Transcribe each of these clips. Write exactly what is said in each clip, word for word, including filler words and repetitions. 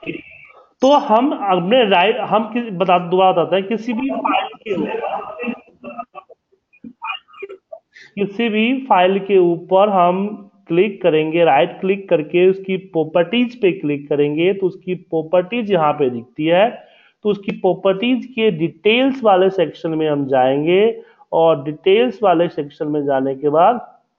तो हम अपने राइट हम कि, बता दोबारा बताते हैं, किसी भी फाइल के किसी भी फाइल के ऊपर हम क्लिक करेंगे, राइट क्लिक करके उसकी प्रॉपर्टीज पे क्लिक करेंगे तो उसकी प्रॉपर्टीज यहाँ पे दिखती है। तो उसकी प्रॉपर्टीज के डिटेल्स वाले सेक्शन में हम जाएंगे, और डिटेल्स वाले सेक्शन में जाने के बाद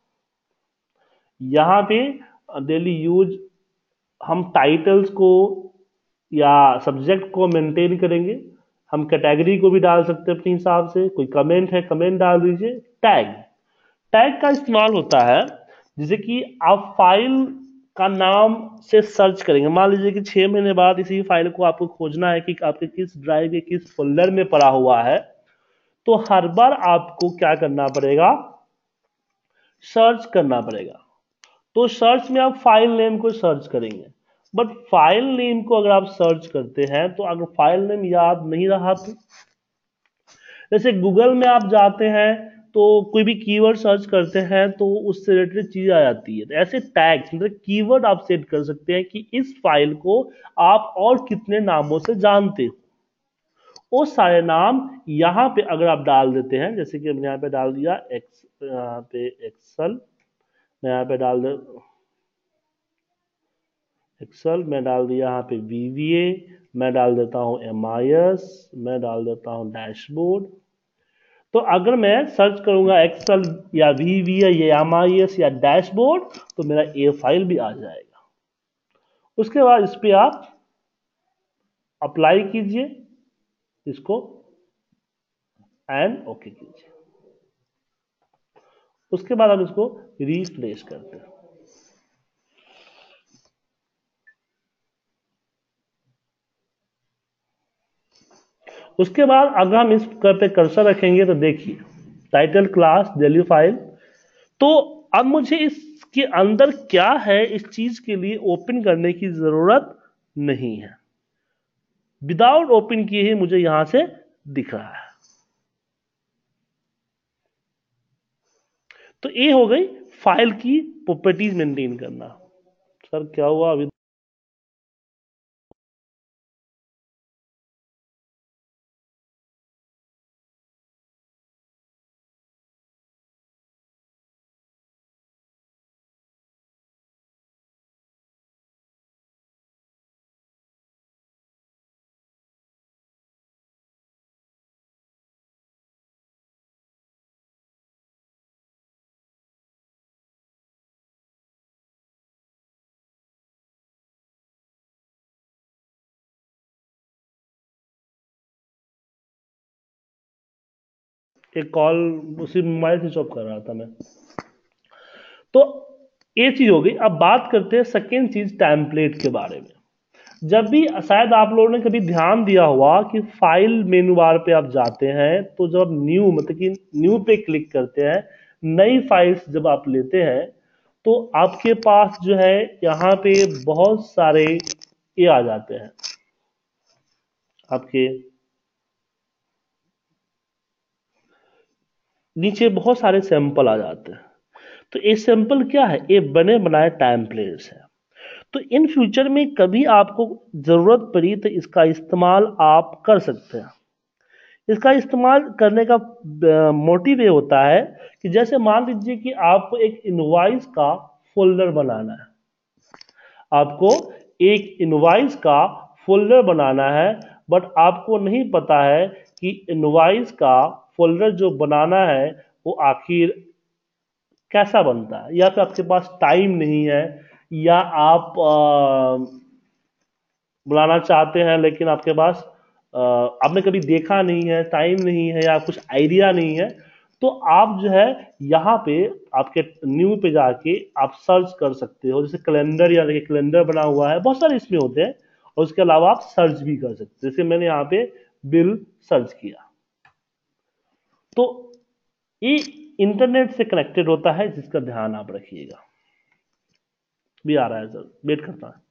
यहाँ पे डेली यूज हम टाइटल्स को या सब्जेक्ट को मेंटेन करेंगे। हम कैटेगरी को भी डाल सकते हैं अपने हिसाब से, कोई कमेंट है कमेंट डाल दीजिए। टैग टैग का इस्तेमाल होता है जैसे कि आप फाइल का नाम से सर्च करेंगे। मान लीजिए कि छह महीने बाद इसी फाइल को आपको खोजना है कि आपके किस ड्राइव के किस फोल्डर में पड़ा हुआ है, तो हर बार आपको क्या करना पड़ेगा, सर्च करना पड़ेगा। तो सर्च में आप फाइल नेम को सर्च करेंगे, बट फाइल नेम को अगर आप सर्च करते हैं तो अगर फाइल नेम याद नहीं रहा तो, जैसे गूगल में आप जाते हैं तो कोई भी कीवर्ड सर्च करते हैं तो उससे रिलेटेड चीज आ जाती है। तो ऐसे टैग्स मतलब कीवर्ड आप सेट कर सकते हैं कि इस फाइल को आप और कितने नामों से जानते हो। वो सारे नाम यहाँ पे अगर आप डाल देते हैं, जैसे कि हमने यहाँ पे डाल दिया एक्स, यहाँ पे एक्सल, मैं यहाँ पे डाल दे एक्सल मैं डाल दिया यहाँ पे वीवीए, मैं डाल देता हूँ एमआईएस, मैं डाल देता हूँ डैशबोर्ड। तो अगर मैं सर्च करूंगा एक्सेल या वीवीए या एमआईएस या डैशबोर्ड तो मेरा ए फाइल भी आ जाएगा। उसके बाद इस पे आप अप्लाई कीजिए इसको एंड ओके कीजिए। उसके बाद हम इसको रिफ्रेश करते हैं। उसके बाद अगर हम इस पे कर्सर रखेंगे तो देखिए टाइटल क्लास डेली फाइल। तो अब मुझे इसके अंदर क्या है इस चीज के लिए ओपन करने की जरूरत नहीं है, विदाउट ओपन किए ही मुझे यहां से दिख रहा है। तो ये हो गई फाइल की प्रॉपर्टीज मेंटेन करना। सर क्या हुआ अभी? एक कॉल उसी मोबाइल से स्विच ऑफ कर रहा था मैं। तो ये चीज हो गई। अब बात करते हैं सेकेंड चीज टेम्पलेट के बारे में। जब भी शायद आप लोगों ने कभी ध्यान दिया हुआ कि फाइल मेनू बार पे आप जाते हैं तो जब न्यू मतलब कि न्यू पे क्लिक करते हैं, नई फाइल्स जब आप लेते हैं तो आपके पास जो है यहाँ पे बहुत सारे ये आ जाते हैं आपके नीचे, बहुत सारे सैंपल आ जाते हैं। तो ये सैंपल क्या है, ये बने बनाए टेम्पलेट्स है। तो इन फ्यूचर में कभी आपको जरूरत पड़ी तो इसका इस्तेमाल आप कर सकते हैं। इसका इस्तेमाल करने का मोटिव ये होता है कि जैसे मान लीजिए कि आपको एक इनवॉइस का फोल्डर बनाना है, आपको एक इनवॉइस का फोल्डर बनाना है, बट आपको नहीं पता है कि इनवॉइस का फोल्डर जो बनाना है वो आखिर कैसा बनता है, या तो आपके पास टाइम नहीं है, या आप आ, बुलाना चाहते हैं लेकिन आपके पास अ, आपने कभी देखा नहीं है, टाइम नहीं है, या कुछ आइडिया नहीं है, तो आप जो है यहाँ पे आपके न्यू पे जाके आप सर्च कर सकते हो। जैसे कैलेंडर, या देखिए कैलेंडर बना हुआ है, बहुत सारे इसमें होते हैं। और उसके अलावा आप सर्च भी कर सकते हैं, जैसे मैंने यहाँ पे बिल सर्च किया। तो ये इंटरनेट से कनेक्टेड होता है, जिसका ध्यान आप रखिएगा। भी आ रहा है सर, वेट करता है।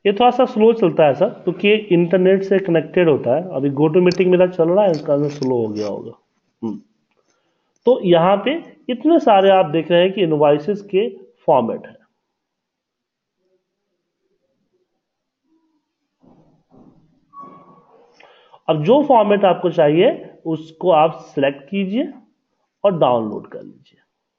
ये थोड़ा सा स्लो चलता है सर, क्योंकि इंटरनेट से कनेक्टेड होता है। अभी गो टू मीटिंग मेरा चल रहा है, इसका स्लो हो गया होगा। हम्म। तो यहाँ पे इतने सारे आप देख रहे हैं कि इनवॉइसेस के फॉर्मेट है। अब जो फॉर्मेट आपको चाहिए उसको आप सिलेक्ट कीजिए और डाउनलोड कर लीजिए।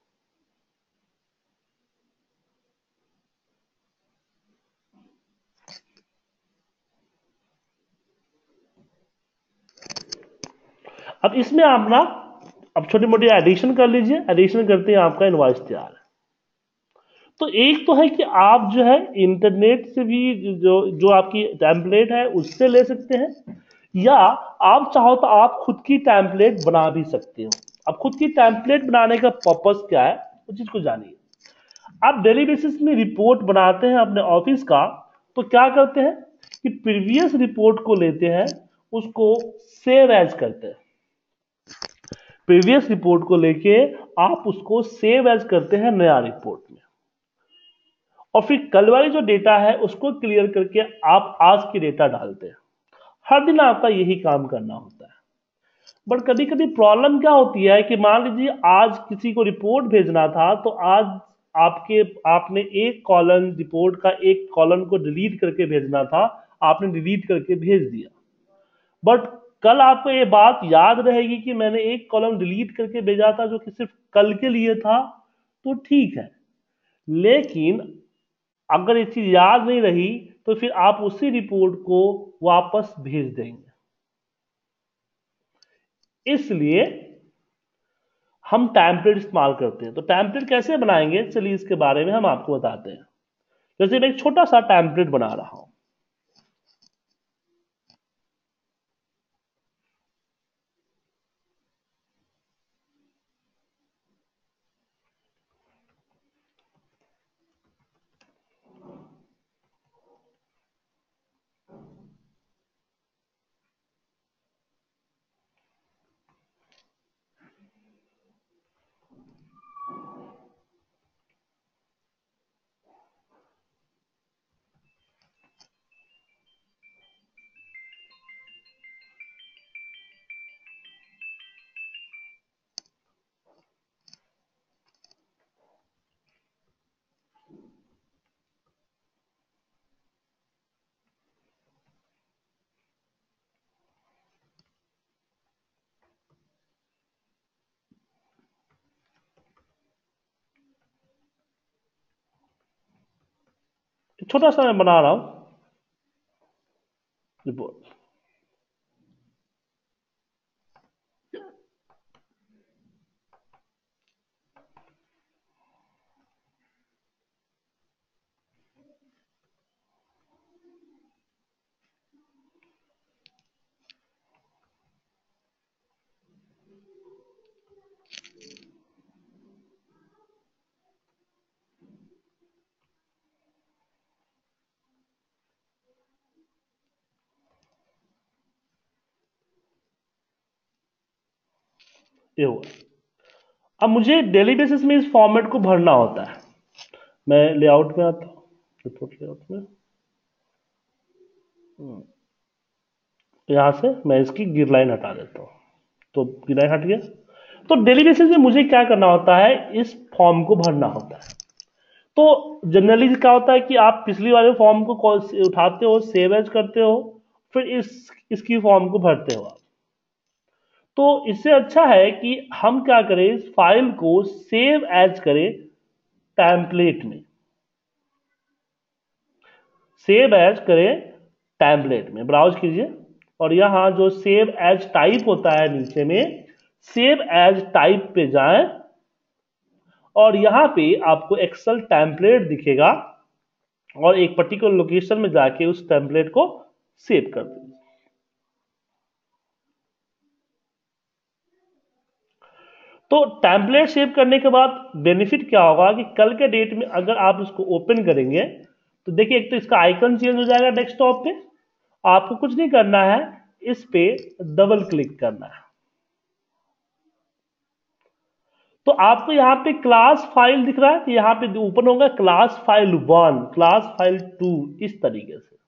अब इसमें आप ना अब छोटी मोटी एडिशन कर लीजिए। एडिशन करते ही आपका इनवॉइस तैयार है। तो एक तो है कि आप जो है इंटरनेट से भी जो जो आपकी टेम्पलेट है उससे ले सकते हैं, या आप चाहो तो आप खुद की टेम्पलेट बना भी सकते हो। अब खुद की टेम्पलेट बनाने का पर्पस क्या है उस चीज को जानिए। आप डेली बेसिस में रिपोर्ट बनाते हैं अपने ऑफिस का, तो क्या करते हैं कि प्रीवियस रिपोर्ट को लेते हैं, उसको सेव एज करते हैं। प्रीवियस रिपोर्ट को लेके आप उसको सेव एज करते हैं नया रिपोर्ट में, और फिर कल वाली जो डेटा है उसको क्लियर करके आप आज की डेटा डालते हैं। हर दिन आपका यही काम करना होता है। बट कभी कभी प्रॉब्लम क्या होती है कि मान लीजिए आज किसी को रिपोर्ट भेजना था, तो आज आपके आपने एक कॉलम रिपोर्ट का एक कॉलम को डिलीट करके भेजना था, आपने डिलीट करके भेज दिया। बट कल आपको ये बात याद रहेगी कि मैंने एक कॉलम डिलीट करके भेजा था जो कि सिर्फ कल के लिए था, तो ठीक है। लेकिन अगर ये चीज याद नहीं रही तो फिर आप उसी रिपोर्ट को वापस भेज देंगे। इसलिए हम टेम्पलेट इस्तेमाल करते हैं। तो टेम्पलेट कैसे बनाएंगे, चलिए इसके बारे में हम आपको बताते हैं। जैसे मैं एक छोटा सा टेम्पलेट बना रहा हूं। छोटा सा मैं बना रहा हूं रिपोर्ट। ये हुआ। अब मुझे डेली बेसिस में इस फॉर्मेट को भरना होता है। मैं लेआउट में आता हूं, रिपोर्ट लेआउट में। यहां से मैं इसकी गिर लाइन हटा देता हूं, तो गिर लाइन हट गया। तो डेली बेसिस में मुझे क्या करना होता है, इस फॉर्म को भरना होता है। तो जनरली क्या होता है कि आप पिछली वाले फॉर्म को उठाते हो, सेव एज करते हो, फिर इस इसकी फॉर्म को भरते हो आप। तो इससे अच्छा है कि हम क्या करें, इस फाइल को सेव एज करें टेम्पलेट में। सेव एज करें टेम्पलेट में, ब्राउज कीजिए और यहां जो सेव एज टाइप होता है नीचे में, सेव एज टाइप पे जाएं और यहां पे आपको एक्सेल टेम्पलेट दिखेगा, और एक पर्टिकुलर लोकेशन में जाके उस टेम्पलेट को सेव कर दीजिए। तो टेम्पलेट सेव करने के बाद बेनिफिट क्या होगा कि कल के डेट में अगर आप इसको ओपन करेंगे तो देखिए, एक तो इसका आइकन चेंज हो जाएगा डेस्कटॉप पे। आपको कुछ नहीं करना है, इस पे डबल क्लिक करना है, तो आपको यहां पे क्लास फाइल दिख रहा है, यहां पे ओपन होगा class file one, class file two, इस तरीके से।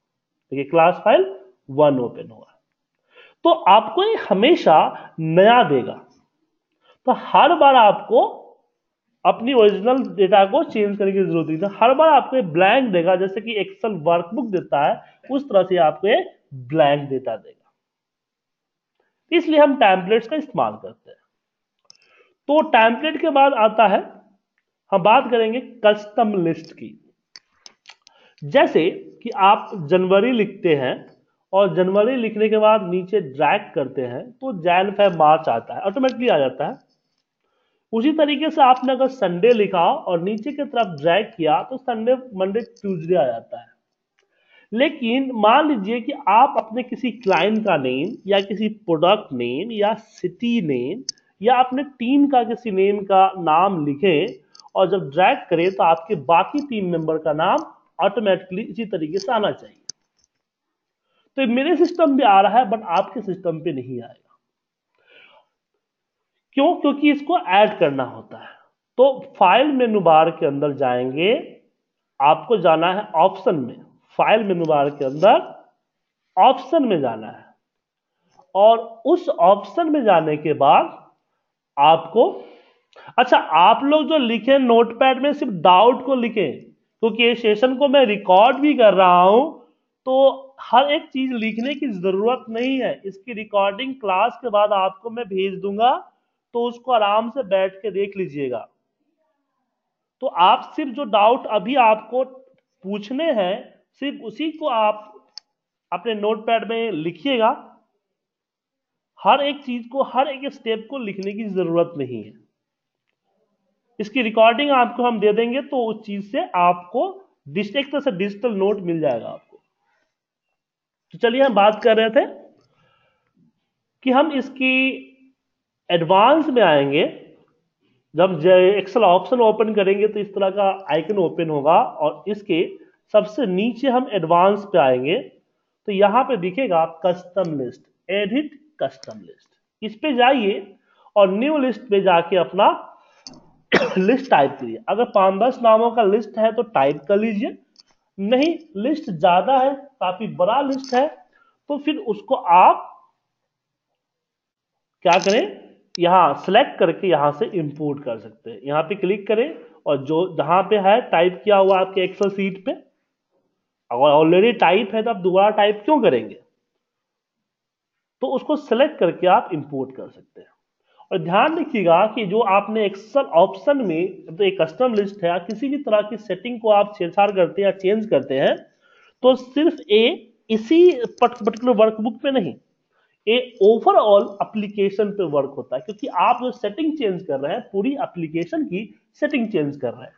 देखिए क्लास फाइल वन ओपन हुआ, तो आपको ये हमेशा नया देगा। तो हर बार आपको अपनी ओरिजिनल डेटा को चेंज करने की जरूरत नहीं है, हर बार आपको ब्लैंक देगा, जैसे कि एक्सेल वर्कबुक देता है उस तरह से आपको ये ब्लैंक डेटा देगा। इसलिए हम टेम्पलेट्स का इस्तेमाल करते हैं। तो टेम्पलेट के बाद आता है, हम बात करेंगे कस्टम लिस्ट की। जैसे कि आप जनवरी लिखते हैं और जनवरी लिखने के बाद नीचे ड्रैग करते हैं तो जैन फेब मार्च आता है, ऑटोमेटिकली आ जाता है। उसी तरीके से आपने अगर संडे लिखा और नीचे की तरफ ड्रैग किया तो संडे मंडे ट्यूसडे आ जाता है। लेकिन मान लीजिए कि आप अपने किसी क्लाइंट का नेम या किसी प्रोडक्ट नेम या सिटी नेम या अपने टीम का किसी नेम का नाम लिखें और जब ड्रैग करें तो आपके बाकी टीम मेंबर का नाम ऑटोमेटिकली इसी तरीके से आना चाहिए। तो मेरे सिस्टम पे आ रहा है बट आपके सिस्टम पे नहीं आएगा। क्यों? क्योंकि इसको ऐड करना होता है। तो फाइल मेनू बार के अंदर जाएंगे, आपको जाना है ऑप्शन में, फाइल मेनू बार के अंदर ऑप्शन में जाना है और उस ऑप्शन में जाने के बाद आपको, अच्छा आप लोग जो लिखे नोटपैड में सिर्फ डाउट को लिखें, क्योंकि ये सेशन को मैं रिकॉर्ड भी कर रहा हूं तो हर एक चीज लिखने की जरूरत नहीं है। इसकी रिकॉर्डिंग क्लास के बाद आपको मैं भेज दूंगा तो उसको आराम से बैठ के देख लीजिएगा। तो आप सिर्फ जो डाउट अभी आपको पूछने हैं सिर्फ उसी को आप अपने नोटपैड में लिखिएगा। हर एक चीज को, हर एक स्टेप को लिखने की जरूरत नहीं है। इसकी रिकॉर्डिंग आपको हम दे देंगे तो उस चीज से आपको एक तरह से डिजिटल नोट मिल जाएगा आपको। तो चलिए हम बात कर रहे थे कि हम इसकी एडवांस में आएंगे। जब एक्सेल ऑप्शन ओपन करेंगे तो इस तरह का आइकन ओपन होगा और इसके सबसे नीचे हम एडवांस पे आएंगे तो यहां पे दिखेगा custom list, edit custom list. इस पे जाइए और न्यू लिस्ट पे जाके अपना लिस्ट टाइप करिए। अगर पांच दस नामों का लिस्ट है तो टाइप कर लीजिए, नहीं लिस्ट ज्यादा है, काफी बड़ा लिस्ट है, तो फिर उसको आप क्या करें, यहां सेलेक्ट करके यहां से इंपोर्ट कर सकते हैं। यहां पे क्लिक करें और जो जहां पे है टाइप किया हुआ आपके एक्सेल सीट पे, अगर ऑलरेडी टाइप है तो आप दोबारा टाइप क्यों करेंगे, तो उसको सेलेक्ट करके आप इंपोर्ट कर सकते हैं। और ध्यान रखिएगा कि जो आपने एक्सेल ऑप्शन में तो एक कस्टम लिस्ट है, किसी भी तरह की सेटिंग को आप छेड़छाड़ करते हैं या चेंज करते हैं तो सिर्फ ए इसी पर्टिकुलर वर्कबुक पे नहीं, ये ओवरऑल एप्लीकेशन पे वर्क होता है, क्योंकि आप जो सेटिंग चेंज कर रहे हैं पूरी एप्लीकेशन की सेटिंग चेंज कर रहे हैं।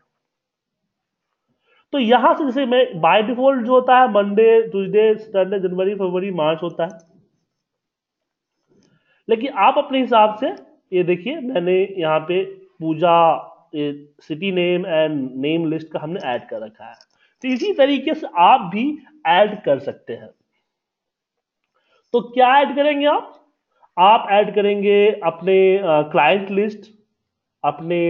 तो यहां से जैसे मैं बाय डिफॉल्ट जो होता है मंडे ट्यूसडे सैटरडे जनवरी फरवरी मार्च होता है, लेकिन आप अपने हिसाब से ये देखिए मैंने यहाँ पे Pooja city name and name list का हमने ऐड कर रखा है। तो इसी तरीके से आप भी ऐड कर सकते हैं। तो क्या ऐड करेंगे आप आप ऐड करेंगे अपने क्लाइंट लिस्ट, अपने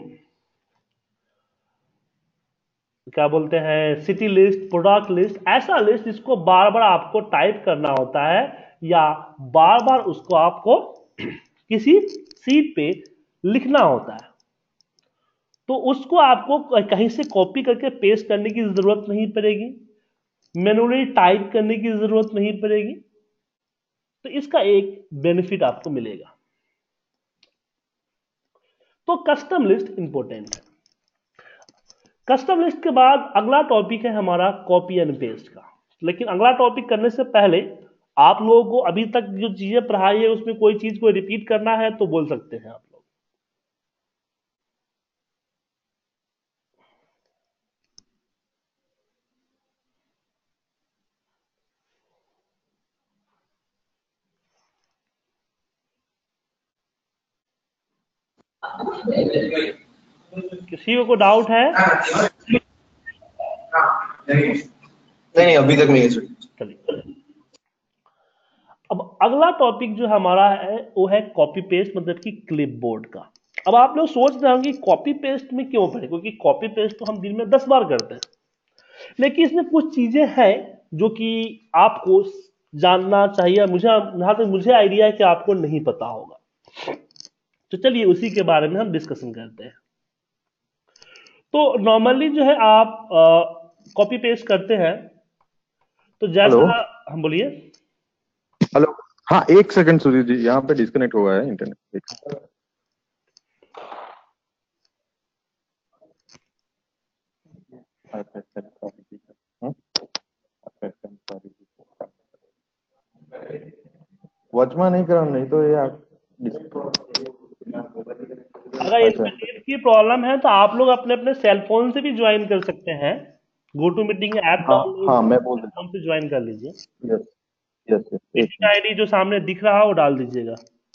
क्या बोलते हैं सिटी लिस्ट, प्रोडक्ट लिस्ट, ऐसा लिस्ट जिसको बार बार आपको टाइप करना होता है या बार बार उसको आपको किसी सीट पे लिखना होता है, तो उसको आपको कहीं से कॉपी करके पेस्ट करने की जरूरत नहीं पड़ेगी, मैन्युअली टाइप करने की जरूरत नहीं पड़ेगी। तो इसका एक बेनिफिट आपको मिलेगा। तो कस्टम लिस्ट इंपॉर्टेंट है। कस्टम लिस्ट के बाद अगला टॉपिक है हमारा कॉपी एंड पेस्ट का। लेकिन अगला टॉपिक करने से पहले आप लोगों को अभी तक जो चीजें पढ़ाई है उसमें कोई चीज को रिपीट करना है तो बोल सकते हैं आप लोग। किसी को डाउट है? नहीं नहीं अभी तक नहीं है। चलिए अब अगला टॉपिक जो हमारा है वो है कॉपी पेस्ट, मतलब कि क्लिपबोर्ड का। अब आप लोग सोच रहे होंगे कॉपी पेस्ट में क्यों पढ़े, क्योंकि कॉपी पेस्ट तो हम दिन में दस बार करते हैं, लेकिन इसमें कुछ चीजें हैं जो कि आपको जानना चाहिए, मुझे जहां तक मुझे आइडिया है कि आपको नहीं पता होगा। तो चलिए उसी के बारे में हम डिस्कशन करते हैं। तो नॉर्मली जो है आप कॉपी पेस्ट करते हैं, तो हेलो जैसा हम बोलिए। हेलो हाँ, एक सेकंड सुधीर जी, यहाँ पे डिस्कनेक्ट हुआ है इंटरनेट। एक वचमा नहीं करा, नहीं तो ये आप अगर अच्छा इंटरनेट की प्रॉब्लम है तो आप लोग अपने अपने सेल फोन से भी ज्वाइन कर सकते हैं। गो टू मीटिंग ऐप हाँ डाउनलोड हाँ, मैं बोल सेल देता फोन से ज्वाइन कर लीजिए। हूँ। यस यस यस, एक मीटिंग आईडी जो सामने दिख रहा है वो डाल दीजिएगा।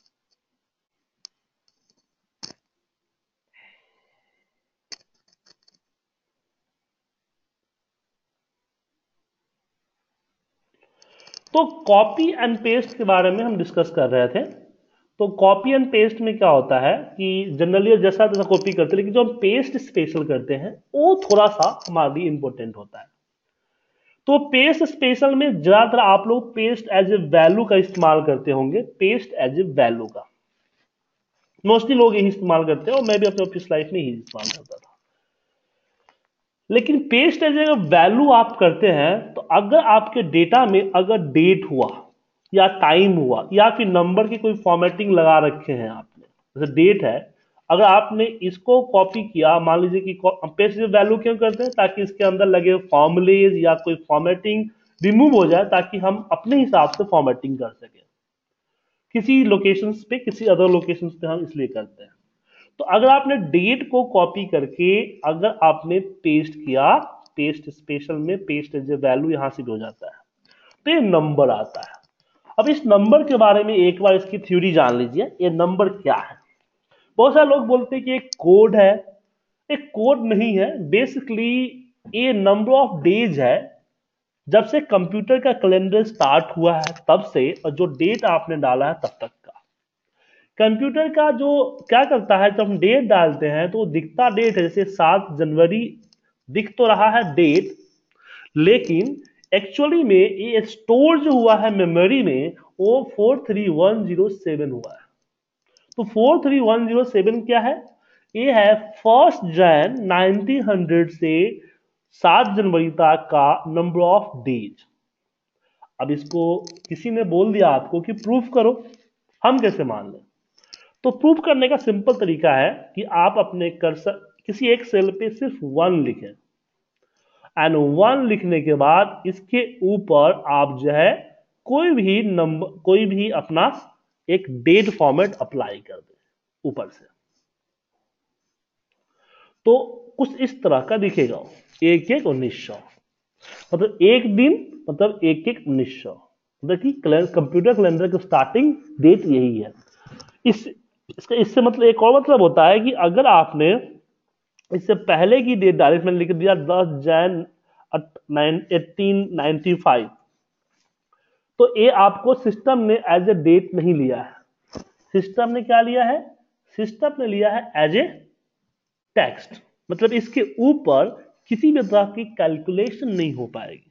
तो कॉपी एंड पेस्ट के बारे में हम डिस्कस कर रहे थे। तो कॉपी एंड पेस्ट में क्या होता है कि जनरली जैसा तैसा कॉपी करते हैं, लेकिन जो हम पेस्ट स्पेशल करते हैं वो थोड़ा सा हमारे लिए इंपॉर्टेंट होता है। तो पेस्ट स्पेशल में ज्यादातर आप लोग पेस्ट एज ए वैल्यू का इस्तेमाल करते होंगे, पेस्ट एज ए वैल्यू का मोस्टली लोग यही इस्तेमाल करते हैं, और मैं भी अपने ऑफिस लाइफ में ही इस्तेमाल करता था। लेकिन पेस्ट एज ए वैल्यू आप करते हैं तो अगर आपके डेटा में अगर डेट हुआ या टाइम हुआ या फिर नंबर की कोई फॉर्मेटिंग लगा रखे हैं आपने, जैसे डेट है, अगर आपने इसको कॉपी किया, मान लीजिए कि पेस्ट वैल्यू क्यों करते हैं, ताकि इसके अंदर लगे फॉर्मुलेज या कोई फॉर्मेटिंग रिमूव हो जाए, ताकि हम अपने हिसाब से फॉर्मेटिंग कर सके किसी लोकेशंस पे, किसी अदर लोकेशंस पे हम इसलिए करते हैं। तो अगर आपने डेट को कॉपी करके अगर आपने पेस्ट किया, पेस्ट स्पेशल में पेस्ट एज ए वैल्यू यहां से भी हो जाता है, तो ये नंबर आता है। अब इस नंबर के बारे में एक बार इसकी थ्योरी जान लीजिए, ये नंबर क्या है। बहुत सारे लोग बोलते हैं कि एक कोड है, एक कोड नहीं है। बेसिकली ये नंबर ऑफ डेज है, जब से कंप्यूटर का कैलेंडर स्टार्ट हुआ है तब से, और जो डेट आपने डाला है तब तक का। कंप्यूटर का जो क्या करता है, जब हम डेट डालते हैं तो दिखता डेट है, जैसे सात जनवरी दिख तो रहा है डेट, लेकिन एक्चुअली में ये स्टोर जो हुआ है मेमोरी में वो four three one zero seven हुआ है। तो four three one zero seven क्या है, ये है फर्स्ट जैन नाइनटीन हंड्रेड से सात जनवरी तक का नंबर ऑफ डेज। अब इसको किसी ने बोल दिया आपको कि प्रूफ करो, हम कैसे मान लें। तो प्रूफ करने का सिंपल तरीका है कि आप अपने कर्सर किसी एक सेल पे सिर्फ वन लिखें, एंड वन लिखने के बाद इसके ऊपर आप जो है कोई भी नंबर, कोई भी अपना एक डेट फॉर्मेट अप्लाई कर दें ऊपर से। तो कुछ इस तरह का दिखेगा, एक एक उन्नीस सौ, मतलब एक दिन, मतलब एक एक उन्नीस सौ, मतलब कि कंप्यूटर कैलेंडर की स्टार्टिंग डेट यही है। इस इसका इससे मतलब एक और मतलब होता है कि अगर आपने इससे पहले की डेट डाली, मैंने लिख दिया दस जैन एटीन नाइंटी फाइव, तो ये आपको सिस्टम ने एज ए डेट नहीं लिया है। सिस्टम ने क्या लिया है, सिस्टम ने लिया है एज ए टेक्स्ट, मतलब इसके ऊपर किसी भी तरह की कैलकुलेशन नहीं हो पाएगी।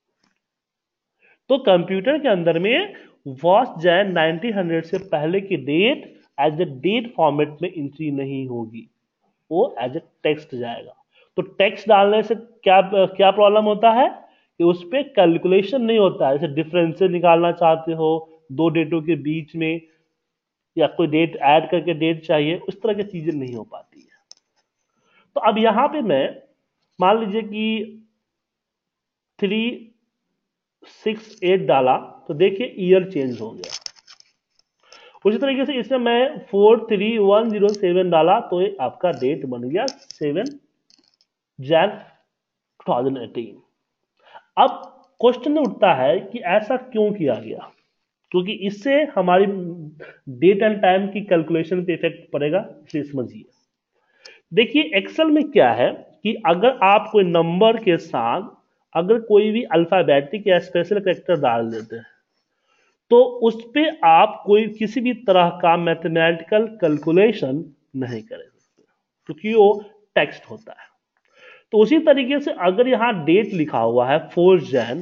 तो कंप्यूटर के अंदर में फर्स्ट जैन नाइनटीन हंड्रेड से पहले की date as a date format में एंट्री नहीं होगी, वो एज ए टेक्स्ट जाएगा। तो टेक्स्ट डालने से क्या क्या प्रॉब्लम होता है कि उस पर कैलकुलेशन नहीं होता है। जैसे डिफरेंसेस निकालना चाहते हो दो डेटों के बीच में, या कोई डेट ऐड करके डेट चाहिए, उस तरह की चीजें नहीं हो पाती है। तो अब यहां पे मैं मान लीजिए कि थ्री सिक्स एट डाला, तो देखिए ईयर चेंज हो गया। उसी तरीके से इसमें मैं four three one zero seven डाला, तो ये आपका डेट बन गया seven Jan two thousand eighteen. अब क्वेश्चन उठता है कि ऐसा क्यों किया गया, क्योंकि इससे हमारी डेट एंड टाइम की कैलकुलेशन पे इफेक्ट पड़ेगा, इसे समझिए। देखिए एक्सेल में क्या है कि अगर आप कोई नंबर के साथ अगर कोई भी अल्फाबेटिक या स्पेशल कैरेक्टर डाल देते हैं, तो उस पर आप कोई किसी भी तरह का मैथमेटिकल कैलकुलेशन नहीं कर सकते, क्योंकि वो टेक्स्ट होता है। तो उसी तरीके से अगर यहां डेट लिखा हुआ है फोर जैन,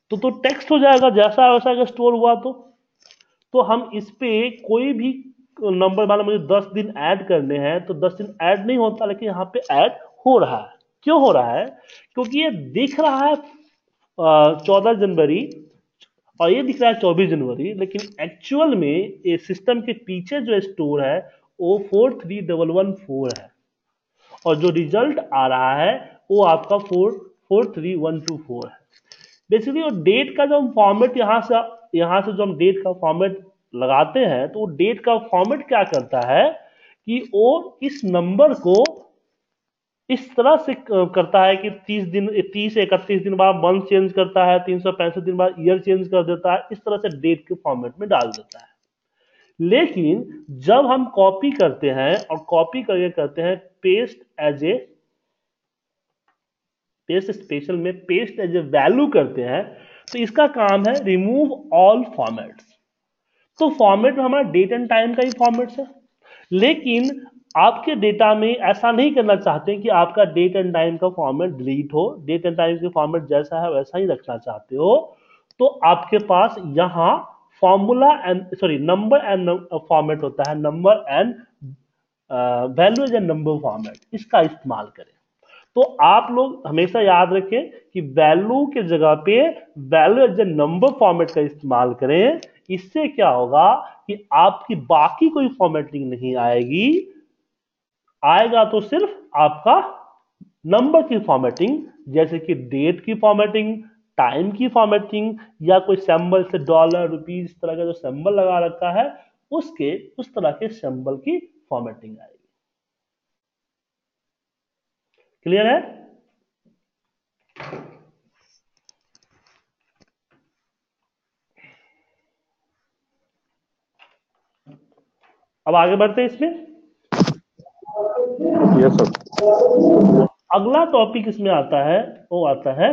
तो तो टेक्स्ट हो जाएगा जैसा वैसा अगर स्टोर हुआ तो तो हम इस पे कोई भी नंबर, मान लो मुझे दस दिन ऐड करने हैं तो दस दिन ऐड नहीं होता, लेकिन यहाँ पे ऐड हो रहा है। क्यों हो रहा है? क्योंकि ये दिख रहा है चौदह जनवरी और ये दिख रहा है चौबीस जनवरी, लेकिन एक्चुअल में ये सिस्टम के पीछे जो स्टोर है वो four three double one four है, और जो रिजल्ट आ रहा है वो आपका four four three one two four है। बेसिकली वो डेट का जो हम फॉर्मेट यहाँ से यहाँ से जो हम डेट का फॉर्मेट लगाते हैं, तो वो डेट का फॉर्मेट क्या करता है कि वो इस नंबर को इस तरह से करता है कि तीस दिन तीस इकतीस दिन बाद मंथ चेंज करता है, तीन सौ पैंसठ दिन बाद ईयर चेंज कर देता है, इस तरह से डेट के फॉर्मेट में डाल देता है। लेकिन जब हम कॉपी करते हैं और कॉपी करके करते हैं paste as a paste special में पेस्ट एज ए वैल्यू करते हैं, तो इसका काम है रिमूव ऑल फॉर्मेट्स। तो फॉर्मेट में हमारा डेट एंड टाइम का ही फॉर्मेट्स है, लेकिन आपके डेटा में ऐसा नहीं करना चाहते कि आपका डेट एंड टाइम का फॉर्मेट डिलीट हो, डेट एंड टाइम के फॉर्मेट जैसा है वैसा ही रखना चाहते हो, तो आपके पास यहां formula and sorry number and format होता है, number and value as a number format, इसका इस्तेमाल करें। तो आप लोग हमेशा याद रखें कि वैल्यू के जगह पे value as a number format का इस्तेमाल करें। इससे क्या होगा कि आपकी बाकी कोई फॉर्मेटिंग नहीं आएगी, आएगा तो सिर्फ आपका नंबर की फॉर्मेटिंग, जैसे कि डेट की फॉर्मेटिंग, टाइम की फॉर्मेटिंग, या कोई सिंबल से डॉलर रुपीज इस तरह का जो सिंबल लगा रखा है उसके उस तरह के सिंबल की फॉर्मेटिंग आएगी। क्लियर है? अब आगे बढ़ते हैं इसमें। Yes sir. अगला टॉपिक इसमें आता है, वो आता है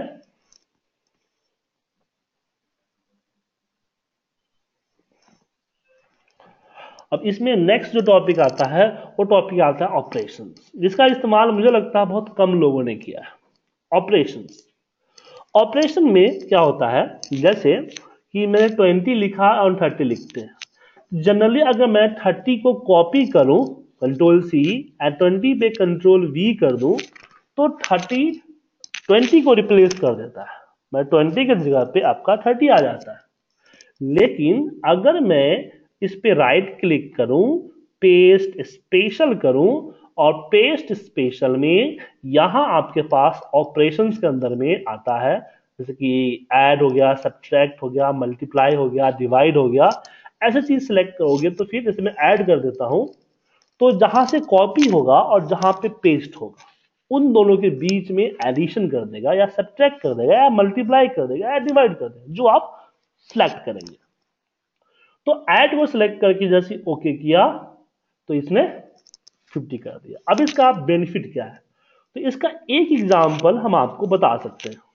अब इसमें नेक्स्ट जो टॉपिक आता है वो टॉपिक आता है ऑपरेशंस, जिसका इस्तेमाल मुझे लगता है बहुत कम लोगों ने किया है। ऑपरेशंस ऑपरेशन में क्या होता है, जैसे कि मैंने ट्वेंटी लिखा और थर्टी लिखते हैं। जनरली अगर मैं थर्टी को कॉपी करूं कंट्रोल सी एंड ट्वेंटी पे कंट्रोल वी कर दूं, तो थर्टी ट्वेंटी को रिप्लेस कर देता है, मैं ट्वेंटी के जगह पे आपका थर्टी आ जाता है। लेकिन अगर मैं इस पे राइट क्लिक करूं, पेस्ट स्पेशल करूं, और पेस्ट स्पेशल में यहां आपके पास ऑपरेशंस के अंदर में आता है, जैसे कि ऐड हो गया, सब्ट्रैक्ट हो गया, मल्टीप्लाई हो गया, डिवाइड हो गया, ऐसे चीज सिलेक्ट करोगे तो फिर जैसे मैं ऐड कर देता हूं, तो जहां से कॉपी होगा और जहां पे पेस्ट होगा उन दोनों के बीच में एडिशन कर देगा, या सब्ट्रैक्ट कर देगा, या मल्टीप्लाई कर देगा, या डिवाइड कर देगा, जो आप सिलेक्ट करेंगे। तो ऐड को सिलेक्ट करके जैसे ओके किया तो इसने फिफ्टी कर दिया। अब इसका बेनिफिट क्या है, तो इसका एक एग्जांपल हम आपको बता सकते हैं।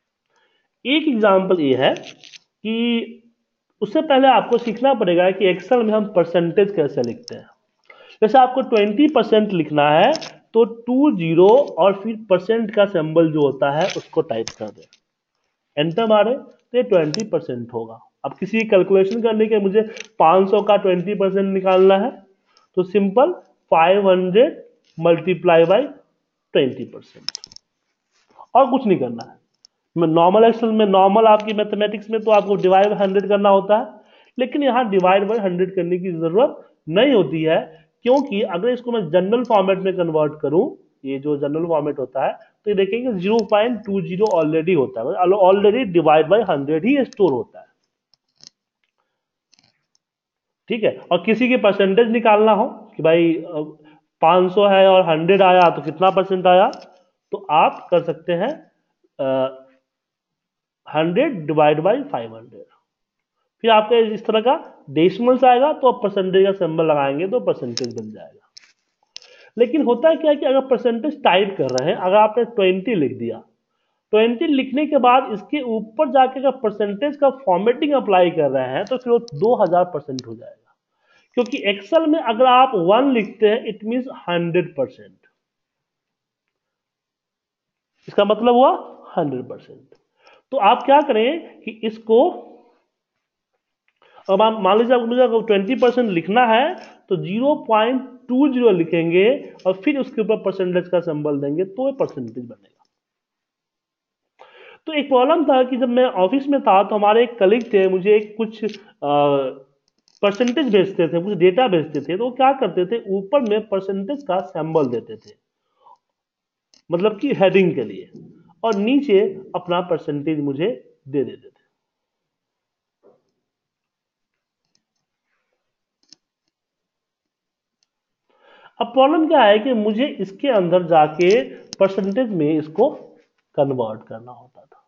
एक एग्जांपल ये है कि उससे पहले आपको सीखना पड़ेगा कि एक्सेल में हम परसेंटेज कैसे लिखते हैं। जैसे आपको ट्वेंटी परसेंट लिखना है तो टू जीरो और फिर परसेंट का सिंबल जो होता है उसको टाइप कर दे, एंटर मारे तो ये ट्वेंटी परसेंट होगा। अब किसी कैलकुलेशन करने के मुझे पाँच सौ का ट्वेंटी परसेंट निकालना है तो simple five hundred multiply by twenty percent, और कुछ नहीं करना है। नॉर्मल एक्सेल में, नॉर्मल आपकी मैथमेटिक्स में तो आपको डिवाइड बाई हंड्रेड करना होता है, लेकिन यहाँ डिवाइड बाई हंड्रेड करने की जरूरत नहीं होती है, क्योंकि अगर इसको मैं जनरल फॉर्मेट में कन्वर्ट करूं, ये जो जनरल फॉर्मेट होता है, तो ये देखेंगे zero point two zero already होता है, ऑलरेडी डिवाइड बाई हंड्रेड ही स्टोर होता है। ठीक है, और किसी की परसेंटेज निकालना हो कि भाई पाँच सौ है और हंड्रेड आया तो कितना परसेंट आया, तो आप कर सकते हैं hundred divide by five hundred, फिर आपका इस तरह का डेसिमल्स आएगा तो आप परसेंटेज का सिंबल लगाएंगे तो परसेंटेज बन जाएगा। लेकिन होता है क्या है कि अगर परसेंटेज टाइप कर रहे हैं, अगर आपने ट्वेंटी लिख दिया, ट्वेंटी लिखने के बाद इसके ऊपर जाके अगर परसेंटेज का फॉर्मेटिंग अप्लाई कर रहे हैं तो फिर वो दो हजार परसेंट हो जाएगा, क्योंकि एक्सेल में अगर आप वन लिखते हैं इट मींस हंड्रेड परसेंट, इसका मतलब हुआ हंड्रेड परसेंट। तो आप क्या करें कि इसको, अब आप मान लीजिए मुझे अगर ट्वेंटी परसेंट लिखना है तो जीरो पॉइंट टू जीरो लिखेंगे और फिर उसके ऊपर परसेंटेज का सिंबल देंगे तो ये परसेंटेज बनेगा। तो एक प्रॉब्लम था कि जब मैं ऑफिस में था तो हमारे एक कलीग थे, मुझे एक कुछ परसेंटेज भेजते थे, कुछ डेटा भेजते थे, तो वो क्या करते थे ऊपर में परसेंटेज का सिंबल देते थे, मतलब कि हेडिंग के लिए, और नीचे अपना परसेंटेज मुझे दे देते थे। अब प्रॉब्लम क्या है कि मुझे इसके अंदर जाके परसेंटेज में इसको कन्वर्ट करना होता था,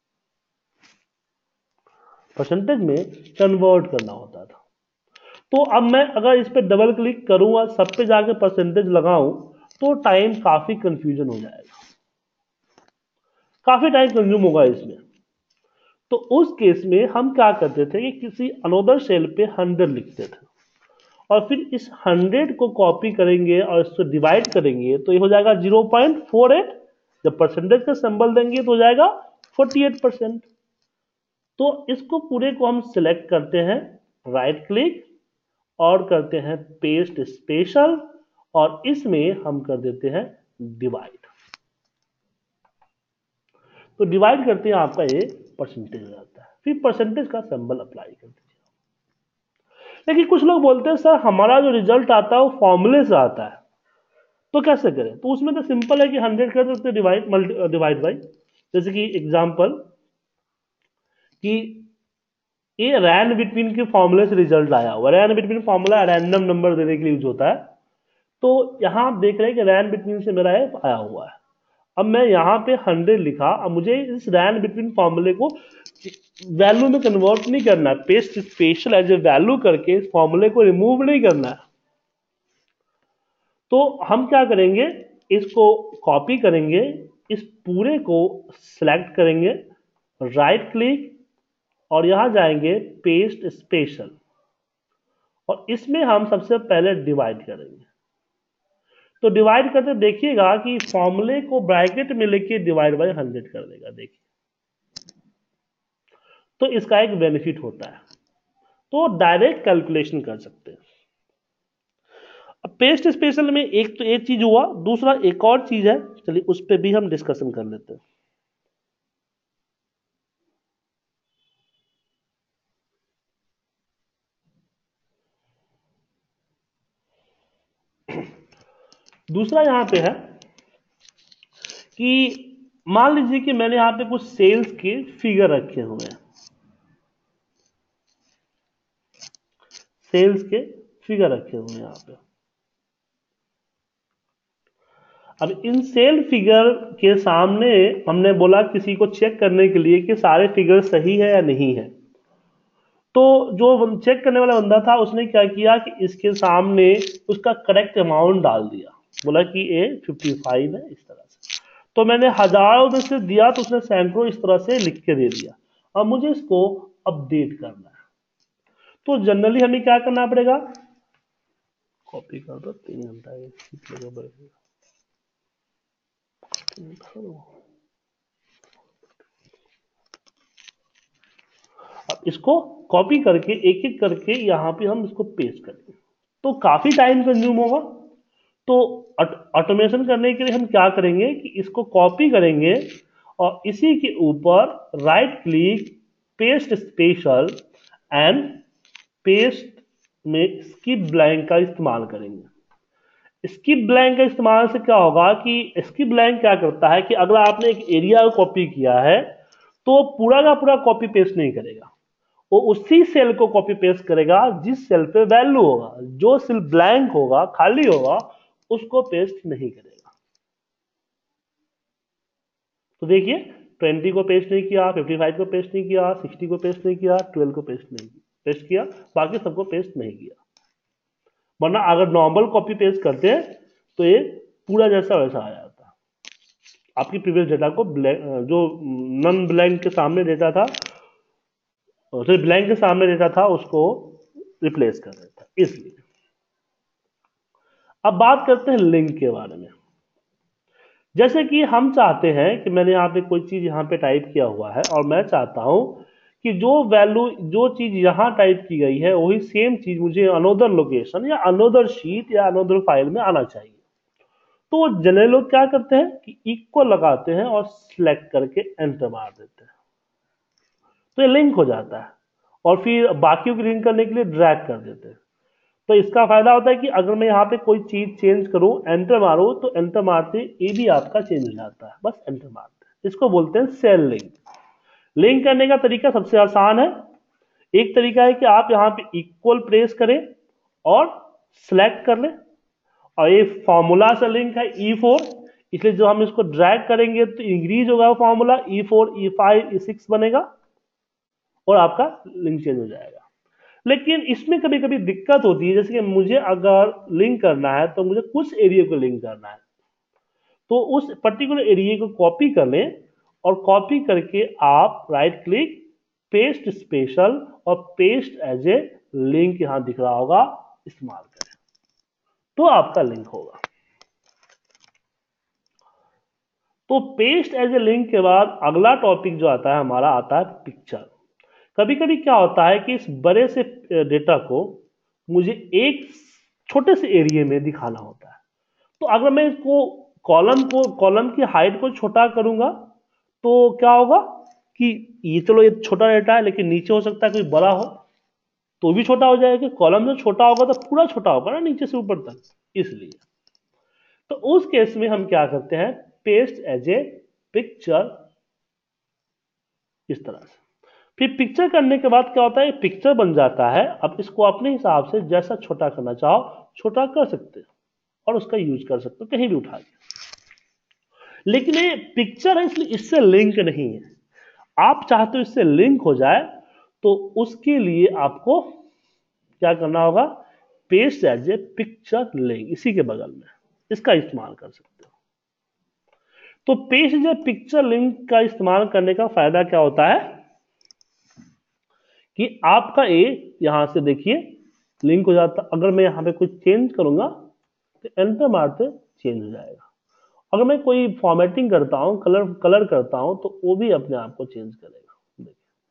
परसेंटेज में कन्वर्ट करना होता था। तो अब मैं अगर इस पे डबल क्लिक करूंगा, सब पे जाके परसेंटेज लगाऊं, तो टाइम काफी कंफ्यूजन हो जाएगा, काफी टाइम कंज्यूम होगा इसमें। तो उस केस में हम क्या करते थे कि किसी अनोदर सेल पे हंड्रेड लिखते थे और फिर इस हंड्रेड को कॉपी करेंगे और इसको डिवाइड करेंगे तो ये हो जाएगा जीरो पॉइंट फोर एट। जब परसेंटेज का सिंबल देंगे तो हो जाएगा फोर्टी एट परसेंट। तो इसको पूरे को हम सिलेक्ट करते हैं, राइट क्लिक और करते हैं पेस्ट स्पेशल, और इसमें हम कर देते हैं डिवाइड। तो डिवाइड करते हैं, आपका ये परसेंटेज हो जाता है, फिर परसेंटेज का सिंबल अप्लाई कर दीजिए। लेकिन कुछ लोग बोलते हैं सर हमारा जो रिजल्ट आता है वो फॉर्मूले से आता है, तो कैसे करें? तो उसमें तो सिंपल है कि हंड्रेड कर सकते डिवाइड डिवाइड बाई, जैसे कि एग्जांपल कि ये रैन बिटवीन के फॉर्मूले से रिजल्ट आया हुआ। Rand between formula random number देने के लिए यूज होता है। तो यहां आप देख रहे हैं कि रैन बिटवीन से मेरा ये आया हुआ है। अब मैं यहां पे हंड्रेड लिखा, अब मुझे इस रैन बिटवीन फॉर्मूले को वैल्यू में कन्वर्ट नहीं करना है, paste special as a value करके इस फॉर्मूले को रिमूव नहीं करना है। तो हम क्या करेंगे, इसको कॉपी करेंगे, इस पूरे को सिलेक्ट करेंगे, राइट क्लिक और यहां जाएंगे पेस्ट स्पेशल, और इसमें हम सबसे पहले डिवाइड करेंगे। तो डिवाइड करते देखिएगा कि फॉर्मूले को ब्रैकेट में लेके डिवाइड बाय हंड्रेड कर देगा, देखिए। तो इसका एक बेनिफिट होता है, तो डायरेक्ट कैलकुलेशन कर सकते हैं। अब पेस्ट स्पेशल में एक तो एक चीज हुआ, दूसरा एक और चीज है, चलिए उस पर भी हम डिस्कशन कर लेते हैं। दूसरा यहां पे है कि मान लीजिए कि मैंने यहां पे कुछ सेल्स के फिगर रखे हुए हैं, सेल्स के फिगर रखे हुए हैं यहां पे। अब इन सेल फिगर के सामने हमने बोला किसी को चेक करने के लिए कि सारे फिगर सही है या नहीं है। तो जो चेक करने वाला बंदा था उसने क्या किया कि इसके सामने उसका करेक्ट अमाउंट डाल दिया, बोला कि ये फिफ्टी फाइव है, इस तरह से। तो मैंने हजारों में से दिया तो उसने सैकड़ों इस तरह से लिख के दे दिया। अब मुझे इसको अपडेट करना है, तो जनरली हमें क्या करना पड़ेगा, कॉपी कर दो, तीन घंटा अब इसको कॉपी करके एक एक करके यहां पे हम इसको पेस्ट करेंगे, तो काफी टाइम कंज्यूम होगा। तो ऑटोमेशन करने के लिए हम क्या करेंगे कि इसको कॉपी करेंगे और इसी के ऊपर right click, paste special and paste में स्किप ब्लैंक का इस्तेमाल करेंगे। स्किप ब्लैंक का इस्तेमाल से क्या होगा कि स्किप ब्लैंक क्या करता है कि अगर आपने एक एरिया को कॉपी किया है तो पूरा का पूरा कॉपी पेस्ट नहीं करेगा, वो उसी सेल को कॉपी पेस्ट करेगा जिस सेल पे वैल्यू होगा। जो सेल ब्लैंक होगा, खाली होगा, उसको पेस्ट नहीं करेगा। तो देखिए ट्वेंटी को पेस्ट नहीं किया, फिफ्टी फाइव को पेस्ट नहीं किया, सिक्सटी को पेस्ट नहीं किया, ट्वेल्व को पेस्ट नहीं पेस्ट किया, बाकी सबको पेस्ट नहीं किया। वरना अगर नॉर्मल कॉपी पेस्ट करते हैं तो ये पूरा जैसा वैसा आ जाता। आपकी प्रीवियस डेटा को ब्लैंक, जो नॉन ब्लैंक के सामने डेटा था, जो ब्लैंक के सामने डेटा था उसको रिप्लेस कर देता। इसलिए अब बात करते हैं लिंक के बारे में। जैसे कि हम चाहते हैं कि मैंने यहाँ पे कोई चीज यहाँ पे टाइप किया हुआ है और मैं चाहता हूँ कि जो वैल्यू जो चीज यहाँ टाइप की गई है वही सेम चीज मुझे अनोदर लोकेशन या अनोदर शीट या अनोदर फाइल में आना चाहिए। तो जनरल लोग क्या करते हैं कि इक्वल लगाते हैं और सिलेक्ट करके एंटर मार देते हैं, तो ये लिंक हो जाता है और फिर बाकियों की लिंक करने के लिए ड्रैग कर देते हैं। तो इसका फायदा होता है कि अगर मैं यहाँ पे कोई चीज चेंज करूं, एंटर मारूं, तो एंटर मारते ये भी आपका चेंज हो जाता है, बस एंटर मारते हैं। इसको बोलते हैं सेल लिंक। लिंक करने का तरीका सबसे आसान है। एक तरीका है कि आप यहाँ पे इक्वल प्रेस करें और सिलेक्ट कर लें, और ये फॉर्मूला से लिंक है ई फोर, इसलिए जो हम इसको ड्रैग करेंगे तो इंक्रीज होगा formula, E four E five E six बनेगा और आपका लिंक चेंज हो जाएगा। लेकिन इसमें कभी कभी दिक्कत होती है, जैसे कि मुझे अगर लिंक करना है तो मुझे कुछ एरिया को लिंक करना है, तो उस पर्टिकुलर एरिया को कॉपी कर लें और कॉपी करके आप राइट क्लिक पेस्ट स्पेशल और पेस्ट एज ए लिंक यहां दिख रहा होगा, इस्तेमाल करें तो आपका लिंक होगा। तो पेस्ट एज ए लिंक के बाद अगला टॉपिक जो आता है हमारा आता है पिक्चर। कभी कभी क्या होता है कि इस बड़े से डेटा को मुझे एक छोटे से एरिया में दिखाना होता है, तो अगर मैं इसको कॉलम को कॉलम की हाइट को छोटा करूंगा तो क्या होगा कि ये चलो ये छोटा डेटा है, लेकिन नीचे हो सकता है कोई बड़ा हो तो भी छोटा हो जाएगा। कॉलम जो छोटा होगा तो पूरा छोटा होगा ना नीचे से ऊपर तक, इसलिए तो उस केस में हम क्या करते हैं, पेस्ट एज ए पिक्चर, इस तरह से। फिर पिक्चर करने के बाद क्या होता है, पिक्चर बन जाता है। अब इसको अपने हिसाब से जैसा छोटा करना चाहो छोटा कर सकते हो और उसका यूज कर सकते हो कहीं भी उठा के। लेकिन ये पिक्चर है इसलिए इससे लिंक नहीं है। आप चाहते हो इससे लिंक हो जाए तो उसके लिए आपको क्या करना होगा, paste as a picture link, इसी के बगल में इसका इस्तेमाल कर सकते हो। तो paste as a picture link का इस्तेमाल करने का फायदा क्या होता है कि आपका ए यहां से देखिए लिंक हो जाता। अगर मैं यहां पे कुछ चेंज करूंगा तो एंटर मारते चेंज हो जाएगा। अगर मैं कोई फॉर्मेटिंग करता हूं, कलर कलर करता हूं, तो वो भी अपने आप को चेंज करेगा। देखिए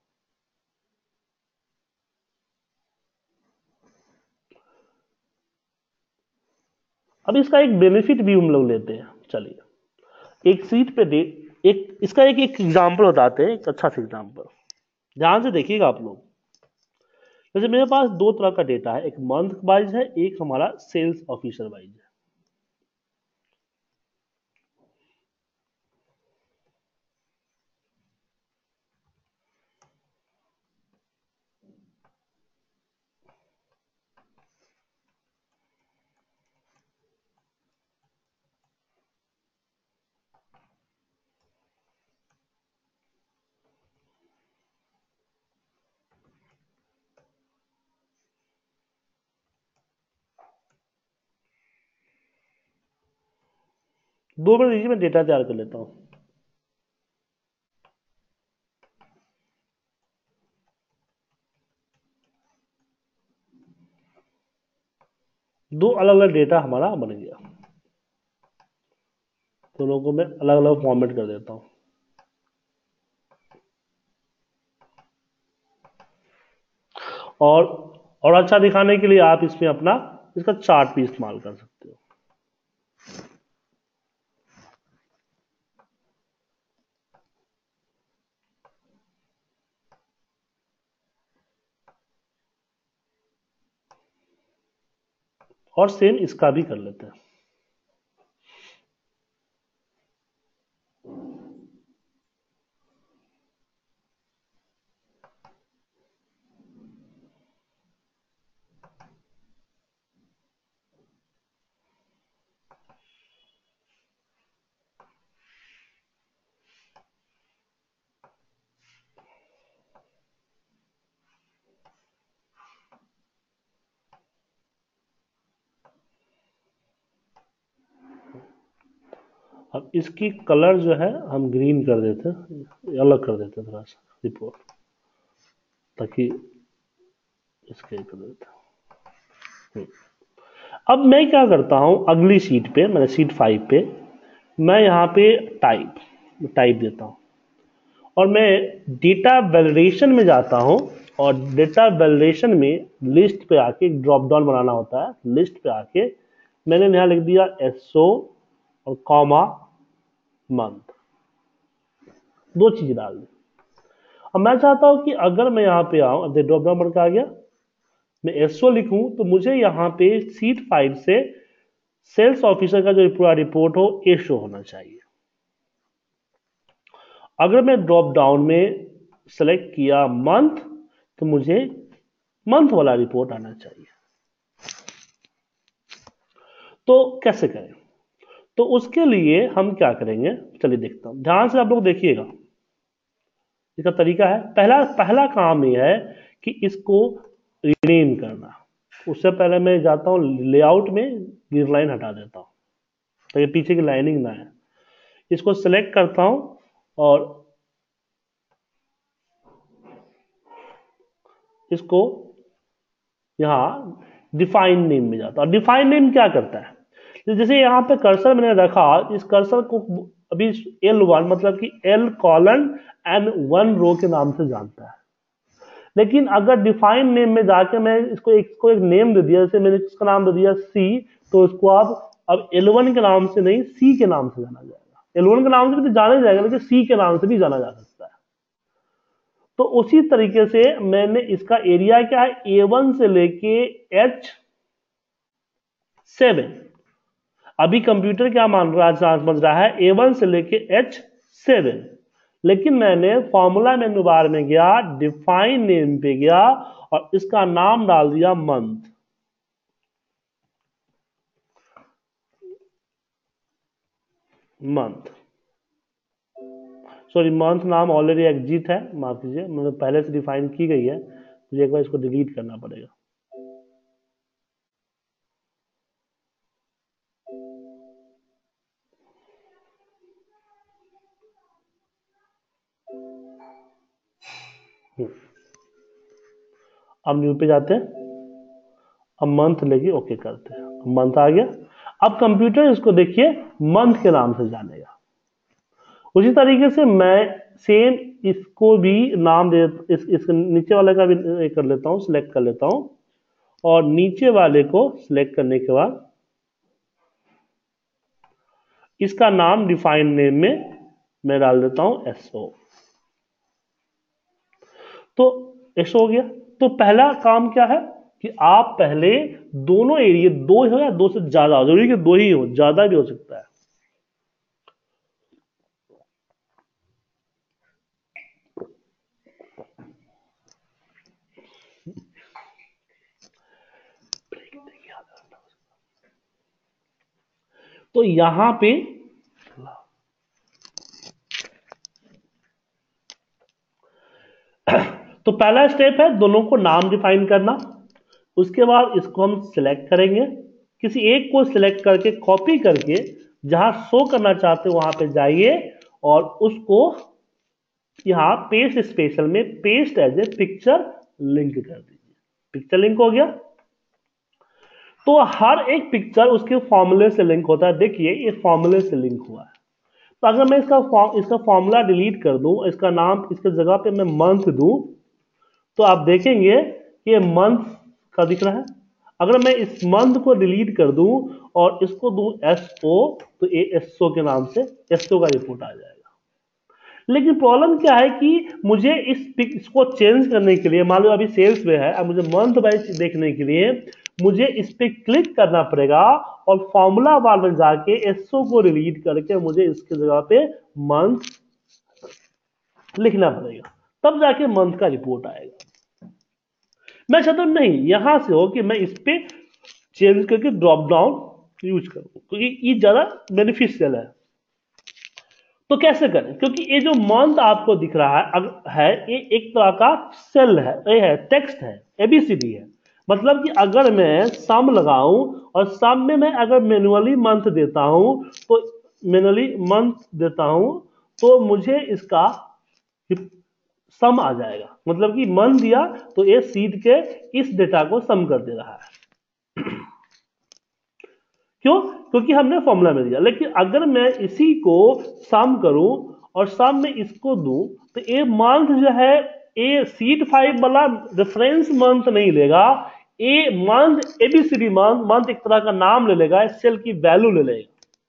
अब इसका एक बेनिफिट भी हम लोग लेते हैं। चलिए एक सीट पे दे एक इसका एक एक एग्जांपल बताते हैं, एक अच्छा सा एग्जांपल, ध्यान से देखिएगा आप लोग। जैसे मेरे पास दो तरह का डेटा है, एक मंथ वाइज है, एक हमारा सेल्स ऑफिसर वाइज है। दो मिनट दीजिए, मैं डेटा तैयार कर लेता हूं। दो अलग अलग डेटा हमारा बन गया, दोनों को मैं अलग अलग फॉर्मेट कर देता हूं। और और अच्छा दिखाने के लिए आप इसमें अपना इसका चार्ट भी इस्तेमाल कर सकते हो। और सेम इसका भी कर लेते हैं। अब इसकी कलर जो है हम ग्रीन कर देते हैं, अलग कर देते हैं थोड़ा सा रिपोर्ट, ताकि इसके कर देते हैं। अब मैं क्या करता हूं, अगली शीट पे, मैंने शीट फाइव पे मैं यहाँ पे टाइप टाइप देता हूँ और मैं डेटा वैलिडेशन में जाता हूँ और डेटा वैलिडेशन में लिस्ट पे आके एक ड्रॉप डाउन बनाना होता है। लिस्ट पे आके मैंने यहाँ लिख दिया एसओ और कॉमा मंथ, दो चीज डाल दी। अब मैं चाहता हूं कि अगर मैं यहाँ पे आऊं, अब ड्रॉप डाउन बनकर आ गया, मैं एसओ लिखूं तो मुझे यहाँ पे सीट फाइव से सेल्स ऑफिसर का जो पूरा रिपोर्ट हो ये शो होना चाहिए। अगर मैं ड्रॉप डाउन में सेलेक्ट किया मंथ तो मुझे मंथ वाला रिपोर्ट आना चाहिए। तो कैसे करें? तो उसके लिए हम क्या करेंगे, चलिए देखता हूं, ध्यान से आप लोग देखिएगा। इसका तरीका है, पहला पहला काम यह है कि इसको रीनेम करना। उससे पहले मैं जाता हूं लेआउट में, ग्रिड लाइन हटा देता हूं ताकि पीछे की लाइनिंग ना है। इसको सिलेक्ट करता हूं और इसको यहां डिफाइन नेम में जाता हूं। डिफाइन नेम क्या करता है, जैसे यहां पे कर्सर मैंने रखा, इस कर्सर को अभी एल वन मतलब कि L colon and one row के नाम से जानता है। लेकिन अगर डिफाइन नेम में जाके मैं इसको एक, इसको एक नेम दे दिया, जैसे मैंने इसका नाम दे दिया सी, तो इसको अब अब एल वन के नाम से नहीं सी के नाम से जाना जाएगा। एल वन के नाम से भी तो जाना ही जाएगा, लेकिन सी के नाम से भी जाना जा सकता है। तो उसी तरीके से मैंने इसका एरिया क्या है, ए वन से लेके एच सेवन। अभी कंप्यूटर क्या मान रहा है, समझ रहा है ए वन से लेके एच सेवन, लेकिन मैंने फॉर्मूला मेनू बार में गया, डिफाइन नेम पे गया और इसका नाम डाल दिया मंथ। मंथ सॉरी मंथ नाम ऑलरेडी एग्जिट है, माफ कीजिए, मतलब पहले से डिफाइन की गई है, मुझे एक बार इसको डिलीट करना पड़ेगा। अब न्यू पे जाते हैं, अब मंथ लेके ओके करते हैं, मंथ आ गया। अब कंप्यूटर इसको देखिए मंथ के नाम से जानेगा। उसी तरीके से मैं सेम इसको भी नाम दे, इस, इस नीचे वाले का भी कर लेता हूं, सिलेक्ट कर लेता हूं और नीचे वाले को सिलेक्ट करने के बाद इसका नाम डिफाइन नेम में मैं डाल देता हूं एसओ। तो एसओ हो गया। तो पहला काम क्या है कि आप पहले दोनों एरिया, दो हो या दो से ज्यादा, जरूरी कि दो ही हो, ज्यादा भी हो सकता है, तो यहां पे तो पहला स्टेप है दोनों को नाम डिफाइन करना। उसके बाद इसको हम सिलेक्ट करेंगे, किसी एक को सिलेक्ट करके कॉपी करके जहां शो करना चाहते हो वहां पे जाइए और उसको यहां पेस्ट स्पेशल में paste as a picture link कर दीजिए। पिक्चर लिंक हो गया। तो हर एक पिक्चर उसके फॉर्मूले से लिंक होता है। देखिए ये फॉर्मूले से लिंक हुआ है। तो अगर मैं इसका फॉर्म इसका फॉर्मूला डिलीट कर दूं, इसका नाम इसके जगह पे मैं मंथ दूं, तो आप देखेंगे ये मंथ का दिख रहा है। अगर मैं इस मंथ को डिलीट कर दूं और इसको दूं एसओ, तो ये एसओ के नाम से एसओ का रिपोर्ट आ जाएगा। लेकिन प्रॉब्लम क्या है कि मुझे इस इसको चेंज करने के लिए, मान लो अभी सेल्स में है, अब मुझे मंथ वाइज देखने के लिए मुझे इस पे क्लिक करना पड़ेगा और फॉर्मूला बार में जाके एसओ को डिलीट करके मुझे इसके जगह पे मंथ लिखना पड़ेगा, तब जाके मंथ का रिपोर्ट आएगा। मैं चाहता हूं नहीं, यहां से हो कि मैं इस पे चेंज करके ड्रॉप डाउन यूज करूं, क्योंकि ये ज्यादा बेनिफिशियल है। तो कैसे करें, क्योंकि ये जो मंथ आपको दिख रहा है है ये एक तरह का सेल है, ये है टेक्स्ट है, एबीसीडी है। मतलब कि अगर मैं सम लगाऊं और सम में मैं अगर मैन्युअली मंथ देता हूं, तो मैन्युअली मंथ देता हूं तो मुझे इसका सम आ जाएगा। मतलब कि मंथ दिया तो ये सीट के इस डेटा को सम कर दे रहा है। क्यों? क्योंकि हमने फॉर्मूला में दिया। लेकिन अगर मैं इसी को सम करूं और सम में इसको दूं तो ए मंथ जो है, ए सीट फाइव वाला रेफरेंस मंथ नहीं लेगा, a month ABCD month month एक तरह का नाम ले लेगा, सेल की वैल्यू ले लेगा।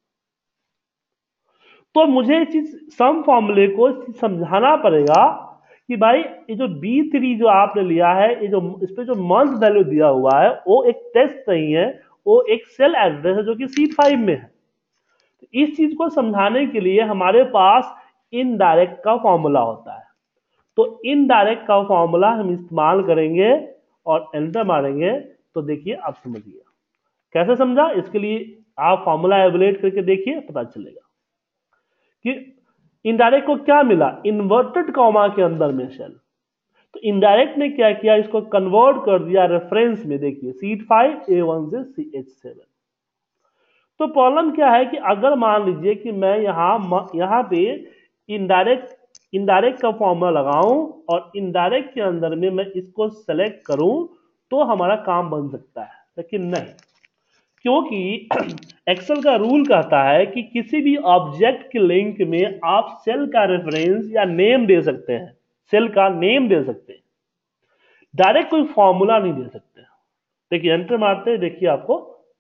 तो मुझे चीज सम फॉर्मूले को समझाना पड़ेगा कि भाई ये जो बी थ्री जो आपने लिया है, ये जो इस पे जो मंथ वैल्यू दिया हुआ है वो एक टेस्ट नहीं है, वो एक सेल एड्रेस है जो कि सीट फाइव में है। तो इस चीज को समझाने के लिए हमारे पास इनडायरेक्ट का फॉर्मूला होता है। तो इनडायरेक्ट का फॉर्मूला हम इस्तेमाल करेंगे और एंटर मारेंगे। तो देखिए आप समझिए कैसे समझा। इसके लिए आप फॉर्मूला एवेल्यूएट करके देखिए, पता चलेगा कि इनडायरेक्ट को क्या मिला, इन्वर्टेड कॉमा के अंदर में सेल। तो इनडायरेक्ट ने क्या किया, इसको कन्वर्ट कर दिया रेफरेंस में। देखिए सीट फाइव ए वन से सी एच सेवन। तो प्रॉब्लम क्या है कि अगर मान लीजिए कि मैं यहां यहां पे इनडायरेक्ट इनडायरेक्ट का फॉर्मूला लगाऊं और इनडायरेक्ट के अंदर में मैं इसको सेलेक्ट करूं तो हमारा काम बन सकता है, लेकिन नहीं, क्योंकि एक्सेल का रूल कहता है कि किसी भी ऑब्जेक्ट के लिंक में आप सेल का रेफरेंस या नेम दे सकते हैं, सेल का नेम दे सकते हैं, डायरेक्ट कोई फॉर्मूला नहीं दे सकते। देखिए एंटर मारते हैं, देखिए आपको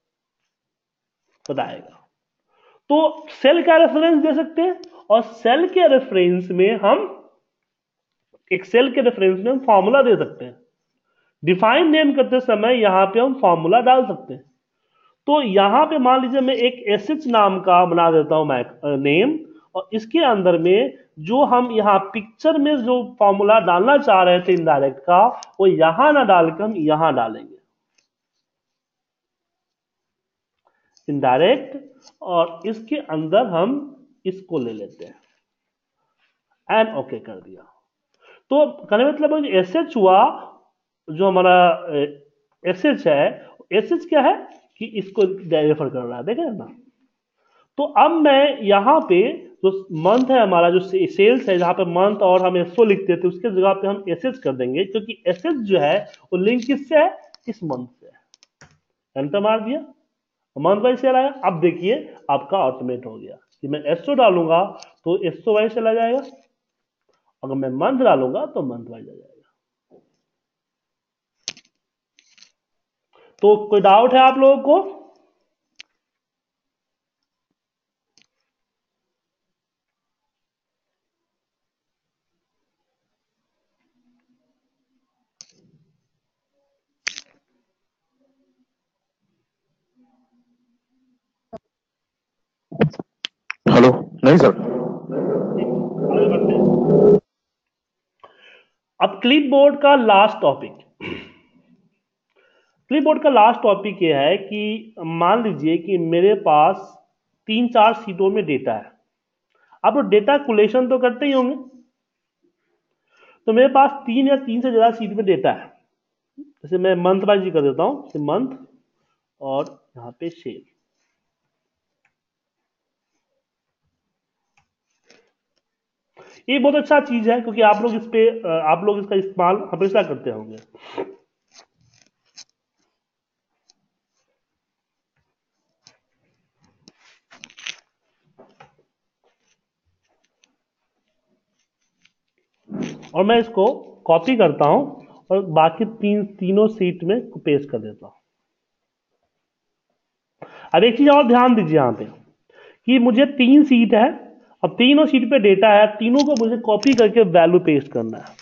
बताएगा। तो सेल का रेफरेंस दे सकते हैं और सेल के रेफरेंस में हम एक सेल के रेफरेंस में हम फॉर्मूला दे सकते हैं। डिफाइन नेम करते समय यहां पे हम फॉर्मूला डाल सकते हैं। तो यहां पे मान लीजिए मैं एक एसएच नाम का बना देता हूं मैं नेम, और इसके अंदर में जो हम यहां पिक्चर में जो फॉर्मूला डालना चाह रहे थे इनडायरेक्ट का, वो यहां ना डालकर हम यहां डालेंगे इनडायरेक्ट, और इसके अंदर हम इसको ले लेते हैं एंड ओके कर दिया। तो कहने मतलब एसएच हुआ, जो हमारा एसएच है, एसएच क्या है कि इसको रेफर कर रहा है, देखें ना। तो अब मैं यहां पे जो मंथ है हमारा, जो सेल्स है, जहां पे मंथ और हम एसओ लिखते थे उसके जगह पे हम एसएच कर देंगे, क्योंकि एसएच जो है वो लिंक किससे है, इस मंथ से है। एंटर मार दिया, मंथ वाइज सेल आया। अब देखिए आपका ऑटोमेट हो गया कि मैं एसओ डालूंगा तो एसओ वाइज चला जाएगा, अगर मैं मंथ डालूंगा तो मंथ वाइज आ जाएगा। तो कोई डाउट है आप लोगों को? हेलो, नहीं सर। अब क्लिपबोर्ड का लास्ट टॉपिक क्लिपबोर्ड का लास्ट टॉपिक ये है कि मान लीजिए कि मेरे पास तीन चार सीटों में डेटा है। आप लोग डेटा कोलेशन तो करते ही होंगे। तो मेरे पास तीन या तीन से ज्यादा सीट में डेटा है। जैसे मैं मंथ वाइज ही कर देता हूं, मंथ और यहां पे सेल। ये बहुत अच्छा चीज है, क्योंकि आप लोग इस पे आप लोग इसका इस्तेमाल हमेशा करते होंगे। और मैं इसको कॉपी करता हूं और बाकी तीन तीनों सीट में पेस्ट कर देता हूं। अब एक चीज और ध्यान दीजिए यहां पे कि मुझे तीन सीट है, अब तीनों सीट पे डेटा है, तीनों को मुझे कॉपी करके वैल्यू पेस्ट करना है।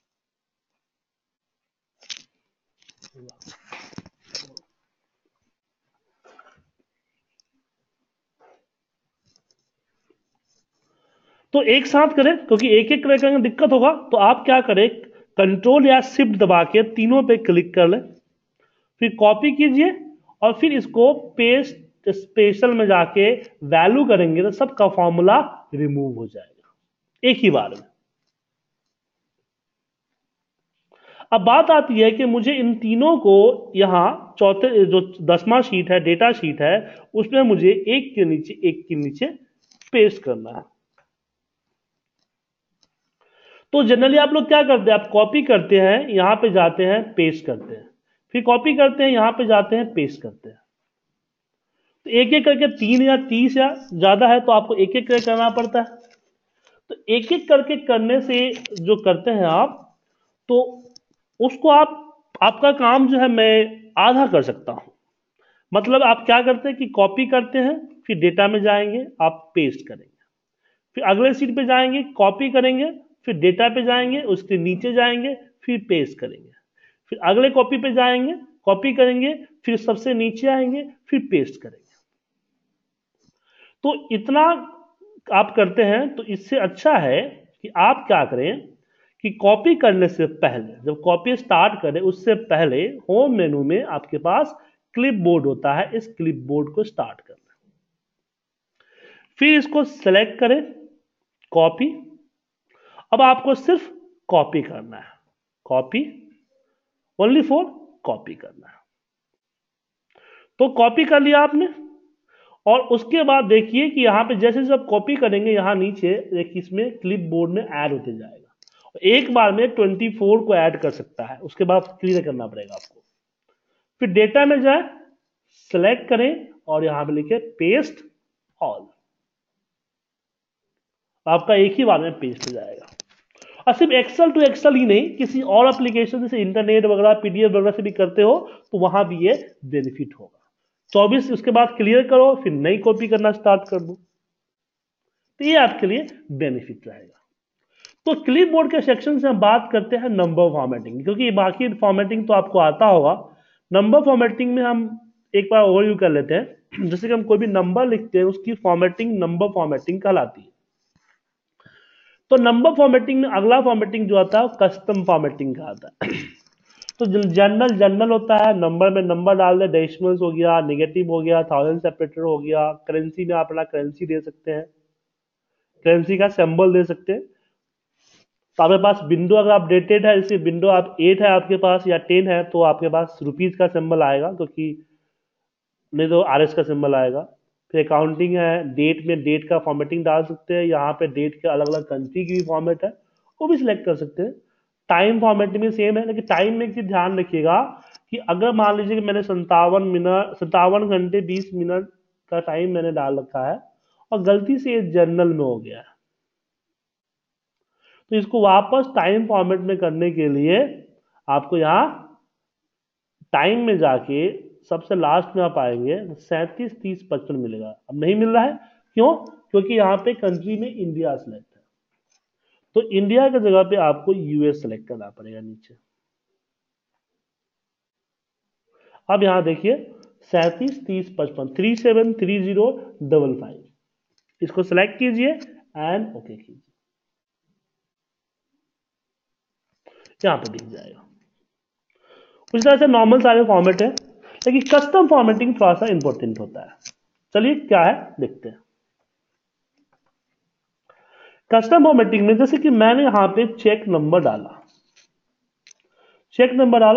तो एक साथ करें, क्योंकि एक एक करेंगे दिक्कत होगा। तो आप क्या करें, कंट्रोल या शिफ्ट दबा के तीनों पे क्लिक कर लें, फिर कॉपी कीजिए और फिर इसको पेस्ट स्पेशल में जाके वैल्यू करेंगे तो सबका फॉर्मूला रिमूव हो जाएगा एक ही बार में। अब बात आती है कि मुझे इन तीनों को यहां चौथे जो दसवां शीट है, डेटा शीट है, उसमें मुझे एक के नीचे एक के नीचे पेस्ट करना है। तो जनरली आप लोग क्या करते हैं, आप कॉपी करते हैं, यहां पे जाते हैं पेस्ट करते हैं, फिर कॉपी करते हैं, यहां पे जाते हैं पेस्ट करते हैं। तो एक एक करके तीन या तीस या ज्यादा है तो आपको एक एक करके करना पड़ता है। तो एक एक करके करने से जो करते हैं आप, तो उसको आप आपका काम जो है मैं आधा कर सकता हूं। मतलब आप क्या करते हैं कि कॉपी करते हैं, फिर डेटा में जाएंगे, आप पेस्ट करेंगे, फिर अगले सीट पे जाएंगे, कॉपी करेंगे, फिर डेटा पे जाएंगे, उसके नीचे जाएंगे, फिर पेस्ट करेंगे, फिर अगले कॉपी पे जाएंगे, कॉपी करेंगे, फिर सबसे नीचे आएंगे, फिर पेस्ट करेंगे। तो इतना आप करते हैं तो इससे अच्छा है कि आप क्या करें कि कॉपी करने से पहले, जब कॉपी स्टार्ट करें उससे पहले होम मेनू में आपके पास क्लिपबोर्ड होता है, इस क्लिपबोर्ड को स्टार्ट कर लें, फिर इसको सेलेक्ट करें कॉपी। अब आपको सिर्फ कॉपी करना है, कॉपी, ओनली फॉर कॉपी करना है। तो कॉपी कर लिया आपने, और उसके बाद देखिए कि यहां पे जैसे जब कॉपी करेंगे यहां नीचे देखिए इसमें क्लिपबोर्ड में ऐड होते जाएगा, एक बार में चौबीस को ऐड कर सकता है, उसके बाद क्लियर करना पड़ेगा आपको। फिर डेटा में जाए, सेलेक्ट करें और यहां पे लिखे पेस्ट ऑल, आपका एक ही बार में पेस्ट हो जाएगा। और सिर्फ एक्सेल टू एक्सेल ही नहीं, किसी और एप्लीकेशन जैसे इंटरनेट वगैरह, पीडीएफ वगैरह से भी करते हो तो वहां भी ये बेनिफिट होगा। चौबीस उसके बाद क्लियर करो, फिर नई कॉपी करना स्टार्ट कर दो, तो ये आपके लिए बेनिफिट रहेगा। तो क्लिपबोर्ड के सेक्शन से हम बात करते हैं नंबर फॉर्मेटिंग, क्योंकि बाकी फॉर्मेटिंग तो आपको आता होगा। नंबर फॉर्मेटिंग में हम एक बार ओवरव्यू कर लेते हैं। जैसे कि हम कोई भी नंबर लिखते हैं उसकी फॉर्मेटिंग नंबर फॉर्मेटिंग कहलाती है। तो नंबर फॉर्मेटिंग में अगला फॉर्मेटिंग जो आता है कस्टम फॉर्मेटिंग का आता है। तो जनरल जनरल होता है, नंबर में नंबर डाल दे, डेसिमल्स हो गया, नेगेटिव हो गया, थाउजेंड सेपरेटर हो गया, करेंसी में आप अपना करेंसी दे सकते हैं, करेंसी का सिंबल दे सकते हैं। तो आपके पास विंडो अगर अपडेटेड है, जैसे विंडो आप एट है आपके पास या टेन है, तो आपके पास रुपीज का सिंबल आएगा, क्योंकि नहीं तो आर एस का सिंबल आएगा। फिर अकाउंटिंग है, डेट में डेट का फॉर्मेटिंग डाल सकते हैं, यहाँ पे डेट के अलग अलग कंट्री की भी फॉर्मेट है वो भी सिलेक्ट कर सकते हैं। टाइम फॉर्मेट में सेम है, लेकिन टाइम में एक चीज ध्यान रखिएगा कि अगर मान लीजिए कि मैंने संतावन मिनट संतावन घंटे बीस मिनट का टाइम मैंने डाल रखा है और गलती से ये जर्नल में हो गया है, तो इसको वापस टाइम फॉर्मेट में करने के लिए आपको यहां टाइम में जाके सबसे लास्ट में आप आएंगे, सैंतीस तीस पचपन मिलेगा। अब नहीं मिल रहा है, क्यों? क्योंकि यहां पे कंट्री में इंडिया सेलेक्ट है, तो इंडिया की जगह पे आपको यूएस सेलेक्ट करना पड़ेगा नीचे। अब यहां देखिए सैंतीस तीस पचपन three seven three zero double five, इसको सेलेक्ट कीजिए एंड ओके कीजिए, यहां पे दिख जाएगा। उस तरह से नॉर्मल सारे फॉर्मेट है, लेकिन कस्टम फॉर्मेटिंग थोड़ा सा इंपॉर्टेंट होता है। चलिए क्या है देखते हैं। कस्टम फॉर्मेटिंग में जैसे कि मैंने यहां पे चेक नंबर डाला, चेक नंबर डाला।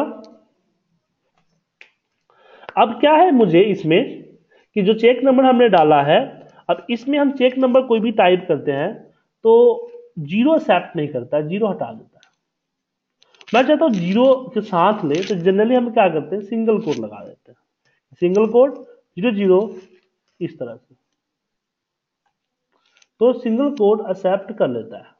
अब क्या है मुझे इसमें कि जो चेक नंबर हमने डाला है, अब इसमें हम चेक नंबर कोई भी टाइप करते हैं तो जीरो एक्सेप्ट नहीं करता, जीरो हटा देता है। मैं चाहता हूं जीरो के साथ ले, तो जनरली हम क्या करते हैं सिंगल कोड लगा देते हैं, सिंगल कोड जीरो जीरो इस तरह से, तो सिंगल कोड एक्सेप्ट कर लेता है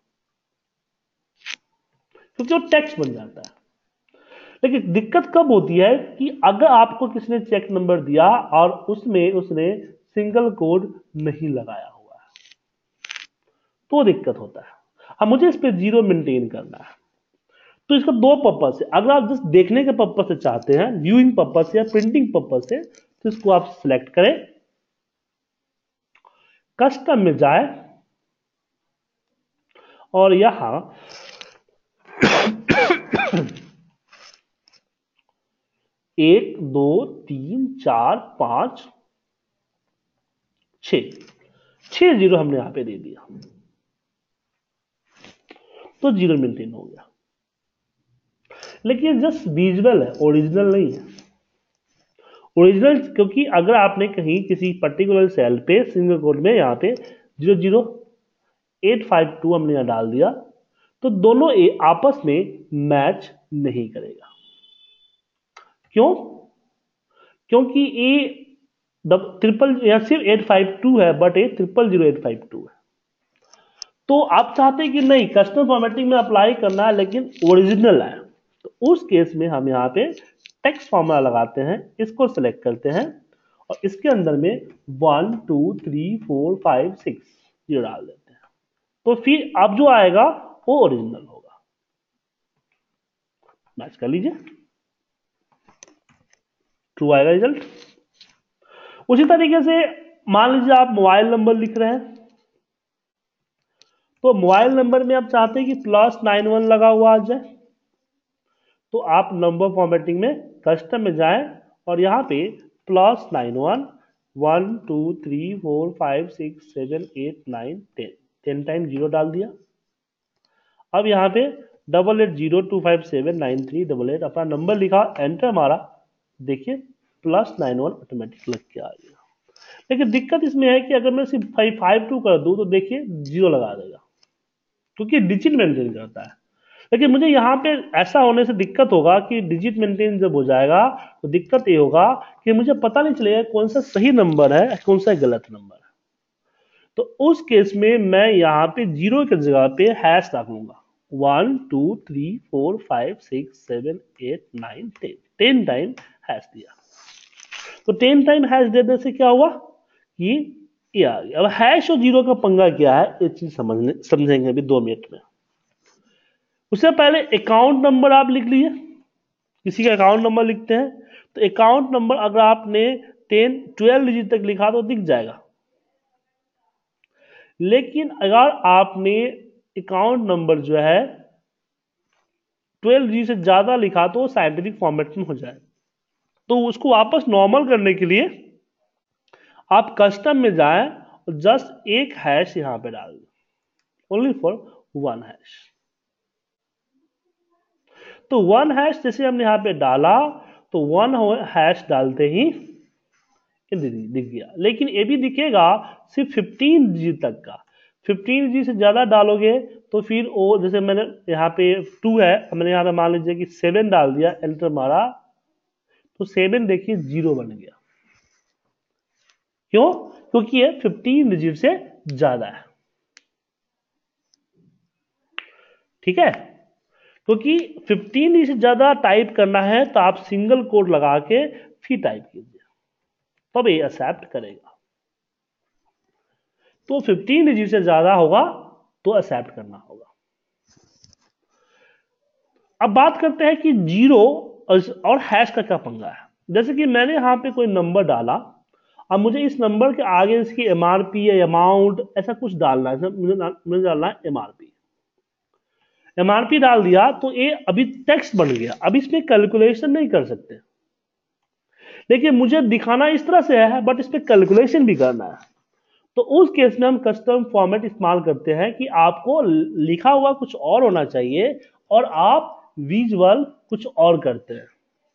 क्योंकि वो टेक्स्ट बन जाता है। लेकिन दिक्कत कब होती है कि अगर आपको किसी ने चेक नंबर दिया और उसमें उसने सिंगल कोड नहीं लगाया हुआ है, तो दिक्कत होता है। अब मुझे इस पे जीरो मेंटेन करना है, तो इसका दो पर्पस है। अगर आप जस्ट देखने के पर्पस से चाहते हैं, व्यूइंग पर्पस से या प्रिंटिंग पर्पस से, तो इसको आप सिलेक्ट करें, कस्टम में जाए और यहां एक दो तीन चार पांच छ छह जीरो हमने यहां पे दे दिया, तो जीरो मेंटेन हो गया। लेकिन जस्ट विजुअल है, ओरिजिनल नहीं है। ओरिजिनल क्योंकि अगर आपने कहीं किसी पर्टिकुलर सेल पे सिंगल कोड में यहां पे zero zero eight five two हमने यहां डाल दिया, तो दोनों आपस में मैच नहीं करेगा। क्यों? क्योंकि ये ट्रिपल या सिर्फ एट फाइव टू है, बट ये triple zero eight five two है। तो आप चाहते हैं कि नहीं कस्टम फॉर्मेटिंग में अप्लाई करना है लेकिन ओरिजिनल है, तो उस केस में हम यहाँ पे टेक्स्ट फॉर्मूला लगाते हैं, इसको सेलेक्ट करते हैं और इसके अंदर में one two three four five six ये डाल देते हैं, तो फिर अब जो आएगा वो ओरिजिनल होगा। मैच कर लीजिए, ट्रू आएगा रिजल्ट। उसी तरीके से मान लीजिए आप मोबाइल नंबर लिख रहे हैं, तो मोबाइल नंबर में आप चाहते हैं कि प्लस नाइन वन लगा हुआ आ जाए, तो आप नंबर फॉर्मेटिंग में कस्टम में जाएं और यहाँ पे plus nine one one two three four five six seven eight nine ten ten time zero डाल दिया। अब यहाँ पे double eight zero two five seven nine three double eight अपना नंबर लिखा, एंटर मारा, देखिए प्लस नाइन वन ऑटोमेटिक लग के आ गया। लेकिन दिक्कत इसमें है कि अगर मैं सिर्फ फाइव फाइव टू कर दूं तो देखिए जीरो लगा देगा, क्योंकि डिजिट मेंटेन करता है। लेकिन मुझे यहाँ पे ऐसा होने से दिक्कत होगा कि डिजिट मेंटेन जब हो जाएगा तो दिक्कत ये होगा कि मुझे पता नहीं चलेगा कौन सा सही नंबर है कौन सा गलत नंबर है। तो उस केस में मैं यहाँ पे जीरो की जगह पे हैश रखूंगा, one two three four five six seven eight nine ten ten time hash दिया। तो टेन टाइम हैश देने से क्या हुआ कि ये आ गया। अब हैश और जीरो का पंगा क्या है ये चीज समझने समझेंगे अभी दो मिनट में। उससे पहले अकाउंट नंबर आप लिख लीजिए, किसी का अकाउंट नंबर लिखते हैं तो अकाउंट नंबर अगर आपने टेन ट्वेल्व डिजिट तक लिखा तो दिख जाएगा, लेकिन अगर आपने अकाउंट नंबर जो है ट्वेल्व डिजिट से ज्यादा लिखा तो साइंटिफिक फॉर्मेट में हो जाए। तो उसको वापस नॉर्मल करने के लिए आप कस्टम में जाएं और जस्ट एक हैश यहां पे डाल दें, ओनली फॉर वन हैश। तो वन हैश जैसे हमने यहां पे डाला तो वन हैश डालते ही दिख गया, लेकिन ये भी दिखेगा सिर्फ फिफ्टीन डिजिट तक का। फिफ्टीन डिजिट से ज्यादा डालोगे तो फिर वो जैसे मैंने यहाँ पे टू है, मैंने यहाँ पे मान लीजिए कि सेवन डाल दिया, एंटर मारा तो सेवन देखिए जीरो बन गया। क्यों? क्योंकि ये फिफ्टीन डिजिट से ज्यादा है। ठीक है, क्योंकि फिफ्टीन डिजिट से ज्यादा टाइप करना है तो आप सिंगल कोड लगा के फिर टाइप कीजिए, तब ये एक्सेप्ट करेगा। तो फिफ्टीन डिजिट से ज्यादा होगा तो एक्सेप्ट करना होगा। अब बात करते हैं कि जीरो और हैश का क्या पंगा है। जैसे कि मैंने यहां पे कोई नंबर डाला, अब मुझे इस नंबर के आगे इसकी एमआरपी या अमाउंट ऐसा कुछ डालना है, मुझे मुझे डालना है एमआरपी। एमआरपी डाल दिया तो ये अभी टेक्स्ट बन गया, अब इसमें कैलकुलेशन नहीं कर सकते, लेकिन मुझे दिखाना इस तरह से है बट इस पर कैलकुलेशन भी करना है। तो उस केस में हम कस्टम फॉर्मेट इस्तेमाल करते हैं कि आपको लिखा हुआ कुछ और होना चाहिए और आप विजुअल कुछ और करते हैं।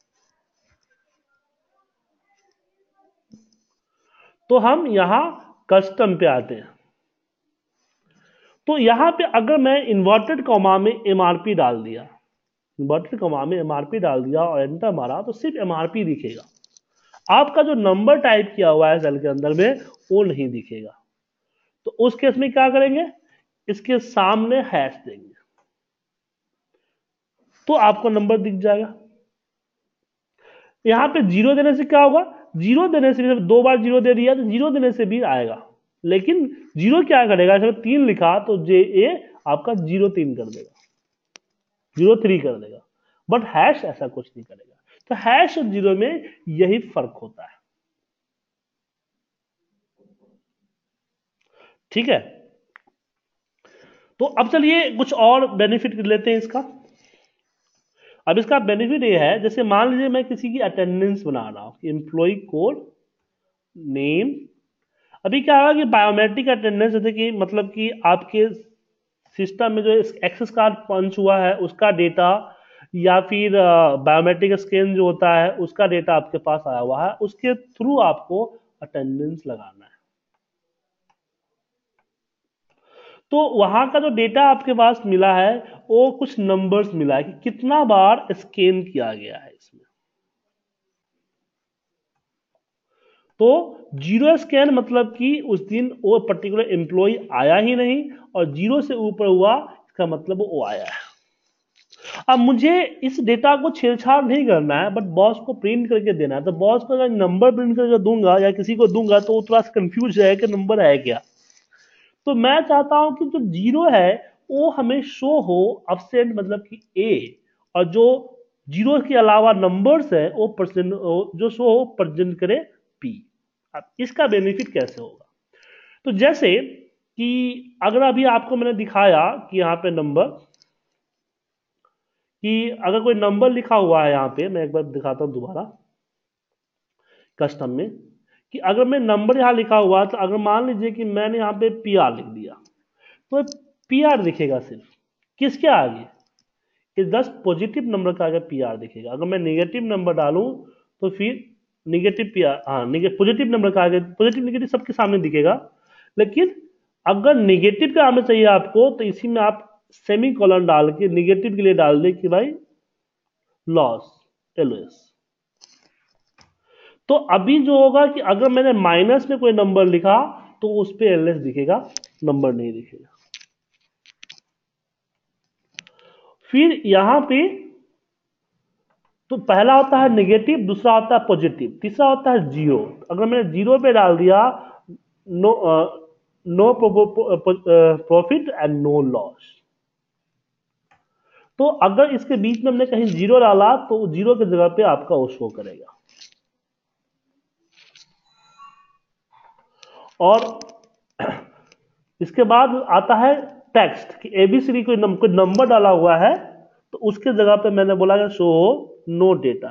तो हम यहां कस्टम पे आते हैं। तो यहां पे अगर मैं इन्वर्टेड कॉमा में एमआरपी डाल दिया, इन्वर्टेड कॉमा में एमआरपी डाल दिया और एंटर मारा तो सिर्फ एमआरपी दिखेगा, आपका जो नंबर टाइप किया हुआ है सेल के अंदर में वो नहीं दिखेगा। तो उस केस में क्या करेंगे, इसके सामने हैश देंगे तो आपको नंबर दिख जाएगा। यहां पे जीरो देने से क्या होगा, जीरो देने से भी दो बार जीरो दे दिया तो जीरो देने से भी आएगा, लेकिन जीरो क्या करेगा, जब तीन लिखा तो जे ए आपका जीरो तीन कर देगा, जीरो थ्री कर देगा, बट हैश ऐसा कुछ नहीं करेगा। तो हैश और जीरो में यही फर्क होता है। ठीक है, तो अब चलिए कुछ और बेनिफिट लेते हैं इसका। अब इसका बेनिफिट ये है, जैसे मान लीजिए मैं किसी की अटेंडेंस बना रहा हूं, एम्प्लॉय कोड नेम। अभी क्या होगा कि बायोमेट्रिक अटेंडेंस जैसे कि मतलब कि आपके सिस्टम में जो एक्सेस कार्ड पंच हुआ है उसका डेटा या फिर बायोमेट्रिक स्कैन जो होता है उसका डेटा आपके पास आया हुआ है, उसके थ्रू आपको अटेंडेंस लगाना है। तो वहां का जो डेटा आपके पास मिला है वो कुछ नंबर्स मिला है कि कितना बार स्कैन किया गया है इसमें। तो जीरो स्कैन मतलब कि उस दिन वो पर्टिकुलर एम्प्लॉय आया ही नहीं, और जीरो से ऊपर हुआ इसका मतलब वो आया है। अब मुझे इस डेटा को छेड़छाड़ नहीं करना है, बट बॉस को प्रिंट करके देना है। तो बॉस को अगर नंबर प्रिंट करके दूंगा या किसी को दूंगा तो वो थोड़ा सा कंफ्यूज है कि नंबर है क्या। तो मैं चाहता हूं कि जो जीरो है वो हमें शो हो अब्सेंट मतलब कि ए, और जो जीरो के अलावा नंबर्स है वो परसेंट जो शो हो प्रेजेंट करे पी। अब इसका बेनिफिट कैसे होगा, तो जैसे कि अगर अभी आपको मैंने दिखाया कि यहाँ पे नंबर, कि अगर कोई नंबर लिखा हुआ है यहाँ पे, मैं एक बार दिखाता हूं दोबारा कस्टम में, कि अगर मैं नंबर यहाँ लिखा हुआ, तो अगर मान लीजिए कि मैंने यहाँ पे पी आर लिख दिया, तो पी आर दिखेगा सिर्फ किसके आगे, इस दस पॉजिटिव नंबर का आगे पी आर दिखेगा। अगर मैं नेगेटिव नंबर डालूं तो फिर नेगेटिव पी आर, हाँ पॉजिटिव नंबर का आगे पॉजिटिव नेगेटिव सबके सामने दिखेगा। लेकिन अगर नेगेटिव का आगे चाहिए आपको, तो इसी में आप सेमी कॉलन डाल के नेगेटिव के लिए डाल दे कि भाई लॉस एलओएस। तो अभी जो होगा कि अगर मैंने माइनस में कोई नंबर लिखा तो उस पे एलएस दिखेगा, नंबर नहीं दिखेगा। फिर यहां पे तो पहला होता है नेगेटिव, दूसरा होता है पॉजिटिव, तीसरा होता है जीरो। अगर मैंने जीरो पे डाल दिया no no profit and no loss. तो अगर इसके बीच में हमने कहीं जीरो डाला तो जीरो की जगह पे आपका वो शो करेगा। और इसके बाद आता है टेक्स्ट कि एबीसीडी कोई नंबर, कोई नंबर डाला हुआ है तो उसके जगह पे मैंने बोला कि शो नो डेटा।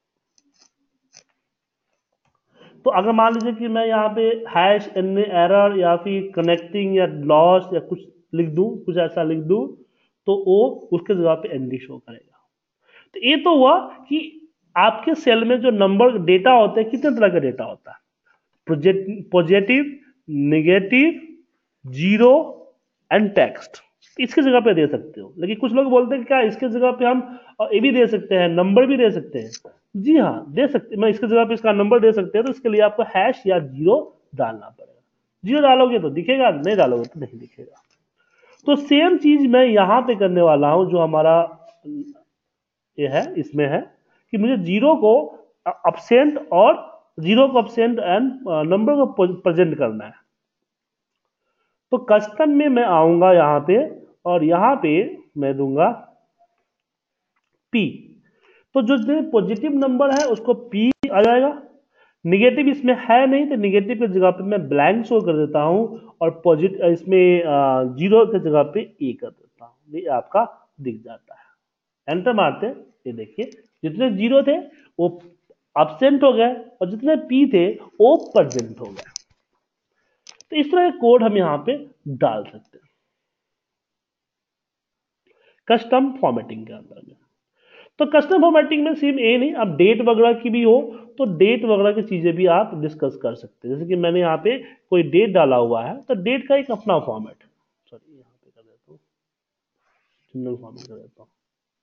तो अगर मान लीजिए कि मैं यहाँ पे हैश एन एरर या फिर कनेक्टिंग या लॉस या कुछ लिख दूं, कुछ ऐसा लिख दूं, तो वो उसके जगह पे एनडी शो करेगा। तो ये तो हुआ कि आपके सेल में जो नंबर डेटा होते हैं, कितने तरह का डेटा होता है, positive, negative, zero and text. इसके जगह पे दे सकते हो। लेकिन कुछ लोग बोलते हैं कि क्या इसके जगह पे हम ये भी दे सकते हैं, नंबर भी दे सकते हैं। जी हाँ दे सकते, मैं इसके जगह पे इसका नंबर दे सकते हैं। तो इसके लिए आपको हैश या जीरो डालना पड़ेगा। जीरो डालोगे तो दिखेगा, नहीं डालोगे तो नहीं दिखेगा। तो सेम चीज मैं यहां पे करने वाला हूं, जो हमारा ये है इसमें है कि मुझे जीरो को अब्सेंट और जीरो को अब्सेंट एंड नंबर को प्रेजेंट करना है। तो कस्टम में मैं आऊंगा यहां पे, और यहां पे मैं दूंगा पी। तो जो पॉजिटिव नंबर है उसको पी आ जाएगा, निगेटिव इसमें है नहीं तो निगेटिव की जगह पे मैं ब्लैंक शो कर देता हूं, और पॉजिटिव इसमें जीरो की जगह पे ए कर देता हूं। ये आपका दिख जाता है। एंटर मारते हैं, ये देखिए जितने जीरो थे वो एब्सेंट हो गए और जितने पी थे वो प्रेजेंट हो गए। तो इस तरह के कोड हम यहां पे डाल सकते हैं कस्टम फॉर्मेटिंग के अंदर में। तो कस्टम फॉर्मेटिंग में सिर्फ ये नहीं, अब डेट वगैरह की भी हो तो डेट वगैरह की चीजें भी आप डिस्कस कर सकते हैं। जैसे कि मैंने यहाँ पे कोई डेट डाला हुआ है तो डेट का एक अपना फॉर्मेट है। सॉरी यहाँ पे कर देता हूँ, सिंगल फॉर्मेट कर देता हूँ।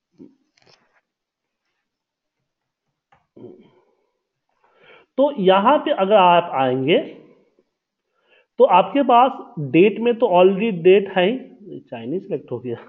तो यहां पे अगर आप आएंगे तो आपके पास डेट में तो ऑलरेडी डेट है ही, चाइनीज सिलेक्ट हो गया।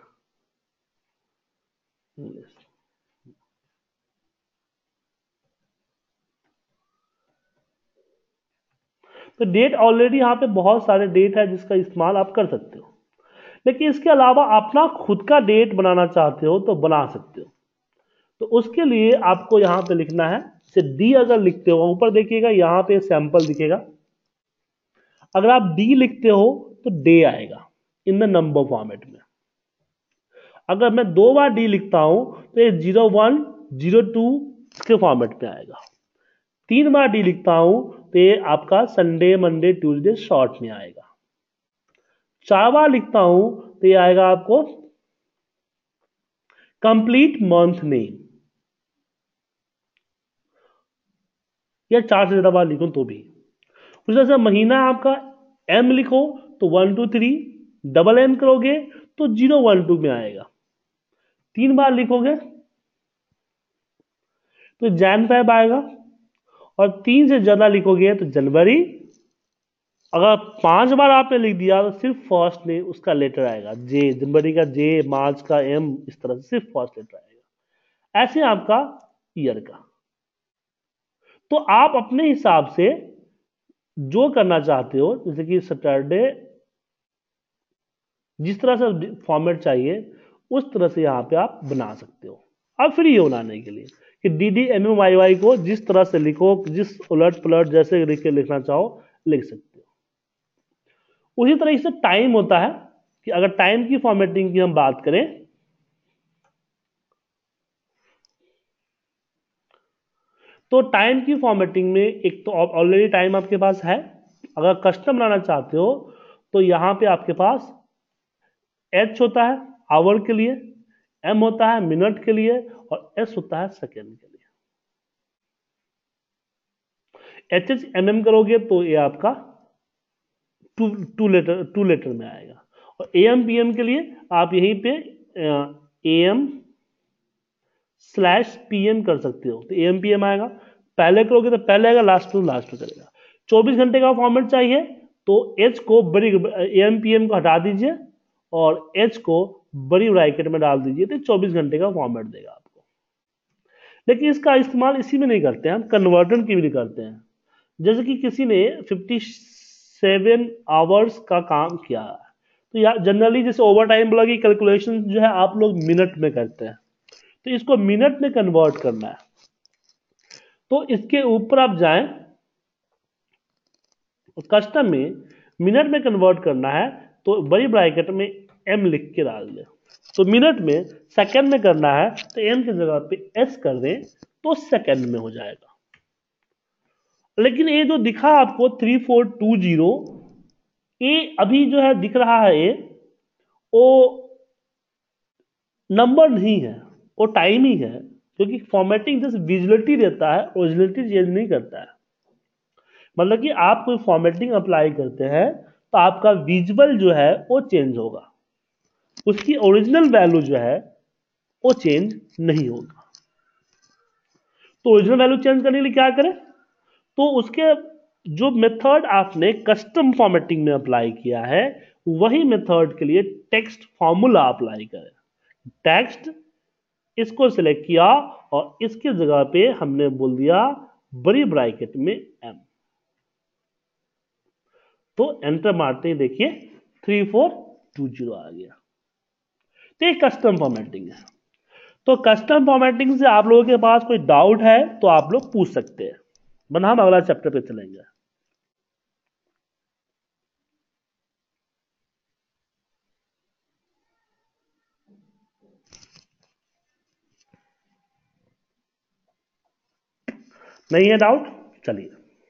तो डेट ऑलरेडी यहाँ पे बहुत सारे डेट है जिसका इस्तेमाल आप कर सकते हो। लेकिन इसके अलावा अपना खुद का डेट बनाना चाहते हो तो बना सकते हो। तो उसके लिए आपको यहाँ पे लिखना है, जैसे डी अगर लिखते हो ऊपर देखिएगा यहाँ पे सैंपल दिखेगा। अगर आप डी लिखते हो तो डे आएगा इन द नंबर फॉर्मेट में। अगर मैं दो बार डी लिखता हूं तो ये जीरो वन जीरो टू के फॉर्मेट में आएगा। तीन बार डी लिखता हूं तो ये आपका संडे मंडे ट्यूसडे शॉर्ट में आएगा। चार बार लिखता हूं तो ये आएगा आपको कंप्लीट मंथ नेम, या चार से ज्यादा बार लिखो तो भी। उस तरह से महीना आपका एम लिखो तो one two three, double M करोगे तो जीरो वन टू में आएगा। तीन बार लिखोगे तो जैन फेब आएगा, और तीन से ज्यादा लिखोगे तो जनवरी। अगर पांच बार आपने लिख दिया तो सिर्फ फर्स्ट नेम उसका लेटर आएगा, जे, जनवरी का जे, मार्च का एम, इस तरह से सिर्फ फर्स्ट लेटर आएगा। ऐसे आपका ईयर का। तो आप अपने हिसाब से जो करना चाहते हो, जैसे कि सैटरडे, जिस तरह से फॉर्मेट चाहिए उस तरह से यहाँ पे आप बना सकते हो। अब फ्री हो बनाने के लिए कि D D M M Y Y को जिस तरह से लिखो, जिस उलट पुलट जैसे लिख के लिखना चाहो लिख सकते हो। उसी तरह से टाइम होता है कि अगर टाइम की फॉर्मेटिंग की हम बात करें तो टाइम की फॉर्मेटिंग में एक तो ऑलरेडी टाइम आपके पास है। अगर कस्टम बनाना चाहते हो तो यहां पे आपके पास एच होता है आवर के लिए, एम होता है मिनट के लिए और एस होता है सेकेंड के लिए। एच एच एम एम करोगे तो ये आपका two two letter two letter में आएगा। और ए एम पी एम के लिए आप यहीं पे A M slash P M कर सकते हो, तो ए एम पी एम आएगा। पहले करोगे तो पहले आएगा, लास्ट टू लास्ट में करेगा। चौबीस घंटे का फॉर्मेट चाहिए तो एच को बड़ी ए एम पी एम को हटा दीजिए और एच को बड़ी ब्रैकेट में डाल दीजिए, तो चौबीस घंटे का फॉर्मेट देगा आपको। लेकिन इसका इस्तेमाल इसी में नहीं करते हैं हम, कन्वर्जन की भी करते हैं। जैसे कि किसी ने सत्तावन आवर्स का काम किया है तो यार जनरली जैसे ओवर टाइम बोला कि कैलकुलेशन जो है आप लोग मिनट में करते हैं, तो इसको मिनट में कन्वर्ट करना है। तो इसके ऊपर आप जाएं, कस्टम में मिनट में कन्वर्ट करना है तो बड़ी ब्रैकेट में एम लिख के डाल दें। तो मिनट में, सेकंड में करना है तो एम की जगह पे एस कर दें तो सेकंड में हो जाएगा। लेकिन ये जो दिखा आपको थ्री फोर टू जीरो, ये अभी जो है दिख रहा है ये वो नंबर नहीं है, वो टाइम ही है, क्योंकि फॉर्मेटिंग जैसे विजुअलिटी देता है, ओरिजिनलिटी चेंज नहीं करता है। मतलब कि आप कोई फॉर्मेटिंग अप्लाई करते हैं तो आपका विजुअल जो है वो चेंज होगा, उसकी ओरिजिनल वैल्यू जो है वो चेंज नहीं होगा। तो ओरिजिनल वैल्यू चेंज करने के लिए क्या करें, तो उसके जो मेथड आपने कस्टम फॉर्मेटिंग में अप्लाई किया है वही मेथड के लिए टेक्स्ट फॉर्मूला अप्लाई करें। टेक्स्ट, इसको सिलेक्ट किया और इसकी जगह पे हमने बोल दिया बड़ी ब्रैकेट में एम, तो एंटर मारते ही देखिए थ्री फोर टू जीरो आ गया। तो ये कस्टम फॉर्मेटिंग है। तो कस्टम फॉर्मेटिंग से आप लोगों के पास कोई डाउट है तो आप लोग पूछ सकते हैं, वरना हम अगला चैप्टर पे चलेंगे। नहीं है डाउट, चलिए।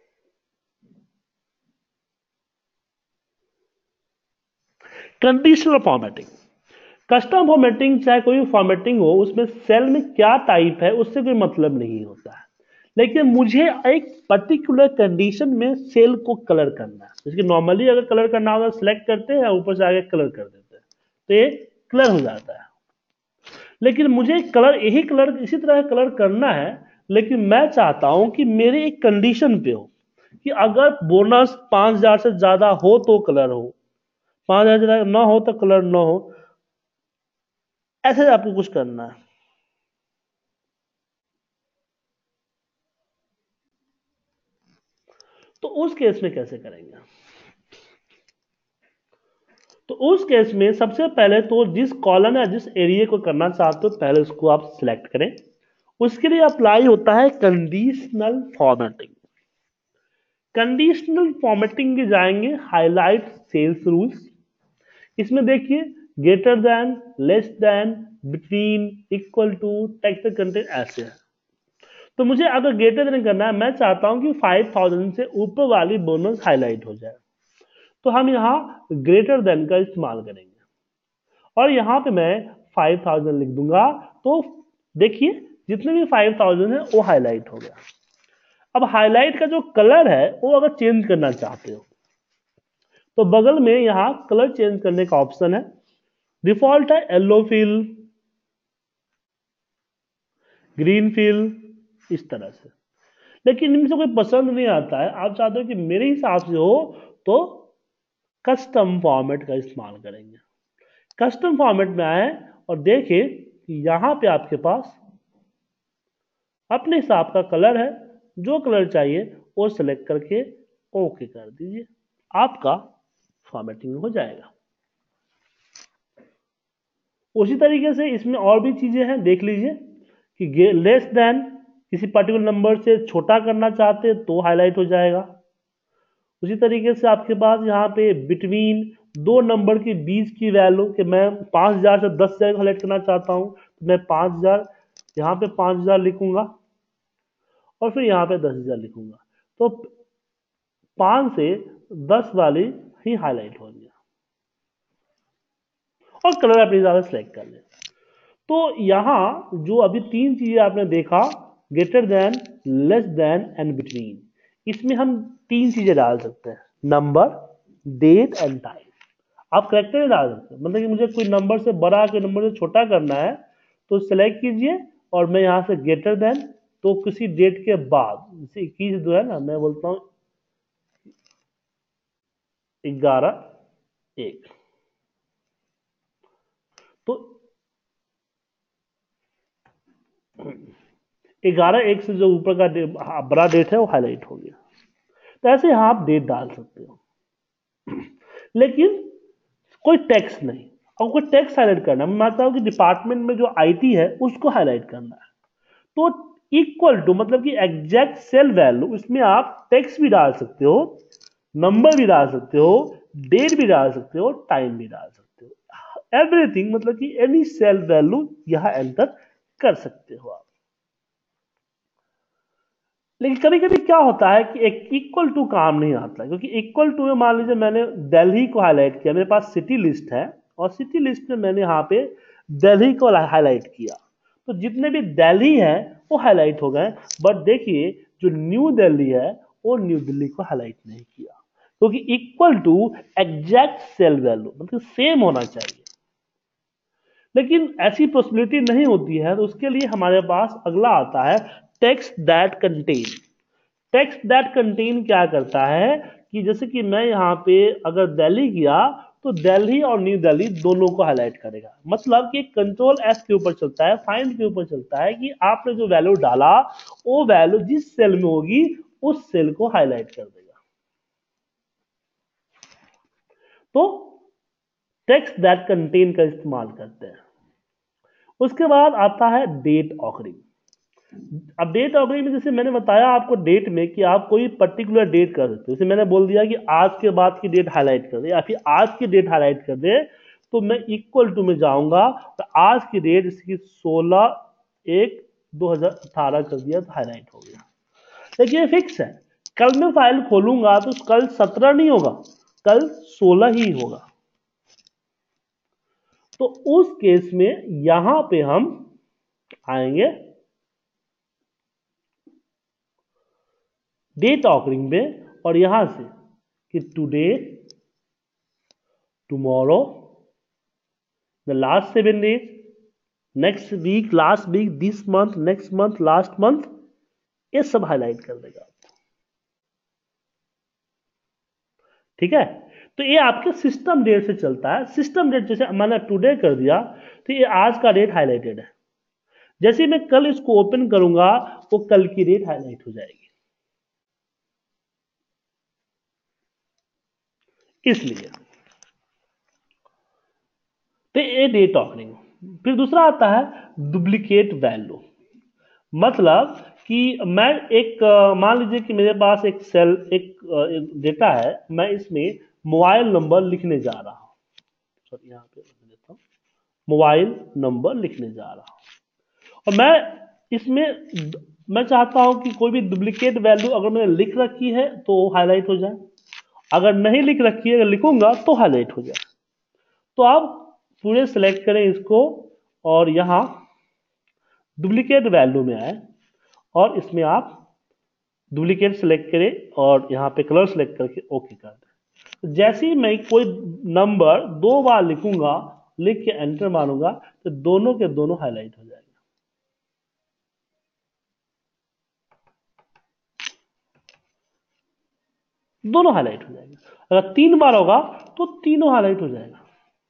कंडीशनल फॉर्मेटिंग, कस्टम फॉर्मेटिंग चाहे कोई फॉर्मेटिंग हो उसमें सेल में क्या टाइप है उससे कोई मतलब नहीं होता है, लेकिन मुझे एक पर्टिकुलर कंडीशन में सेल को कलर करना है। जैसे नॉर्मली अगर कलर करना होगा सिलेक्ट करते हैं ऊपर से आगे कलर कर देते हैं तो ये कलर हो जाता है। लेकिन मुझे कलर यही कलर इसी तरह कलर करना है, लेकिन मैं चाहता हूं कि मेरे एक कंडीशन पे हो कि अगर बोनस पांच हजार से ज्यादा हो तो कलर हो, पांच हजार से ज्यादा ना हो तो कलर ना हो, ऐसे आपको कुछ करना है। तो उस केस में कैसे करेंगे, तो उस केस में सबसे पहले तो जिस कॉलम या जिस एरिया को करना चाहते हो पहले उसको आप सिलेक्ट करें। उसके लिए अप्लाई होता है कंडीशनल फॉर्मेटिंग। कंडीशनल फॉर्मेटिंग में जाएंगे हाईलाइट सेल्स रूल्स। इसमें देखिए greater than, less than, between, equal to, text content ऐसे है। तो मुझे अगर ग्रेटर देन करना है, मैं चाहता हूं कि फाइव थाउजेंड से ऊपर वाली बोनस हाईलाइट हो जाए, तो हम यहां ग्रेटर देन का इस्तेमाल करेंगे और यहां पे मैं फाइव थाउजेंड लिख दूंगा। तो देखिए जितने भी फाइव थाउजेंड है वो हाईलाइट हो गया। अब हाईलाइट का जो कलर है वो अगर चेंज करना चाहते हो तो बगल में यहां कलर चेंज करने का ऑप्शन है। डिफॉल्ट है येलो फिल, ग्रीन फिल, इस तरह से। लेकिन इनमें से कोई पसंद नहीं आता है, आप चाहते हो कि मेरे हिसाब से हो, तो कस्टम फॉर्मेट का इस्तेमाल करेंगे। कस्टम फॉर्मेट में आए और देखें कि यहां पे आपके पास अपने हिसाब का कलर है, जो कलर चाहिए वो सेलेक्ट करके ओके कर दीजिए, आपका फॉर्मेटिंग हो जाएगा। उसी तरीके से इसमें और भी चीजें हैं, देख लीजिए कि लेस देन किसी पर्टिकुलर नंबर से छोटा करना चाहते हैं तो हाईलाइट हो जाएगा। उसी तरीके से आपके पास यहाँ पे बिटवीन दो नंबर के बीच की वैल्यू, कि मैं पाँच हजार से दस हजार हाईलाइट करना चाहता हूँ, तो मैं पाँच हजार यहाँ पे पाँच हजार लिखूंगा और फिर यहाँ पे दस हजार लिखूंगा, तो पाँच से दस वाली ही हाईलाइट हो गया और कलर अपनी ज्यादा सेलेक्ट कर ले। तो यहां जो अभी तीन चीजें आपने देखा, greater than, less than and between, इसमें हम तीन चीजें डाल सकते हैं, नंबर, डेट एंड टाइम। आप करेक्टर नहीं डाल सकते, मतलब कि मुझे कोई नंबर से बड़ा कोई नंबर से छोटा करना है तो सेलेक्ट कीजिए और मैं यहां से ग्रेटर देन, तो किसी डेट के बाद, जैसे इक्कीस जो है ना, मैं बोलता हूं ग्यारह एक, तो ग्यारह एक से जो ऊपर का डे, बड़ा डेट है वो हाईलाइट हो गया। तो ऐसे यहां आप डेट डाल सकते हो, लेकिन कोई टेक्स्ट नहीं। और कोई टेक्स्ट हाईलाइट करना है, मैं मानता हूं कि डिपार्टमेंट में जो आईटी है उसको हाईलाइट करना है, तो इक्वल टू मतलब कि एग्जैक्ट सेल वैल्यू, इसमें आप टेक्स्ट भी डाल सकते हो, नंबर भी डाल सकते हो, डेट भी डाल सकते हो, टाइम भी डाल सकते हो, एवरीथिंग, मतलब कि एनी सेल वैल्यू यहां एंटर कर सकते हो आप। लेकिन कभी कभी क्या होता है कि एक इक्वल टू काम नहीं आता, क्योंकि इक्वल टू में मान लीजिए मैंने दिल्ली को हाईलाइट किया, मेरे पास सिटी लिस्ट है और सिटी लिस्ट में मैंने यहाँ पे दिल्ली को हाईलाइट किया, तो जितने भी दिल्ली है वो हाईलाइट हो गए, बट देखिए जो न्यू दिल्ली है वो न्यू दिल्ली को हाईलाइट नहीं किया, क्योंकि equal to exact cell value मतलब सेम होना चाहिए। लेकिन ऐसी पॉसिबिलिटी नहीं होती है, तो उसके लिए हमारे पास अगला आता है text that contain. Text that contain क्या करता है कि जैसे कि मैं यहाँ पे अगर दिल्ली किया तो दिल्ली और न्यू दिल्ली दोनों को हाईलाइट करेगा, मतलब कि कंट्रोल एस के ऊपर चलता है, फाइंड के ऊपर चलता है कि आपने जो वैल्यू डाला वो वैल्यू जिस सेल में होगी उस सेल को हाईलाइट कर देगा। तो टेक्स्ट दैट कंटेन का इस्तेमाल करते हैं। उसके बाद आता है डेट ऑकरिंग। अब डेट ऑकरिंग में जैसे मैंने बताया आपको डेट में कि आप कोई पर्टिकुलर डेट कर सकते हो, जैसे मैंने बोल दिया कि आज के बाद की डेट हाईलाइट कर दे या फिर आज की डेट हाईलाइट कर दे, तो मैं इक्वल टू में जाऊंगा तो आज की डेट इसकी सोलह एक दो हजार अठारह कर दिया तो हाईलाइट हो गया। लेकिन ये फिक्स है, कल मैं फाइल खोलूंगा तो कल सत्रह नहीं होगा, कल सोलह ही होगा। तो उस केस में यहां पे हम आएंगे डेट ऑकरिंग में और यहां से कि today, tomorrow, the last seven days, next week, last week, this month, next month, last month, ये सब हाईलाइट कर देगा। ठीक है, तो ये आपके सिस्टम डेट से चलता है। सिस्टम डेट जैसे मैंने टुडे कर दिया तो ये आज का डेट हाईलाइटेड है, जैसे मैं कल इसको ओपन करूंगा वो कल की डेट हाईलाइट हो जाएगी, इसलिए तो ये डेट ऑकरिंग। फिर दूसरा आता है डुप्लीकेट वैल्यू, मतलब कि मैं एक मान लीजिए कि मेरे पास एक सेल एक, एक डेटा है, मैं इसमें मोबाइल नंबर लिखने जा रहा हूं, सॉरी यहां पे देता हूं, मोबाइल नंबर लिखने जा रहा हूं और मैं इसमें मैं चाहता हूं कि कोई भी डुप्लीकेट वैल्यू अगर मैंने लिख रखी है तो हाईलाइट हो जाए, अगर नहीं लिख रखी है, अगर लिखूंगा तो हाईलाइट हो जाए। तो आप पूरे सेलेक्ट करें इसको और यहां डुप्लीकेट वैल्यू में आए और इसमें आप डुप्लीकेट सेलेक्ट करें और यहां पे कलर सेलेक्ट करके ओके कर दें। जैसे ही मैं कोई नंबर दो बार लिखूंगा, लिख के एंटर मारूंगा तो दोनों के दोनों हाईलाइट हो जाएगा। दोनों हाईलाइट हो जाएंगे। अगर तीन बार होगा तो तीनों हाईलाइट हो जाएगा।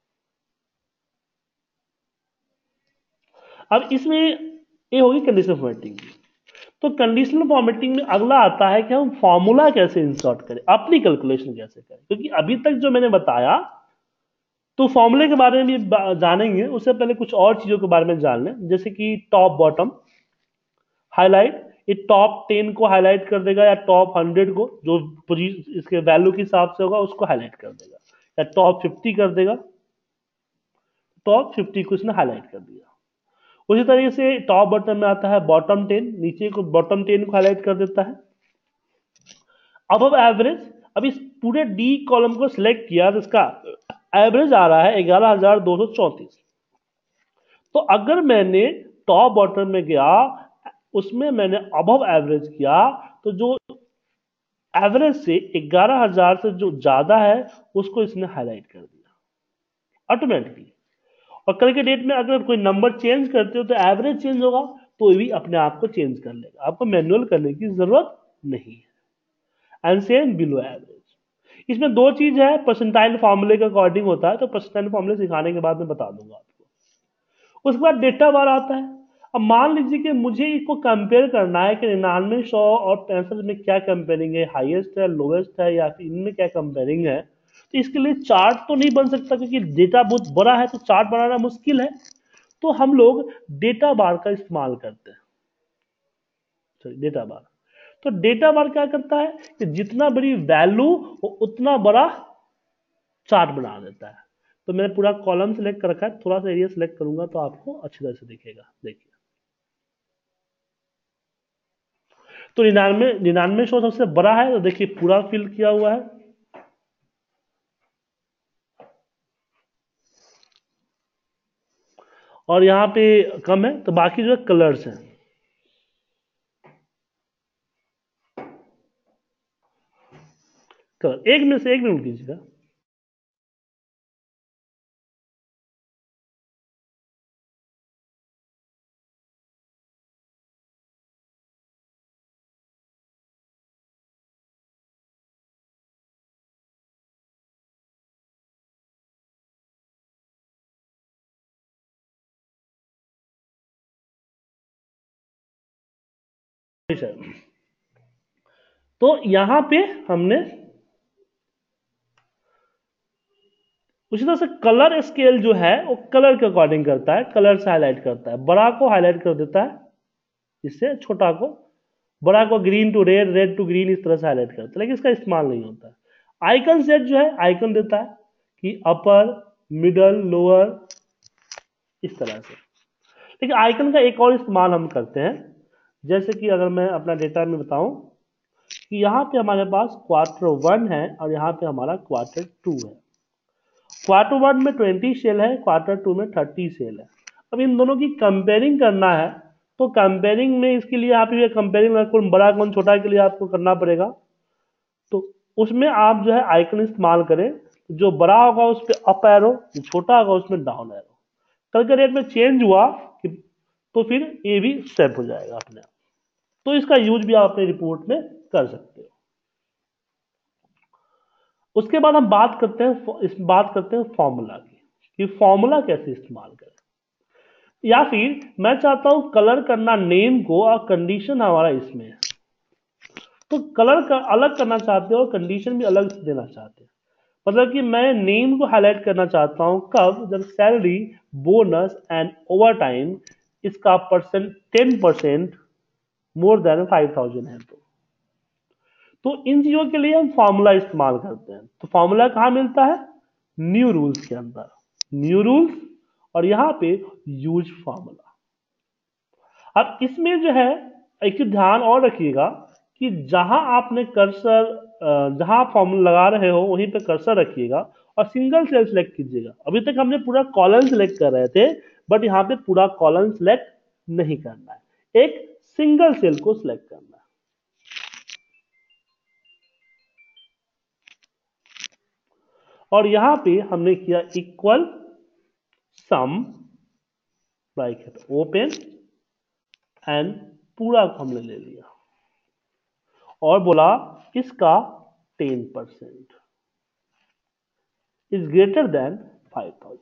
अब इसमें ये होगी कंडीशनल फॉर्मेटिंग। तो कंडीशनल फॉर्मेटिंग में अगला आता है कि हम फॉर्मूला कैसे इंसर्ट करें, अपनी कैलकुलेशन कैसे करें। क्योंकि अभी तक जो मैंने बताया तो फॉर्मूले के बारे में भी जानेंगे, उससे पहले कुछ और चीजों के बारे में जान लें, जैसे कि टॉप बॉटम हाईलाइट। ये टॉप टेन को हाईलाइट कर देगा या टॉप हंड्रेड को, जो पोजीशन इसके वैल्यू के हिसाब से होगा उसको हाईलाइट कर देगा, या टॉप फिफ्टी कर देगा, टॉप फिफ्टी को इसने हाईलाइट कर दिया। उसी तरीके से टॉप बटन में आता है बॉटम टेन, नीचे को बॉटम टेन को हाईलाइट कर देता है। अब एवरेज, अब इस पूरे डी कॉलम को सिलेक्ट किया तो इसका एवरेज आ रहा है ग्यारह हजार दो सौ चौंतीस। तो अगर मैंने टॉप बॉटम में गया, उसमें मैंने अबव एवरेज किया, तो जो एवरेज से ग्यारह हजार से जो ज्यादा है उसको इसने हाईलाइट कर दिया ऑटोमेटिकली। और कल के डेट में अगर कोई नंबर चेंज करते हो तो एवरेज चेंज होगा तो ये भी अपने आप को चेंज कर लेगा, आपको मैनुअल करने की जरूरत नहीं है। And same below average. इसमें दो चीज है, परसेंटाइल फॉर्मूले के अकॉर्डिंग होता है, तो परसेंटाइल फॉर्मूले सिखाने के बाद मैं बता दूंगा आपको। उसके बाद डेटा बार आता है। अब मान लीजिए कि मुझे इसको कंपेयर करना है कि निन्यानवे सौ और पैंसठ में क्या कंपेयरिंग है, हाईएस्ट है, लोवेस्ट है, या फिर इनमें क्या कंपेयरिंग है। तो इसके लिए चार्ट तो नहीं बन सकता क्योंकि डेटा बहुत बड़ा है, तो चार्ट बनाना मुश्किल है। तो हम लोग डेटा बार का इस्तेमाल करते हैं। डेटा बार, तो डेटा बार क्या करता है कि जितना बड़ी वैल्यू वो उतना बड़ा चार्ट बना देता है। तो मैंने पूरा कॉलम सिलेक्ट कर रखा है, थोड़ा सा एरिया सिलेक्ट करूंगा तो आपको अच्छी तरह से दिखेगा। देखिए, तो निन्यानवे निन्यानवे सौ सबसे बड़ा है, तो देखिए पूरा फिल किया हुआ है। और यहाँ पे कम है, तो बाकी जो है कलर्स हैं। कलर एक मिनट से एक मिनट कीजिएगा। तो यहां पे हमने उसी तरह से कलर स्केल जो है वो कलर के अकॉर्डिंग करता है, कलर से हाईलाइट करता है। बड़ा को हाईलाइट कर देता है, इससे छोटा को, बड़ा को green to red, red to green, इस तरह से हाईलाइट करता है, लेकिन इसका इस्तेमाल नहीं होता है। आइकन सेट जो है आइकन देता है कि अपर, मिडल, लोअर, इस तरह से। लेकिन आइकन का एक और इस्तेमाल हम करते हैं, जैसे कि अगर मैं अपना डेटा में बताऊं कि यहाँ पे हमारे पास क्वार्टर वन है और यहाँ पे हमारा क्वार्टर टू है। क्वार्टर वन में ट्वेंटी सेल है, क्वार्टर टू में थर्टी सेल है। अब इन दोनों की कंपेयरिंग करना है, तो कंपेयरिंग में इसके लिए आप ये कंपेयरिंग कौन बड़ा कौन छोटा के लिए आपको करना पड़ेगा। तो उसमें आप जो है आइकन इस्तेमाल करें, जो बड़ा होगा उस पर अप एरो, जो छोटा होगा उसमें डाउन एरो। कल के डेट में चेंज हुआ कि तो फिर ये भी स्टेप हो जाएगा अपने आप। तो इसका यूज भी आप अपने रिपोर्ट में कर सकते हो। उसके बाद हम बात करते हैं इस बात करते हैं फॉर्मूला की, कि फॉर्मूला कैसे इस्तेमाल करें। या फिर मैं चाहता हूं कलर करना नेम को और कंडीशन हमारा इसमें है, तो कलर का अलग करना चाहते हो और कंडीशन भी अलग से देना चाहते हैं। मतलब कि मैं नेम को हाईलाइट करना चाहता हूं कब, जब salary, bonus and over time इसका percent ten percent more than five thousand है। तो तो इन चीजों के लिए हम फॉर्मूला इस्तेमाल करते हैं। तो फॉर्मूला कहां मिलता है, न्यू रूल्स के अंदर, न्यू रूल्स, और यहां पे यूज फॉर्मूला। अब इसमें जो है एक ध्यान और रखिएगा कि जहां आपने कर्सर, जहां आप फॉर्मूला लगा रहे हो वहीं पे कर्सर रखिएगा और सिंगल सेल सिलेक्ट कीजिएगा। अभी तक हमने पूरा कॉलम सिलेक्ट कर रहे थे, बट यहां पे पूरा कॉलम सिलेक्ट नहीं करना है, एक सिंगल सेल को सिलेक्ट करना है। और यहां पे हमने किया equal sum, bracket open, and पूरा को हमने ले लिया और बोला इसका ten percent is greater than five thousand.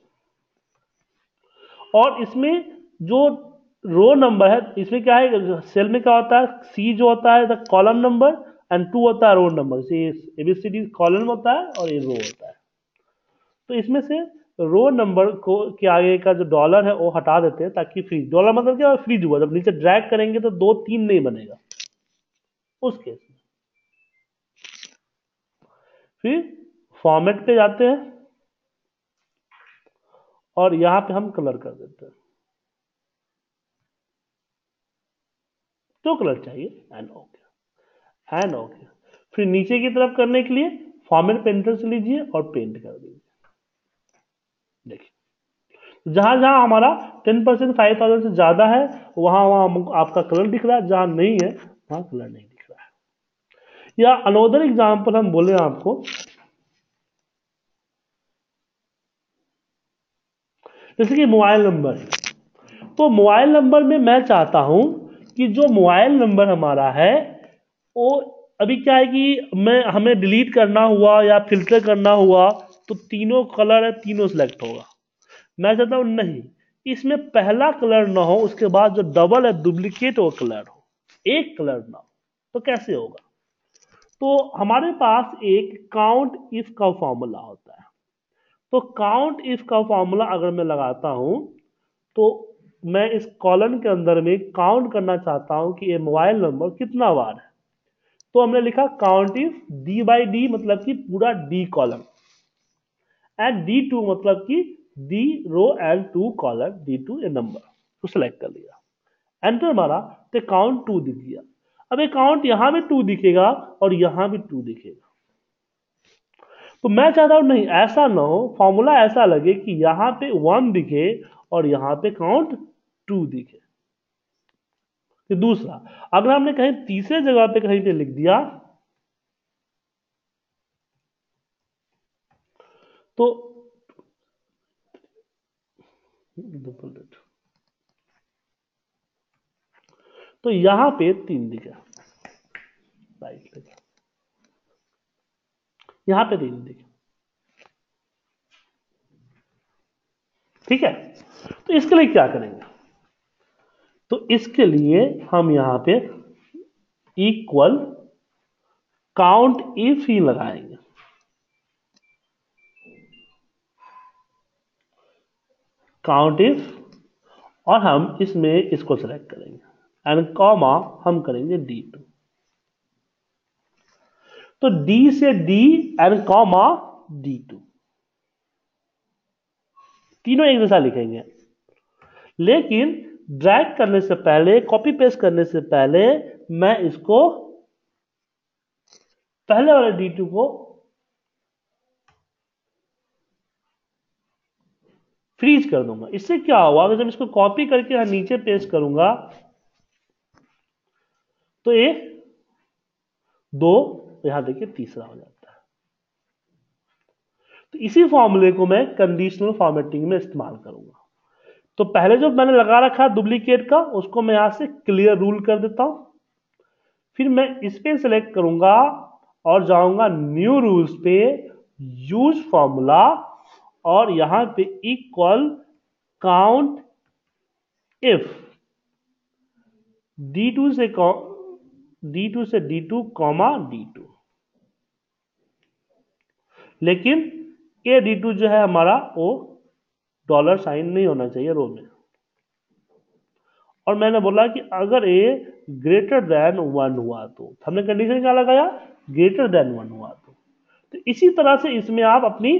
और इसमें जो रो नंबर है, इसमें क्या है, सेल में क्या होता है, सी जो होता है the column number and two होता है रो नंबर। एबीसीडी कॉलम होता है और ये रो होता है। तो इसमें से रो नंबर को के आगे का जो डॉलर है वो हटा देते हैं ताकि फ्रीज, डॉलर मतलब क्या, फ्रीज हुआ, जब नीचे ड्रैग करेंगे तो दो तीन नहीं बनेगा उस केस में। फिर फॉर्मेट पे जाते हैं और यहां पे हम कलर कर देते हैं जो कलर चाहिए एंड ओके एंड ओके। फिर नीचे की तरफ करने के लिए फॉर्मेट पेंटर से लीजिए और पेंट कर दीजिए। देखिए जहां जहां हमारा टेन परसेंट फाइव थाउजेंड से ज्यादा है वहां वहां आपका कलर दिख रहा है, जहां नहीं है वहां कलर नहीं दिख रहा है। या अनोदर एग्जांपल हम बोले आपको, जैसे कि मोबाइल नंबर है, तो मोबाइल नंबर में मैं चाहता हूं कि जो मोबाइल नंबर हमारा है वो अभी क्या है कि मैं हमें डिलीट करना हुआ या फिल्टर करना हुआ तो तीनों कलर है तीनों सिलेक्ट होगा। मैं चाहता हूं नहीं, इसमें पहला कलर ना हो, उसके बाद जो डबल है डुप्लीकेट वो कलर हो, एक कलर ना हो। तो कैसे होगा? तो हमारे पास एक काउंट इफ का फॉर्मूला होता है। तो काउंट इफ का फॉर्मूला अगर मैं लगाता हूं तो मैं इस कॉलम के अंदर में काउंट करना चाहता हूं कि ये मोबाइल नंबर कितना बार है। तो हमने लिखा count if D by D मतलब कि पूरा D column and D two मतलब कि D row and two column, D two a number तो सिलेक्ट कर लिया, एंटर मारा तो काउंट टू दिख गया। अब ये काउंट यहां भी टू दिखेगा और यहां भी टू दिखेगा। तो मैं चाहता हूं नहीं ऐसा ना हो, फॉर्मूला ऐसा लगे कि यहां पे वन दिखे और यहां पे काउंट टू दिखे। तो दूसरा, अगर हमने कहीं तीसरे जगह पे कहीं पे लिख दिया तो तो यहां पे तीन दिखे, राइट, यहां पे तीन दिखे, ठीक है। तो इसके लिए क्या करेंगे? तो इसके लिए हम यहां पे इक्वल काउंट इफ ही लगाएंगे। काउंट इफ और हम इसमें इसको सेलेक्ट करेंगे एंड कॉमा हम करेंगे डी टू। तो डी से D and comma D two तीनों एक जैसा लिखेंगे, लेकिन ड्रैग करने से पहले, कॉपी पेस्ट करने से पहले मैं इसको पहले वाले डी टू को फ्रीज कर दूंगा। इससे क्या होगा, अगर जब इसको कॉपी करके नीचे पेस्ट करूंगा तो ये दो, यहां देखिए तीसरा हो जाता है। तो इसी फॉर्मूले को मैं कंडीशनल फॉर्मेटिंग में इस्तेमाल करूंगा। तो पहले जो मैंने लगा रखा डुप्लीकेट का उसको मैं यहां से क्लियर रूल कर देता हूं। फिर मैं इस पे सेलेक्ट करूंगा और जाऊंगा न्यू रूल्स पे, यूज फॉर्मूला और यहां पे equal count if D two से डी टू से D two comma D two, लेकिन ए डी टू जो है हमारा वो डॉलर साइन नहीं होना चाहिए रो में। और मैंने बोला कि अगर ए ग्रेटर देन वन हुआ तो हमने कंडीशन क्या लगाया, ग्रेटर देन वन हुआ तो। तो इसी तरह से इसमें आप अपनी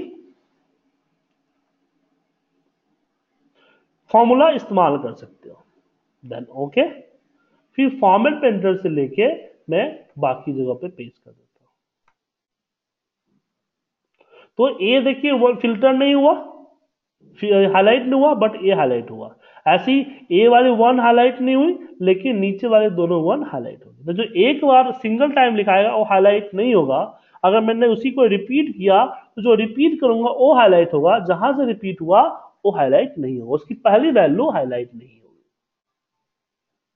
फॉर्मूला इस्तेमाल कर सकते हो। देन ओके, फिर फॉर्मेट पेंटर से लेके मैं बाकी जगह पे पेस्ट कर देता हूं। तो ए देखिए वो फिल्टर नहीं हुआ, हाईलाइट नहीं हुआ, बट ए हाईलाइट हुआ। ऐसी ए वाली वन हाईलाइट नहीं हुई लेकिन नीचे वाले दोनों वन हाईलाइट हो गए। तो जो एक बार सिंगल टाइम लिखाएगा वो हाईलाइट नहीं होगा। अगर मैंने उसी को रिपीट किया तो जो रिपीट करूंगा वो हाईलाइट होगा, जहां से रिपीट हुआ वो हाईलाइट नहीं होगा, उसकी पहली वैल्यू हाईलाइट नहीं होगी।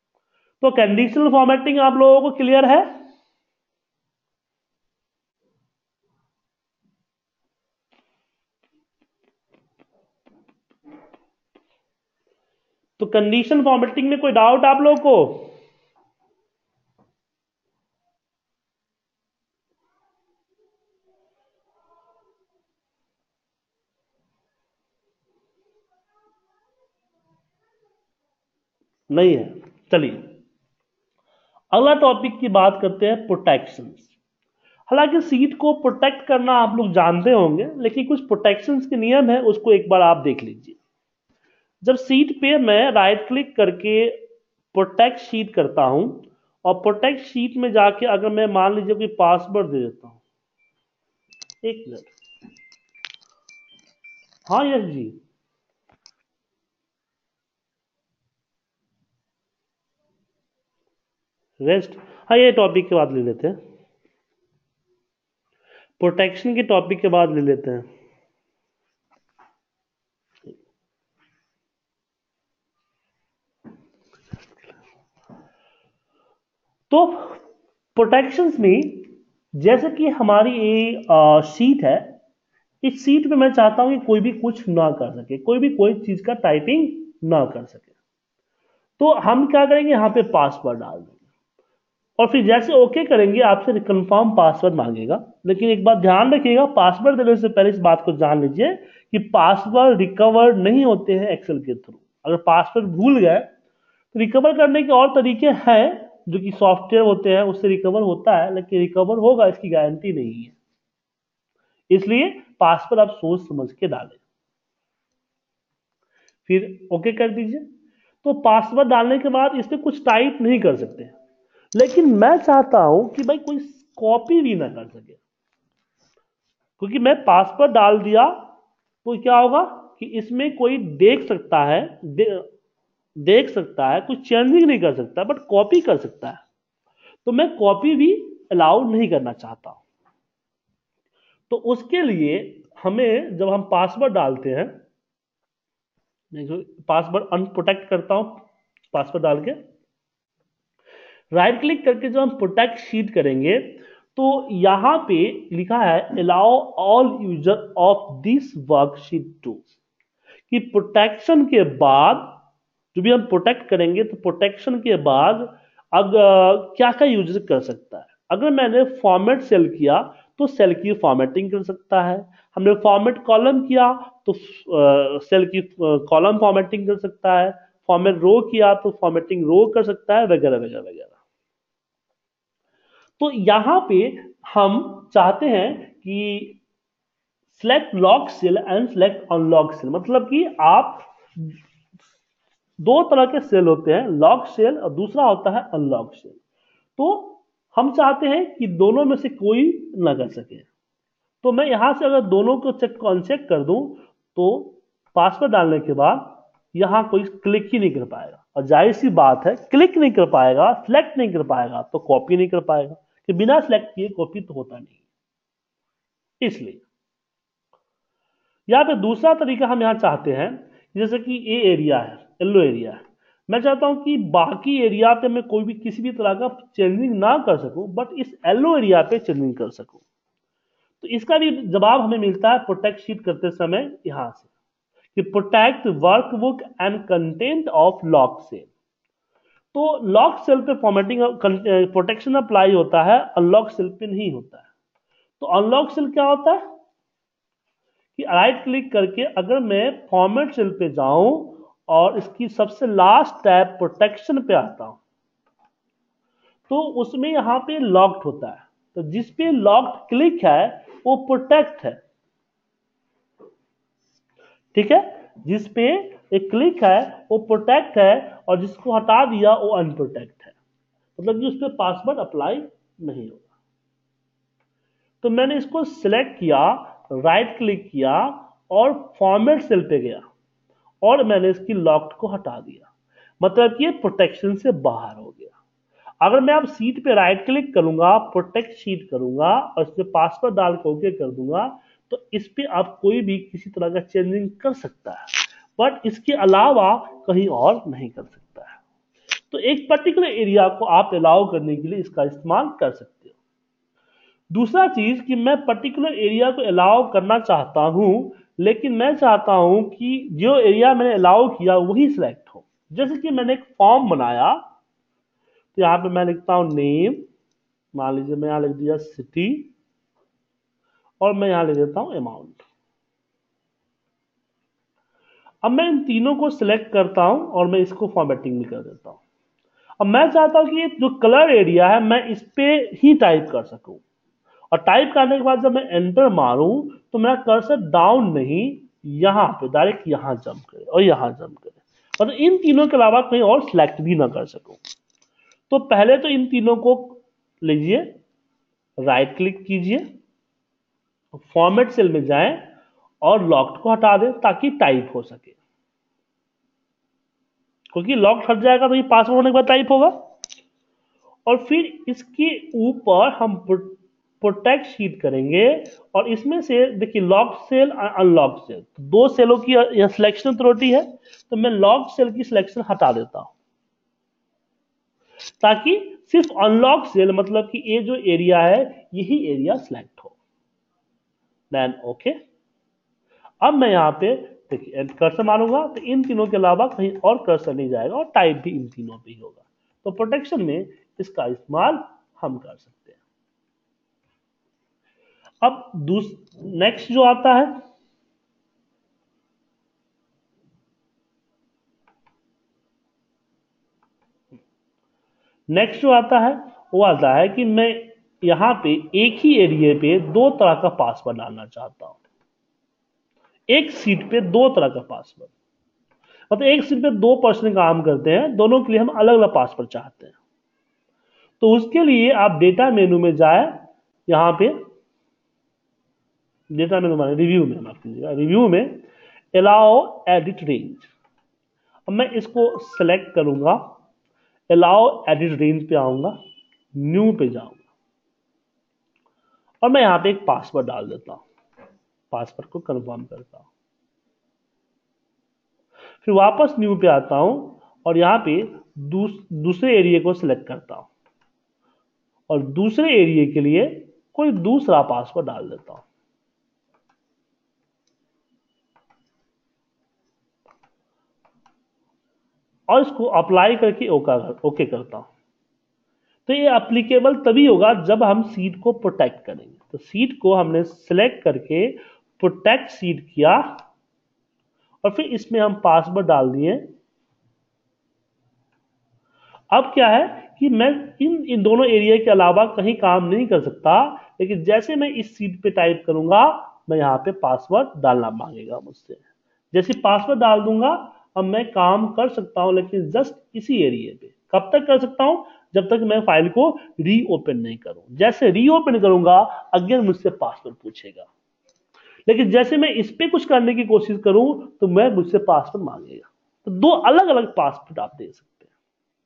तो कंडीशनल फॉर्मेटिंग आप लोगों को क्लियर है? कंडीशन फॉर्मेटिंग में कोई डाउट आप लोगों को? नहीं है। चलिए अगला टॉपिक की बात करते हैं, प्रोटेक्शंस। हालांकि सीट को प्रोटेक्ट करना आप लोग जानते होंगे, लेकिन कुछ प्रोटेक्शंस के नियम है, उसको एक बार आप देख लीजिए। जब सीट पे मैं राइट क्लिक करके प्रोटेक्ट शीट करता हूं और प्रोटेक्ट शीट में जाके अगर मैं मान लीजिए कोई पासवर्ड दे देता हूं, एक मिनट, हाँ यस जी, रेस्ट, हाँ ये टॉपिक के बाद ले लेते हैं, प्रोटेक्शन के टॉपिक के बाद ले लेते हैं। तो प्रोटेक्शंस में जैसे कि हमारी ये शीट है, इस सीट पे मैं चाहता हूं कि कोई भी कुछ ना कर सके, कोई भी कोई चीज का टाइपिंग ना कर सके, तो हम क्या करेंगे, यहां पे पासवर्ड डाल देंगे और फिर जैसे ओके करेंगे आपसे कंफर्म पासवर्ड मांगेगा। लेकिन एक बात ध्यान रखिएगा, पासवर्ड देने से पहले इस बात को जान लीजिए कि पासवर्ड रिकवर नहीं होते हैं एक्सेल के थ्रू। अगर पासवर्ड भूल गए तो रिकवर करने के और तरीके हैं जो कि सॉफ्टवेयर होते हैं, उससे रिकवर होता है, लेकिन रिकवर होगा इसकी गारंटी नहीं है। इसलिए पासवर्ड आप सोच समझ के डालें, फिर ओके कर दीजिए। तो पासवर्ड डालने के बाद इस पे कुछ टाइप नहीं कर सकते, लेकिन मैं चाहता हूं कि भाई कोई कॉपी भी ना कर सके, क्योंकि मैं पासवर्ड डाल दिया तो क्या होगा कि इसमें कोई देख सकता है, दे, देख सकता है, कुछ चेंजिंग नहीं कर सकता, बट कॉपी कर सकता है। तो मैं कॉपी भी अलाउ नहीं करना चाहता हूं। तो उसके लिए हमें जब हम पासवर्ड डालते हैं, पासवर्ड अनप्रोटेक्ट करता हूं, पासवर्ड डाल के राइट क्लिक करके जब हम प्रोटेक्ट शीट करेंगे तो यहां पे लिखा है allow all user of this worksheet to, कि प्रोटेक्शन के बाद जो भी हम प्रोटेक्ट करेंगे तो प्रोटेक्शन के बाद अगर क्या क्या यूजर कर सकता है। अगर मैंने फॉर्मेट सेल किया तो सेल की फॉर्मेटिंग कर सकता है, हमने फॉर्मेट कॉलम किया तो सेल की कॉलम फॉर्मेटिंग कर सकता है, फॉर्मेट रो किया तो फॉर्मेटिंग रो कर सकता है, वगैरह वगैरह वगैरह। तो यहां पे हम चाहते हैं कि select lock cell and select unlock cell, मतलब कि आप दो तरह के सेल होते हैं, लॉक सेल और दूसरा होता है अनलॉक सेल। तो हम चाहते हैं कि दोनों में से कोई ना कर सके। तो मैं यहां से अगर दोनों को चेक अनचेक कर दूं तो पासवर्ड डालने के बाद यहां कोई क्लिक ही नहीं कर पाएगा, और जाहिर सी बात है क्लिक नहीं कर पाएगा, सिलेक्ट नहीं कर पाएगा तो कॉपी नहीं कर पाएगा, कि बिना सिलेक्ट किए कॉपी तो होता नहीं। इसलिए यहां पे दूसरा तरीका हम यहां चाहते हैं, जैसे कि ये एरिया है, येलो एरिया है, मैं चाहता हूं कि बाकी एरिया पे मैं कोई भी किसी भी तरह का चेंजिंग ना कर सकूं, बट इस येलो एरिया पे चेंजिंग कर सकूं। तो इसका भी जवाब हमें मिलता है प्रोटेक्ट शीट करते समय यहां से, कि protect workbook and content of lock cell. तो लॉक सेल पे फॉर्मेटिंग प्रोटेक्शन अप्लाई होता है, अनलॉक सेल पे नहीं होता है। तो अनलॉक सेल क्या होता है कि राइट क्लिक करके अगर मैं फॉर्मेट सेल पे जाऊं और इसकी सबसे लास्ट टैब प्रोटेक्शन पे आता हूं तो उसमें यहां पे लॉक्ड होता है, तो जिस पे लॉक्ड क्लिक है वो प्रोटेक्ट है, ठीक है, जिस पे एक क्लिक है वो प्रोटेक्ट है और जिसको हटा दिया वो अनप्रोटेक्ट है, मतलब कि उस पर पासवर्ड अप्लाई नहीं होगा। तो मैंने इसको सिलेक्ट किया, राइट क्लिक किया और फॉर्मेट सेल पे गया और मैंने इसकी लॉक्ड को हटा दिया, मतलब कि ये प्रोटेक्शन से बाहर हो गया। अगर मैं अब सीट पे राइट क्लिक करूंगा, प्रोटेक्ट शीट करूंगा और इस पे पासवर्ड डाल के ओके कर दूंगा तो इस पे आप कोई भी किसी तरह का चेंजिंग कर सकता है, बट इसके अलावा कहीं और नहीं कर सकता है। तो एक पर्टिकुलर एरिया को आप अलाउ करने के लिए इसका इस्तेमाल कर सकते हो। दूसरा चीज कि मैं पर्टिकुलर एरिया को अलाउ करना चाहता हूं, लेकिन मैं चाहता हूं कि जो एरिया मैंने अलाउ किया वही सिलेक्ट हो, जैसे कि मैंने एक फॉर्म बनाया, तो यहां पे मैं लिखता हूं नेम, मान लीजिए मैं यहां लिख दिया सिटी, और मैं यहां लिख देता हूं अमाउंट। अब मैं इन तीनों को सिलेक्ट करता हूं और मैं इसको फॉर्मेटिंग भी कर देता हूं। अब मैं चाहता हूं कि ये जो कलर एरिया है मैं इस पे ही टाइप कर सकूं, और टाइप करने के बाद जब मैं एंटर मारूं तो मेरा कर्सर डाउन नहीं, यहां पे डायरेक्ट यहां जंप करे और यहां जंप करे, मतलब इन तीनों के अलावा कहीं और सिलेक्ट भी ना कर सकूं। तो पहले तो इन तीनों को लीजिए, राइट क्लिक कीजिए, फॉर्मेट सेल में जाएं और लॉक्ड को हटा दें ताकि टाइप हो सके, क्योंकि लॉक हट जाएगा तो ये पासवर्ड होने के बाद टाइप होगा। और फिर इसके ऊपर हम प्रोटेक्ट शीट करेंगे, और इसमें से देखिए लॉक सेल और अनलॉक सेल, दो सेलों की यह सिलेक्शन अथॉरिटी है, तो मैं लॉक सेल की सिलेक्शन हटा देता हूं ताकि सिर्फ अनलॉक सेल, मतलब कि ये जो एरिया है यही एरिया सिलेक्ट हो। Then okay. अब मैं यहां पे देखिए कर्सर मारूंगा तो इन तीनों के अलावा कहीं और कर्सर नहीं जाएगा और टाइप भी इन तीनों पे ही होगा। तो प्रोटेक्शन में इसका इस्तेमाल हम कर सकते हैं। अब दूस नेक्स्ट जो आता है, नेक्स्ट जो आता है वो आता है कि मैं यहां पे एक ही एरिया पे दो तरह का पासवर्ड डालना चाहता हूं। एक सीट पे दो तरह का पासवर्ड, मतलब एक सीट पे दो पर्सन काम करते हैं, दोनों के लिए हम अलग अलग पासवर्ड चाहते हैं। तो उसके लिए आप डेटा मेनू में जाए, यहां पे डेटा मेनू माने रिव्यू में, माफ कीजिएगा, रिव्यू में अलाउ एडिट रेंज। अब मैं इसको सेलेक्ट करूंगा, अलाउ एडिट रेंज पे आऊंगा, न्यू पे जाऊंगा और मैं यहां पे एक पासवर्ड डाल देता हूं, पासवर्ड को कंफर्म करता हूं, फिर वापस न्यू पे आता हूं और यहां पे दूस, दूसरे एरिया को सिलेक्ट करता हूं और दूसरे एरिया के लिए कोई दूसरा पासवर्ड डाल देता हूं। और इसको अप्लाई करके ओके करता हूं। तो ये एप्लीकेबल तभी होगा जब हम सीट को प्रोटेक्ट करेंगे। तो सीट को हमने सिलेक्ट करके प्रोटेक्ट सीट किया और फिर इसमें हम पासवर्ड डाल दिए। अब क्या है कि मैं इन इन दोनों एरिया के अलावा कहीं काम नहीं कर सकता, लेकिन जैसे मैं इस सीट पे टाइप करूंगा मैं यहां पे पासवर्ड डालना मांगेगा मुझसे। जैसे पासवर्ड डाल दूंगा अब मैं काम कर सकता हूं, लेकिन जस्ट इसी एरिया पे। कब तक कर सकता हूं? जब तक मैं फाइल को रीओपन नहीं करूं। जैसे रीओपन करूंगा अगेन मुझसे पासवर्ड पूछेगा, लेकिन जैसे मैं इस पे कुछ करने की कोशिश करूं तो मैं मुझसे पासवर्ड मांगेगा। तो दो अलग अलग पासवर्ड आप दे सकते हैं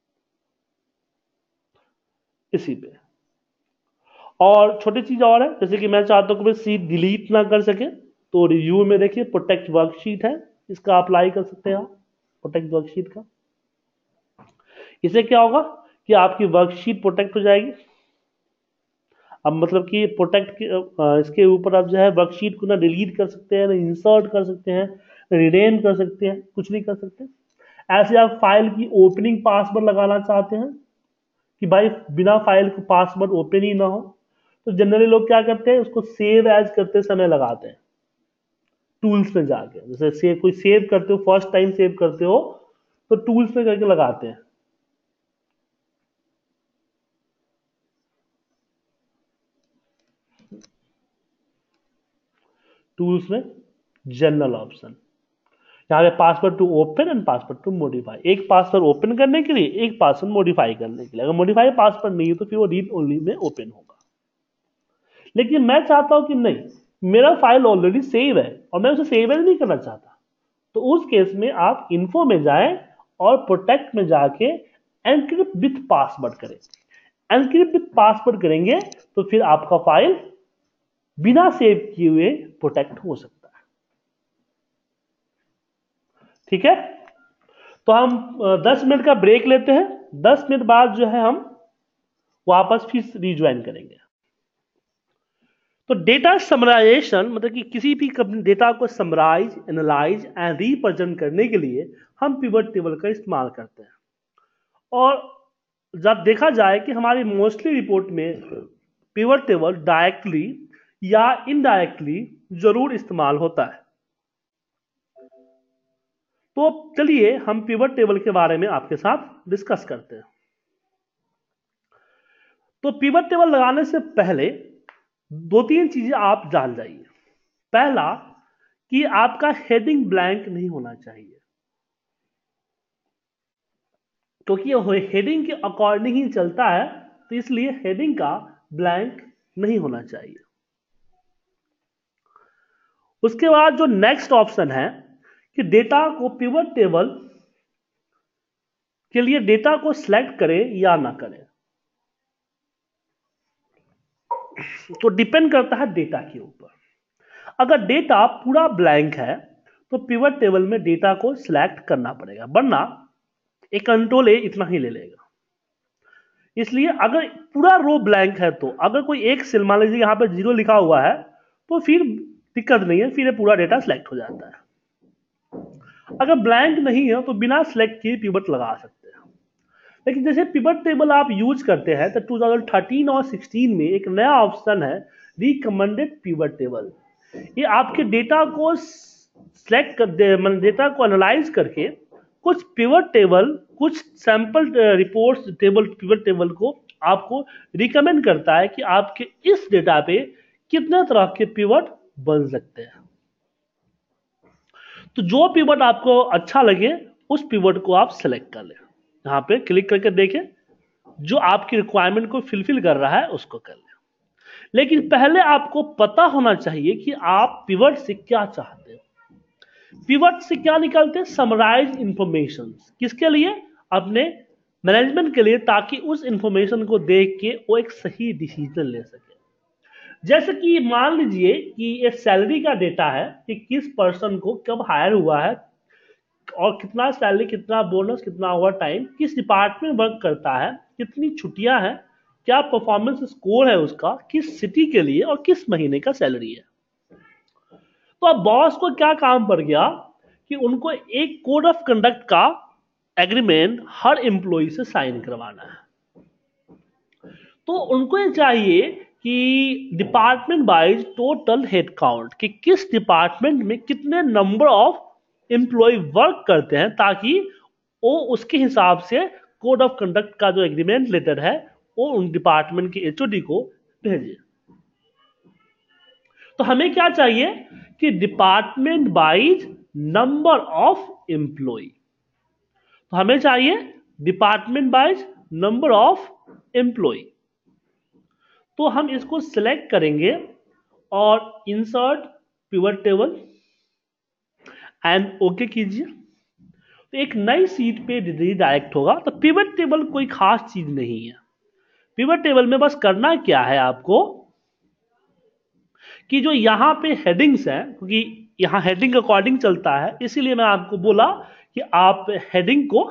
इसी पे। और छोटी चीज और है, जैसे कि मैं चाहता हूं कि सीट डिलीट ना कर सके, तो रिव्यू में देखिए प्रोटेक्ट वर्कशीट है, इसका अप्लाई कर सकते हैं आप प्रोटेक्ट वर्कशीट का। इससे क्या होगा कि आपकी वर्कशीट प्रोटेक्ट हो जाएगी। अब मतलब कि प्रोटेक्ट इसके ऊपर आप जो है वर्कशीट को ना डिलीट कर सकते हैं, ना इंसर्ट कर सकते हैं, ना रिनेम कर सकते हैं, कुछ नहीं कर सकते। ऐसे आप फाइल की ओपनिंग पासवर्ड लगाना चाहते हैं कि भाई बिना फाइल को पासवर्ड ओपन ही ना हो, तो जनरली लोग क्या करते हैं, उसको सेव एज करते समय लगाते हैं टूल्स में जाके। जैसे सेव कोई सेव करते हो, फर्स्ट टाइम सेव करते हो तो टूल्स में करके लगाते हैं। टूल्स में जनरल ऑप्शन, यहाँ पे password to open and password to modify. एक पासवर्ड ओपन करने के लिए, एक पासवर्ड मॉडिफाई करने के लिए। अगर मॉडिफाई पासवर्ड नहीं है तो फिर वो रीड ओनली में ओपन होगा। लेकिन मैं चाहता हूं कि नहीं, मेरा फाइल ऑलरेडी सेव है और मैं उसे सेव एज नहीं करना चाहता, तो उस केस में आप इन्फो में जाएं और प्रोटेक्ट में जाके एनक्रिप्ट विथ पासवर्ड करें। एनक्रिप्ट विथ पासवर्ड करेंगे तो फिर आपका फाइल बिना सेव किए हुए प्रोटेक्ट हो सकता है। ठीक है, तो हम दस मिनट का ब्रेक लेते हैं। दस मिनट बाद जो है हम वापस फिर रिज्वाइन करेंगे। तो डेटा समराइजेशन मतलब कि किसी भी डेटा को समराइज, एनालाइज एंड रिप्रेजेंट करने के लिए हम पिवट टेबल का इस्तेमाल करते हैं। और जब देखा जाए कि हमारी मोस्टली रिपोर्ट में पिवट टेबल डायरेक्टली या इनडायरेक्टली जरूर इस्तेमाल होता है। तो चलिए हम पिवट टेबल के बारे में आपके साथ डिस्कस करते हैं। तो पिवट टेबल लगाने से पहले दो तीन चीजें आप जान जाइए। पहला कि आपका हेडिंग ब्लैंक नहीं होना चाहिए, क्योंकि ये हेडिंग के अकॉर्डिंग ही चलता है, तो इसलिए हेडिंग का ब्लैंक नहीं होना चाहिए। उसके बाद जो नेक्स्ट ऑप्शन है कि डेटा को पिवट टेबल के लिए डेटा को सिलेक्ट करें या ना करें, तो डिपेंड करता है डेटा के ऊपर। अगर डेटा पूरा ब्लैंक है तो पिवट टेबल में डेटा को सिलेक्ट करना पड़ेगा, वरना एक कंट्रोल ए इतना ही ले लेगा। इसलिए अगर पूरा रो ब्लैंक है तो अगर कोई एक सेल मान लीजिए यहां पे जीरो लिखा हुआ है तो फिर दिक्कत नहीं है, फिर ये पूरा डेटा सिलेक्ट हो जाता है। अगर ब्लैंक नहीं है तो बिना सिलेक्ट किए पिवट लगा सकते हैं। लेकिन जैसे पिवट टेबल आप यूज करते हैं तो टू थाउजेंड थर्टीन और सिक्सटीन में एक नया ऑप्शन है रिकमेंडेड पिवट टेबल। ये आपके डेटा को सिलेक्ट कर दे, मतलब डेटा को एनालाइज करके कुछ पिवट टेबल, कुछ sample reports table pivot table को आपको रिकमेंड करता है कि आपके इस डेटा पे कितने तरह के पिवट बन सकते हैं। तो जो पिवट आपको अच्छा लगे उस पिवट को आप सेलेक्ट कर लें। यहां पे क्लिक करके देखें जो आपकी रिक्वायरमेंट को फिलफिल कर रहा है उसको कर लें। लेकिन पहले आपको पता होना चाहिए कि आप पिवट से क्या चाहते हो। पिवट से क्या निकलते हैं? Summarise information. किसके लिए? अपने मैनेजमेंट के लिए, ताकि उस इंफॉर्मेशन को देख के वो एक सही डिसीजन ले सके। जैसे कि मान लीजिए कि ये सैलरी का डेटा है कि किस पर्सन को कब हायर हुआ है और कितना सैलरी, कितना बोनस, कितना ओवर टाइम, किस डिपार्टमेंट वर्क करता है, कितनी छुट्टियां हैं, क्या परफॉर्मेंस स्कोर है उसका, किस सिटी के लिए और किस महीने का सैलरी है। तो अब बॉस को क्या काम पड़ गया कि उनको एक कोड ऑफ कंडक्ट का एग्रीमेंट हर एम्प्लॉय से साइन करवाना है। तो उनको ये चाहिए कि department wise total head count कि किस डिपार्टमेंट में कितने नंबर ऑफ एम्प्लॉय वर्क करते हैं, ताकि वो उसके हिसाब से कोड ऑफ कंडक्ट का जो एग्रीमेंट लेटर है वो उन डिपार्टमेंट के एचओडी को भेजे। तो हमें क्या चाहिए कि department wise number of employee. तो हमें चाहिए department wise number of employee. तो हम इसको सिलेक्ट करेंगे और insert pivot table and okay कीजिए। तो एक नई सीट पे रिडायरेक्ट होगा। तो पिवट टेबल कोई खास चीज नहीं है। पिवट टेबल में बस करना क्या है आपको कि जो यहां पे हेडिंग्स हैं, क्योंकि यहां हेडिंग अकॉर्डिंग चलता है, इसीलिए मैं आपको बोला कि आप हेडिंग को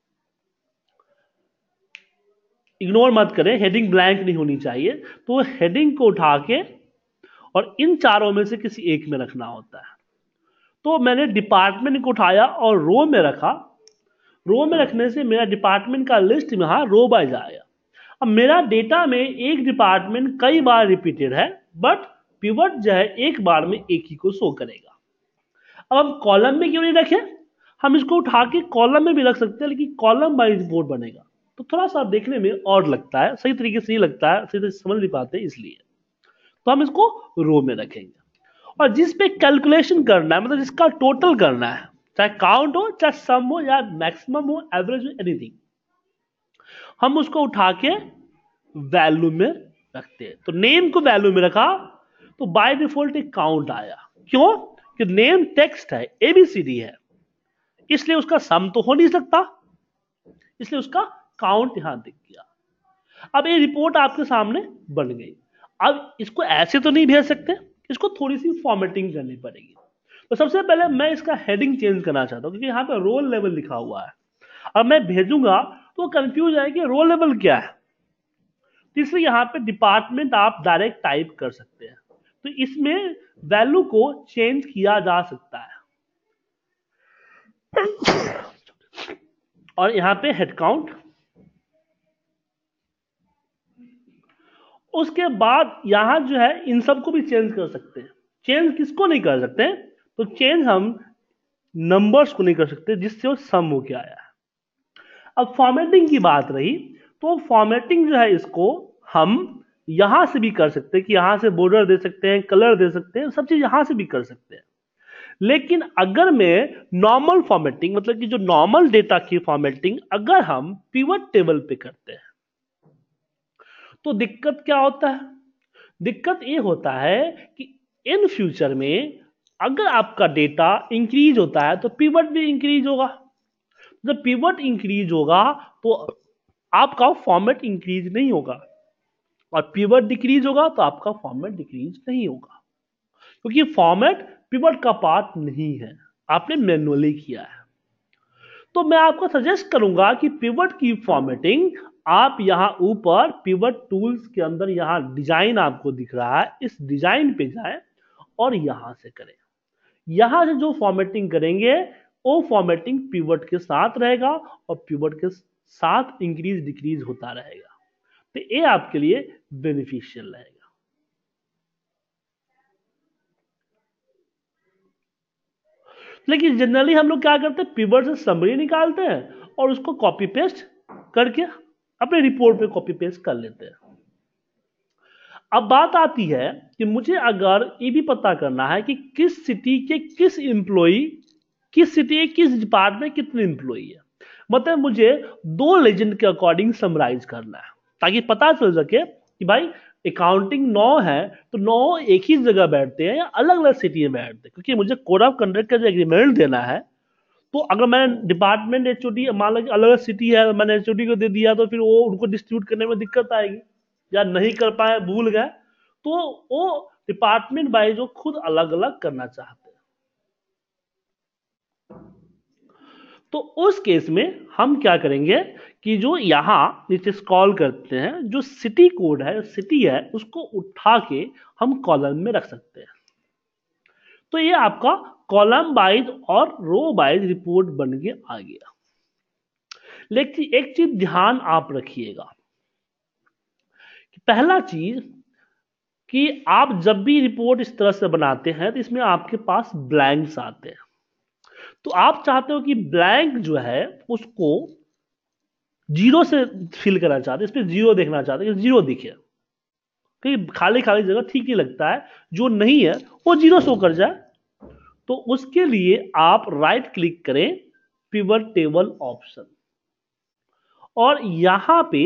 इग्नोर मत करें, हेडिंग ब्लैंक नहीं होनी चाहिए। तो हेडिंग को उठा के और इन चारों में से किसी एक में रखना होता है। तो मैंने डिपार्टमेंट को उठाया और रो में रखा। रो में रखने से मेरा डिपार्टमेंट का लिस्ट में हाँ रो बाइज आया। अब मेरा डेटा में एक डिपार्टमेंट कई बार रिपीटेड है, बट पिवट जो है एक बार में एक ही को शो करेगा। अब हम कॉलम में क्यों नहीं रखें? हम इसको उठा के कॉलम में भी रख सकते हैं, लेकिन कॉलम वाइज रिपोर्ट बनेगा तो थोड़ा सा देखने में और लगता है, सही तरीके से नहीं लगता है, सही तरीके से समझ नहीं पाते, इसलिए तो हम इसको रो में रखेंगे। और जिस पे कैलकुलेशन करना है, मतलब जिसका टोटल करना है, चाहे काउंट हो, चाहे सम हो, या मैक्सिमम हो, एवरेज हो, एनीथिंग, हम उसको उठा के वैल्यू में रखते हैं। तो नेम को वैल्यू में रखा तो बाय डिफॉल्ट एक काउंट आया। क्यों? कि नेम टेक्स्ट है, एबीसीडी है, इसलिए उसका सम तो हो नहीं सकता, इसलिए उसका काउंट यहां दिख गया। अब ये रिपोर्ट आपके सामने बन गई। अब इसको ऐसे तो नहीं भेज सकते, इसको थोड़ी सी फॉर्मेटिंग करनी पड़ेगी। तो सबसे पहले मैं इसका हेडिंग चेंज करना चाहता हूं, क्योंकि यहां पे रोल लेवल लिखा हुआ है। अब मैं भेजूंगा तो कंफ्यूज है कि रोल लेवल क्या है। तीसरी यहां पे डिपार्टमेंट आप डायरेक्ट टाइप कर सकते हैं। तो इसमें वैल्यू को चेंज किया जा सकता है। और यहां पे हेड काउंट, उसके बाद यहां जो है इन सबको भी चेंज कर सकते हैं। चेंज किसको नहीं कर सकते? तो चेंज हम नंबर्स को नहीं कर सकते जिससे वो सम होके आया है। अब फॉर्मेटिंग की बात रही, तो फॉर्मेटिंग जो है इसको हम यहां से भी कर सकते हैं कि यहां से बॉर्डर दे सकते हैं, कलर दे सकते हैं, सब चीज यहां से भी कर सकते हैं। लेकिन अगर मैं नॉर्मल फॉर्मेटिंग, मतलब कि जो नॉर्मल डेटा की फॉर्मेटिंग अगर हम पिवट टेबल पे करते हैं तो दिक्कत क्या होता है? दिक्कत ये होता है कि इन फ्यूचर में अगर आपका डेटा इंक्रीज होता है तो पिवट भी इंक्रीज होगा। जब पिवट इंक्रीज होगा तो आपका फॉर्मेट इंक्रीज नहीं होगा, और पिवट डिक्रीज होगा तो आपका फॉर्मेट डिक्रीज नहीं होगा, क्योंकि फॉर्मेट पिवट का पार्ट नहीं है, आपने मैन्युअली किया है। तो मैं आपको सजेस्ट करूंगा कि पिवट की फॉर्मेटिंग आप यहां ऊपर पिवट टूल्स के अंदर यहां डिजाइन आपको दिख रहा है, इस डिजाइन पे जाएं और यहां से करें। यहां से जो फॉर्मेटिंग करेंगे वो फॉर्मेटिंग पिवट के साथ रहेगा और पिवट के साथ इंक्रीज डिक्रीज होता रहेगा, तो ये आपके लिए बेनिफिशियल रहेगा। लेकिन जनरली हम लोग क्या करते हैं, पिवट से समरी निकालते हैं और उसको कॉपी पेस्ट करके अपने रिपोर्ट पे कॉपी पेस्ट कर लेते हैं। अब बात आती है कि मुझे अगर ये भी पता करना है कि किस सिटी के किस एम्प्लॉई, किस सिटी के किस डिपार्टमेंट कितने एम्प्लॉई है, मतलब मुझे दो लेजेंड के अकॉर्डिंग समराइज करना है, ताकि पता चल सके कि भाई अकाउंटिंग नौ है तो नौ एक ही जगह बैठते हैं या अलग अलग सिटी में बैठते हैं। क्योंकि मुझे कोड ऑफ कंडक्ट का जो एग्रीमेंट देना है, तो अगर मैंने डिपार्टमेंट एचओडी मान लो कि अलग अलग सिटी है, मैंने एचओडी को दे दिया तो फिर वो उनको डिस्ट्रीब्यूट करने में दिक्कत आएगी, या नहीं कर पाए, भूल गए, तो वो डिपार्टमेंट वाइज वो खुद अलग अलग करना चाहते हैं। तो उस केस में हम क्या करेंगे कि जो यहां नीचे स्क्रॉल करते हैं, जो सिटी कोड है, सिटी है, उसको उठा के हम कॉलम में रख सकते हैं। तो ये आपका कॉलम वाइज और रो वाइज रिपोर्ट बन के आ गया। लेकिन एक चीज ध्यान आप रखिएगा कि पहला चीज कि आप जब भी रिपोर्ट इस तरह से बनाते हैं तो इसमें आपके पास ब्लैंक्स आते हैं। तो आप चाहते हो कि ब्लैंक जो है उसको जीरो से फिल करना चाहते हैं, इसमें जीरो देखना चाहते हैं कि जीरो दिखे, क्योंकि खाली खाली जगह ठीक ही लगता है, जो नहीं है वो जीरो शो कर जाए। तो उसके लिए आप राइट क्लिक करें, पिवट टेबल ऑप्शन, और यहां पे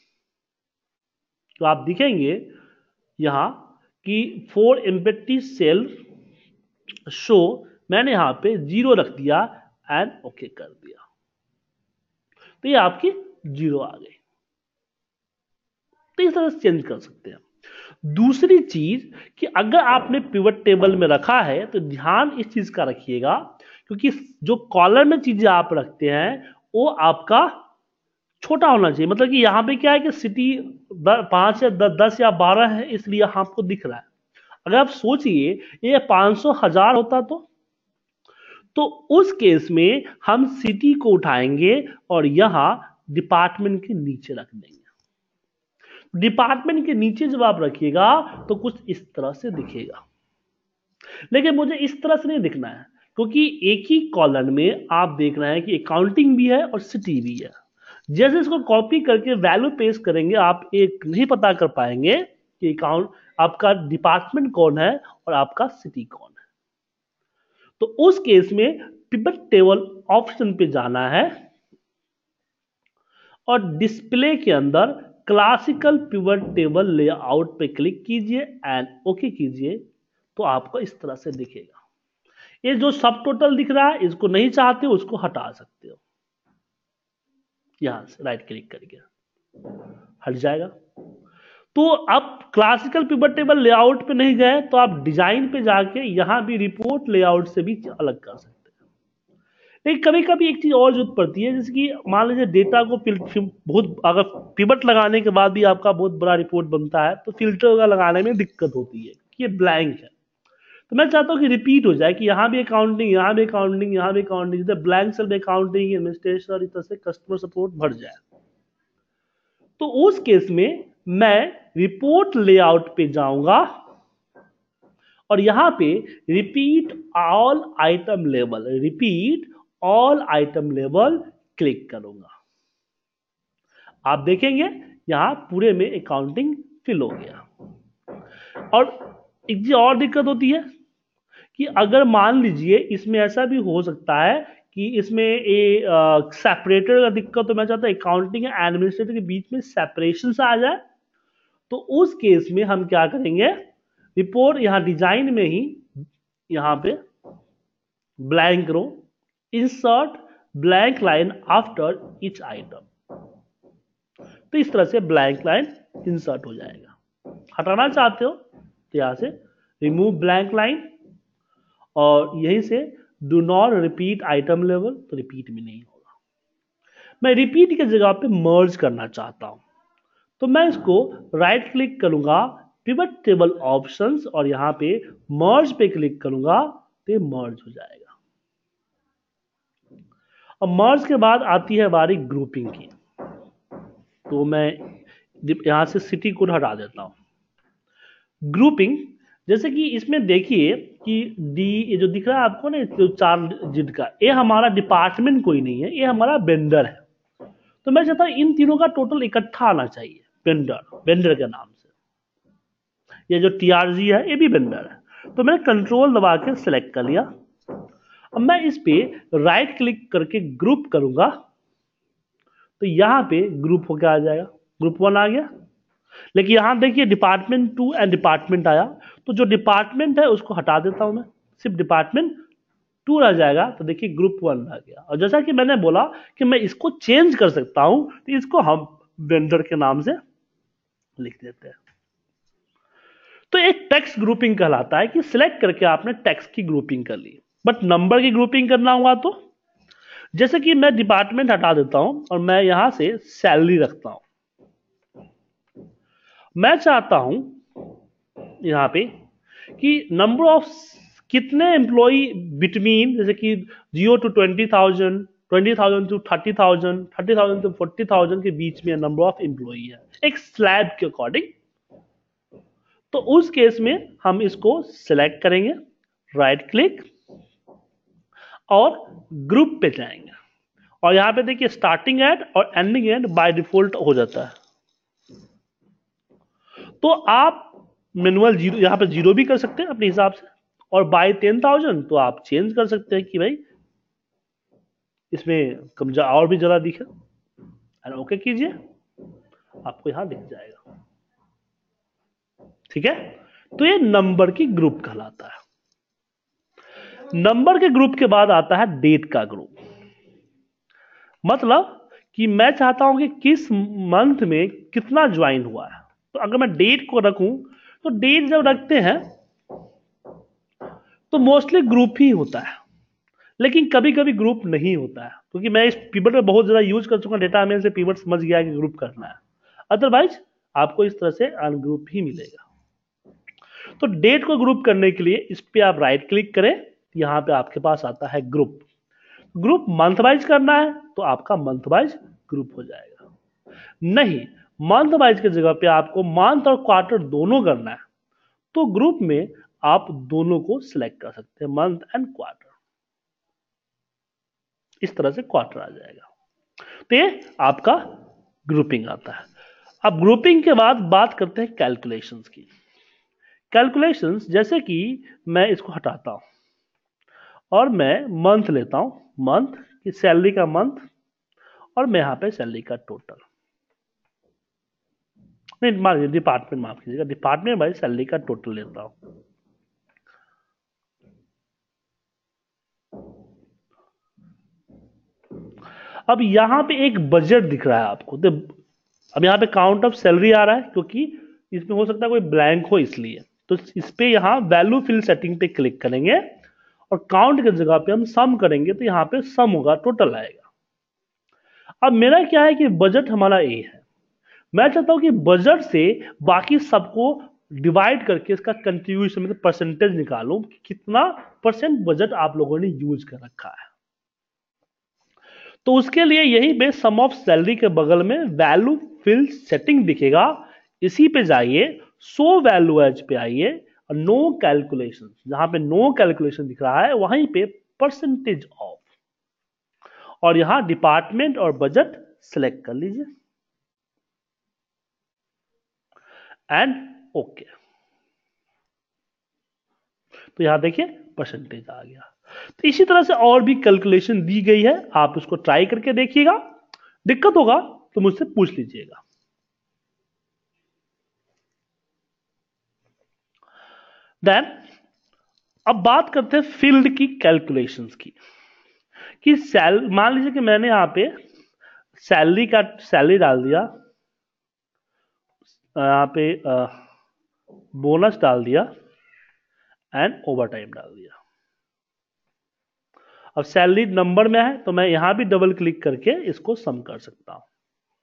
तो आप दिखेंगे यहां कि फोर एम्प्टी सेल शो, मैंने यहां पे जीरो रख दिया एंड ओके कर दिया, तो ये आपकी जीरो आ गई। तो इस तरह से चेंज कर सकते हैं। दूसरी चीज कि अगर आपने पिवट टेबल में रखा है तो ध्यान इस चीज का रखिएगा, क्योंकि जो कॉलम में चीजें आप रखते हैं वो आपका छोटा होना चाहिए। मतलब कि यहां पे क्या है कि सिटी पांच या दस या बारह है, इसलिए आपको दिख रहा है। अगर आप सोचिए ये पांच सौ हजार होता तो तो उस केस में हम सिटी को उठाएंगे और यहां डिपार्टमेंट के नीचे रख देंगे। डिपार्टमेंट के नीचे जब आप रखिएगा तो कुछ इस तरह से दिखेगा, लेकिन मुझे इस तरह से नहीं दिखना है, क्योंकि एक ही कॉलम में आप देख रहे हैं कि अकाउंटिंग भी है और सिटी भी है। जैसे इसको कॉपी करके वैल्यू पेस्ट करेंगे आप एक नहीं पता कर पाएंगे कि अकाउंट आपका डिपार्टमेंट कौन है और आपका सिटी कौन है। तो उस केस में पिवट टेबल ऑप्शन पे जाना है और डिस्प्ले के अंदर क्लासिकल पिवट टेबल लेआउट पे क्लिक कीजिए एंड ओके कीजिए, तो आपको इस तरह से दिखेगा। ये जो सब टोटल दिख रहा है इसको नहीं चाहते उसको हटा सकते हो, यहां से राइट क्लिक करके हट जाएगा। तो अब क्लासिकल पिवट टेबल लेआउट पे नहीं गए तो आप डिजाइन पे जाके यहां भी रिपोर्ट लेआउट से भी अलग कर सकते हैं। लेकिन कभी कभी एक चीज और जरूरत पड़ती है, जैसे कि मान लीजिए डेटा को बहुत अगर पिवट लगाने के बाद भी आपका बहुत बड़ा रिपोर्ट बनता है तो फिल्टर लगाने में दिक्कत होती है ये ब्लैंक है, तो मैं चाहता हूं कि रिपीट हो जाए कि यहां भी अकाउंटिंग, यहां भी अकाउंटिंग, यहां भी अकाउंटिंग, जैसे ब्लैंक सेल में अकाउंटिंग, एडमिनिस्ट्रेशन और इस तरह से कस्टमर सपोर्ट भर जाए। तो उस केस में मैं रिपोर्ट लेआउट पे जाऊंगा और यहां पे repeat all item level, repeat all item level click करूंगा। आप देखेंगे यहां पूरे में अकाउंटिंग फिल हो गया। और एक चीज और दिक्कत होती है कि अगर मान लीजिए इसमें ऐसा भी हो सकता है कि इसमें ए सेपरेटर का दिक्कत, तो मैं चाहता हूं अकाउंटिंग और एडमिनिस्ट्रेटर के बीच में सेपरेशन आ जाए। तो उस केस में हम क्या करेंगे, रिपोर्ट यहां डिजाइन में ही यहां पे blank row, insert blank line after each item, तो इस तरह से ब्लैंक लाइन इंसर्ट हो जाएगा। हटाना चाहते हो तो यहां से रिमूव ब्लैंक लाइन, और यहीं से do not repeat item level, तो रिपीट भी नहीं होगा। मैं रिपीट की जगह पे मर्ज करना चाहता हूं, तो मैं इसको राइट क्लिक करूंगा, पिवट टेबल ऑप्शंस, और यहां पे मर्ज पे क्लिक करूंगा तो मर्ज हो जाएगा। और मर्ज के बाद आती है हमारी ग्रुपिंग की, तो मैं यहां से सिटी कोड हटा देता हूं। ग्रुपिंग, जैसे कि इसमें देखिए कि डी, ये जो दिख रहा है आपको ना, जो चार डिजिट का, ये हमारा डिपार्टमेंट कोई नहीं है, ये हमारा वेंडर है। तो मैं चाहता हूं इन तीनों का टोटल इकट्ठा आना चाहिए, वेंडर, वेंडर के नाम से। ये जो टीआरजी है ये भी वेंडर है। तो मैंने कंट्रोल दबा के सिलेक्ट कर लिया। अब मैं इस पे राइट क्लिक करके ग्रुप करूंगा, तो यहां पे ग्रुप होकर आ जाएगा, ग्रुप वन आ गया। लेकिन यहां देखिए डिपार्टमेंट टू एंड डिपार्टमेंट आया, तो जो डिपार्टमेंट है उसको हटा देता हूं मैं, सिर्फ डिपार्टमेंट टू रह जाएगा। तो देखिए ग्रुप वन रह गया। और जैसा कि मैंने बोला कि मैं इसको चेंज कर सकता हूं, तो इसको हम वेंडर के नाम से लिख देते हैं। तो एक टेक्स्ट ग्रुपिंग कहलाता है कि सिलेक्ट करके आपने टेक्स्ट की ग्रुपिंग कर ली। बट नंबर की ग्रुपिंग करना हुआ तो, जैसे कि मैं डिपार्टमेंट हटा देता हूं और मैं यहां से सैलरी रखता हूं। मैं चाहता हूं यहां पे कि नंबर ऑफ, कितने एम्प्लॉई बिटवीन, जैसे कि zero to twenty thousand, twenty thousand to thirty thousand, thirty thousand to forty thousand के बीच में नंबर ऑफ एम्प्लॉई है, एक स्लैब के अकॉर्डिंग। तो उस केस में हम इसको सिलेक्ट करेंगे, राइट क्लिक, और ग्रुप पे जाएंगे। और यहां पे देखिए स्टार्टिंग एड और एंडिंग एड बाय डिफॉल्ट हो जाता है। तो आप मैनुअल जीरो, यहां पे जीरो भी कर सकते हैं अपने हिसाब से, और बाय टेन थाउजेंड तो आप चेंज कर सकते हैं कि भाई इसमें कम जा और भी ज्यादा दिखे, और ओके कीजिए, आपको यहां दिख जाएगा। ठीक है, तो ये नंबर की ग्रुप कहलाता है। नंबर के ग्रुप के बाद आता है डेट का ग्रुप। मतलब कि मैं चाहता हूं कि किस मंथ में कितना ज्वाइन हुआ है। तो अगर मैं डेट को रखूं, तो डेट जब रखते हैं तो मोस्टली ग्रुप ही होता है, लेकिन कभी कभी ग्रुप नहीं होता है, क्योंकि मैं इस पिवट में बहुत ज्यादा यूज कर चुका, डेटा में से पिवट समझ गया कि ग्रुप करना है। अदरवाइज आपको इस तरह से अनग्रुप ही मिलेगा। तो डेट को ग्रुप करने के लिए इस पे आप राइट क्लिक करें, यहां पे आपके पास आता है ग्रुप। ग्रुप मंथ वाइज करना है तो आपका मंथ वाइज ग्रुप हो जाएगा। नहीं, मंथ वाइज की जगह पे आपको मंथ और क्वार्टर दोनों करना है, तो ग्रुप में आप दोनों को सिलेक्ट कर सकते हैं, मंथ एंड क्वार्टर। इस तरह से क्वार्टर आ जाएगा। तो ये आपका ग्रुपिंग आता है। अब ग्रुपिंग के बाद बात करते हैं कैलकुलेशंस की। कैलकुलेशंस, जैसे कि मैं इसको हटाता हूं और मैं मंथ लेता हूं, मंथ की सैलरी का मंथ, और मैं यहां पे सैलरी का टोटल, नहीं मान लीजिए डिपार्टमेंट, माफ कीजिएगा, डिपार्टमेंट वाइज सैलरी का टोटल लेता हूं। अब यहां पे एक बजट दिख रहा है आपको, तो अब यहां पे काउंट ऑफ सैलरी आ रहा है, क्योंकि इसमें हो सकता है कोई ब्लैंक हो इसलिए। तो इस पे यहां वैल्यू फिल सेटिंग पे क्लिक करेंगे और काउंट की जगह पे हम सम करेंगे, तो यहां पे सम होगा, टोटल आएगा। अब मेरा क्या है कि बजट हमारा ए है, मैं चाहता हूं कि बजट से बाकी सबको डिवाइड करके इसका कंट्रीब्यूशन मतलब परसेंटेज निकालूं कि कितना परसेंट बजट आप लोगों ने यूज कर रखा है। तो उसके लिए यही पे सम ऑफ सैलरी के बगल में वैल्यू फील्ड सेटिंग दिखेगा, इसी पे जाइए, सो वैल्यू एज पे आइए और नो कैलकुलेशन, जहां पे नो कैलकुलेशन दिख रहा है वहीं पे परसेंटेज ऑफ, और यहां डिपार्टमेंट और बजट सिलेक्ट कर लीजिए एंड ओके। तो यहां देखिए परसेंटेज आ गया। तो इसी तरह से और भी कैलकुलेशन दी गई है, आप उसको ट्राई करके देखिएगा, दिक्कत होगा तो मुझसे पूछ लीजिएगा। देन अब बात करते हैं फील्ड की कैलकुलेशंस की, कि सैल मान लीजिए कि मैंने यहां पे सैलरी का सैलरी डाल दिया, यहां पे बोनस डाल दिया एंड ओवर टाइम डाल दिया। अब सैलरी नंबर में है तो मैं यहां भी डबल क्लिक करके इसको सम कर सकता हूं।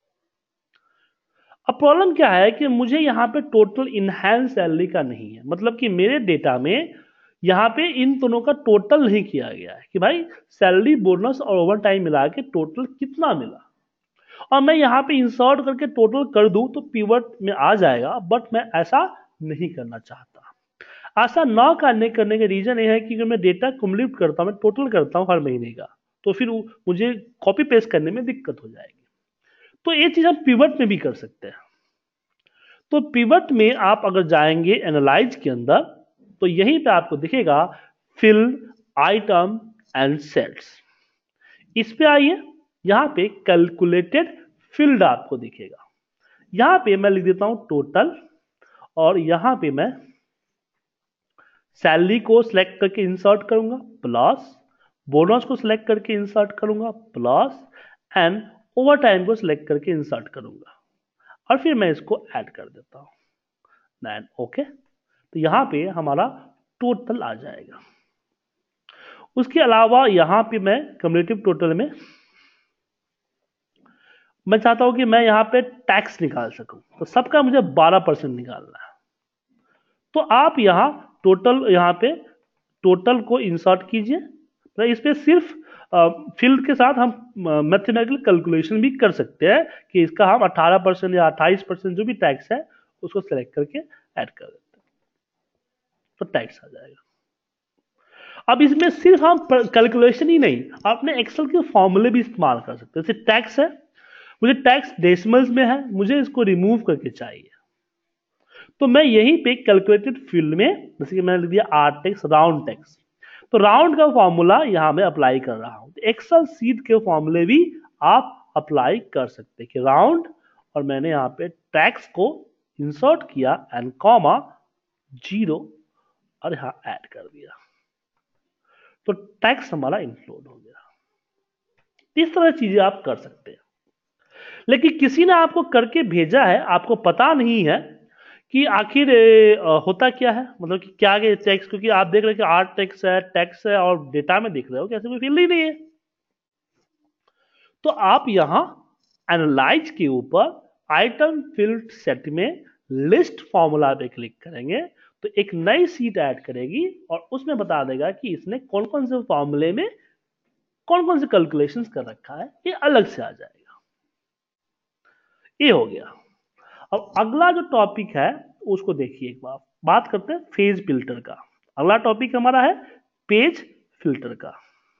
अब प्रॉब्लम क्या है कि मुझे यहां पे टोटल इनहैंस सैलरी का नहीं है, मतलब कि मेरे डेटा में यहां पे इन दोनों का टोटल नहीं किया गया है कि भाई सैलरी बोनस और ओवर टाइम मिला के टोटल कितना मिला, और मैं यहां पे इंसर्ट करके टोटल कर दूं तो पिवट में आ जाएगा, बट मैं ऐसा नहीं करना चाहता। ऐसा ना करने करने का रीजन ये है कि मैं डेटा कम्प्लीट करता हूं, मैं टोटल करता हूं हर महीने का, तो फिर मुझे कॉपी पेस्ट करने में दिक्कत हो जाएगी। तो ये चीज हम पिवट में भी कर सकते हैं। तो पिवट में आप अगर जाएंगे एनालाइज के अंदर तो यहीं पे आपको दिखेगा फील्ड, आइटम एंड सेट्स। इस पे आइए, यहां पे कैलकुलेटेड फील्ड आपको दिखेगा। यहां पे मैं लिख देता हूं टोटल, और यहां पे मैं सैलरी को सिलेक्ट करके इंसर्ट करूंगा प्लस, बोनस को सिलेक्ट करके इंसर्ट करूंगा प्लस, एंड ओवर टाइम को सिलेक्ट करके इंसर्ट करूंगा, और फिर मैं इसको ऐड कर देता हूं देन ओके। तो यहां पे हमारा टोटल आ जाएगा। उसके अलावा यहां पे मैं कम्युलेटिव टोटल में मैं चाहता हूं कि मैं यहां पे टैक्स निकाल सकूं, तो सबका मुझे बारह परसेंट निकालना है। तो आप यहां टोटल यहां पे टोटल को इंसर्ट कीजिए, तो इस पे सिर्फ फील्ड के साथ हम मैथमेटिकल कैलकुलेशन भी कर सकते हैं कि इसका हम अठारह परसेंट या अट्ठाईस परसेंट जो भी टैक्स है उसको सेलेक्ट करके ऐड कर देते हैं, तो टैक्स आ जाएगा। अब इसमें सिर्फ हम कैलकुलेशन ही नहीं, आपने एक्सेल के फॉर्मूले भी इस्तेमाल कर सकते हैं। जैसे टैक्स है, मुझे टैक्स डेसिमल्स में है, मुझे इसको रिमूव करके चाहिए, तो मैं यहीं पे कैलकुलेटेड फील्ड में जैसे कि मैंने लिख दिया आर टैक्स राउंड टैक्स, तो राउंड का फॉर्मूला यहां मैं अप्लाई कर रहा हूं। एक्सेल सीट के फॉर्मूले भी आप अप्लाई कर सकते हैं कि राउंड, और मैंने यहां पे टैक्स को इंसर्ट किया एंड कॉमा जीरो और यहां ऐड कर दिया, तो टैक्स हमारा इंक्लूड हो गया। इस तरह चीजें आप कर सकते हैं। लेकिन किसी ने आपको करके भेजा है, आपको पता नहीं है कि आखिर होता क्या है, मतलब कि क्या है टैक्स, क्योंकि आप देख रहे हैं कि आर टैक्स है, टैक्स है, और डेटा में देख रहे हो कि ऐसे कोई फील्ड ही नहीं है। तो आप यहां एनालाइज के ऊपर आइटम फील्ड सेट में लिस्ट फॉर्मूला पे क्लिक करेंगे तो एक नई सीट ऐड करेगी और उसमें बता देगा कि इसने कौन कौन से फॉर्मूले में कौन कौन से कैलकुलेशंस कर रखा है, ये अलग से आ जाएगा। ये हो गया। अब अगला जो टॉपिक है उसको देखिए एक बार, बात करते हैं फेज फिल्टर का। अगला टॉपिक हमारा है पेज फिल्टर का।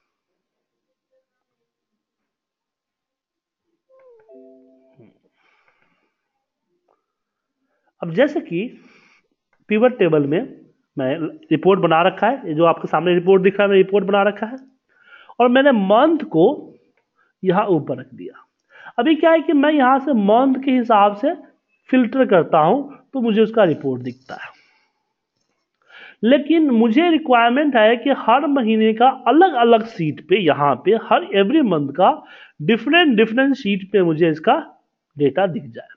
अब जैसे कि पिवट टेबल में मैं रिपोर्ट बना रखा है, जो आपके सामने रिपोर्ट दिख रहा है, मैं रिपोर्ट बना रखा है, और मैंने मंथ को यहां ऊपर रख दिया। अभी क्या है कि मैं यहां से मंथ के हिसाब से फिल्टर करता हूं तो मुझे उसका रिपोर्ट दिखता है, लेकिन मुझे रिक्वायरमेंट है कि हर महीने का अलग अलग सीट पे, यहां पे हर एवरी मंथ का डिफरेंट डिफरेंट सीट पे मुझे इसका डेटा दिख जाए।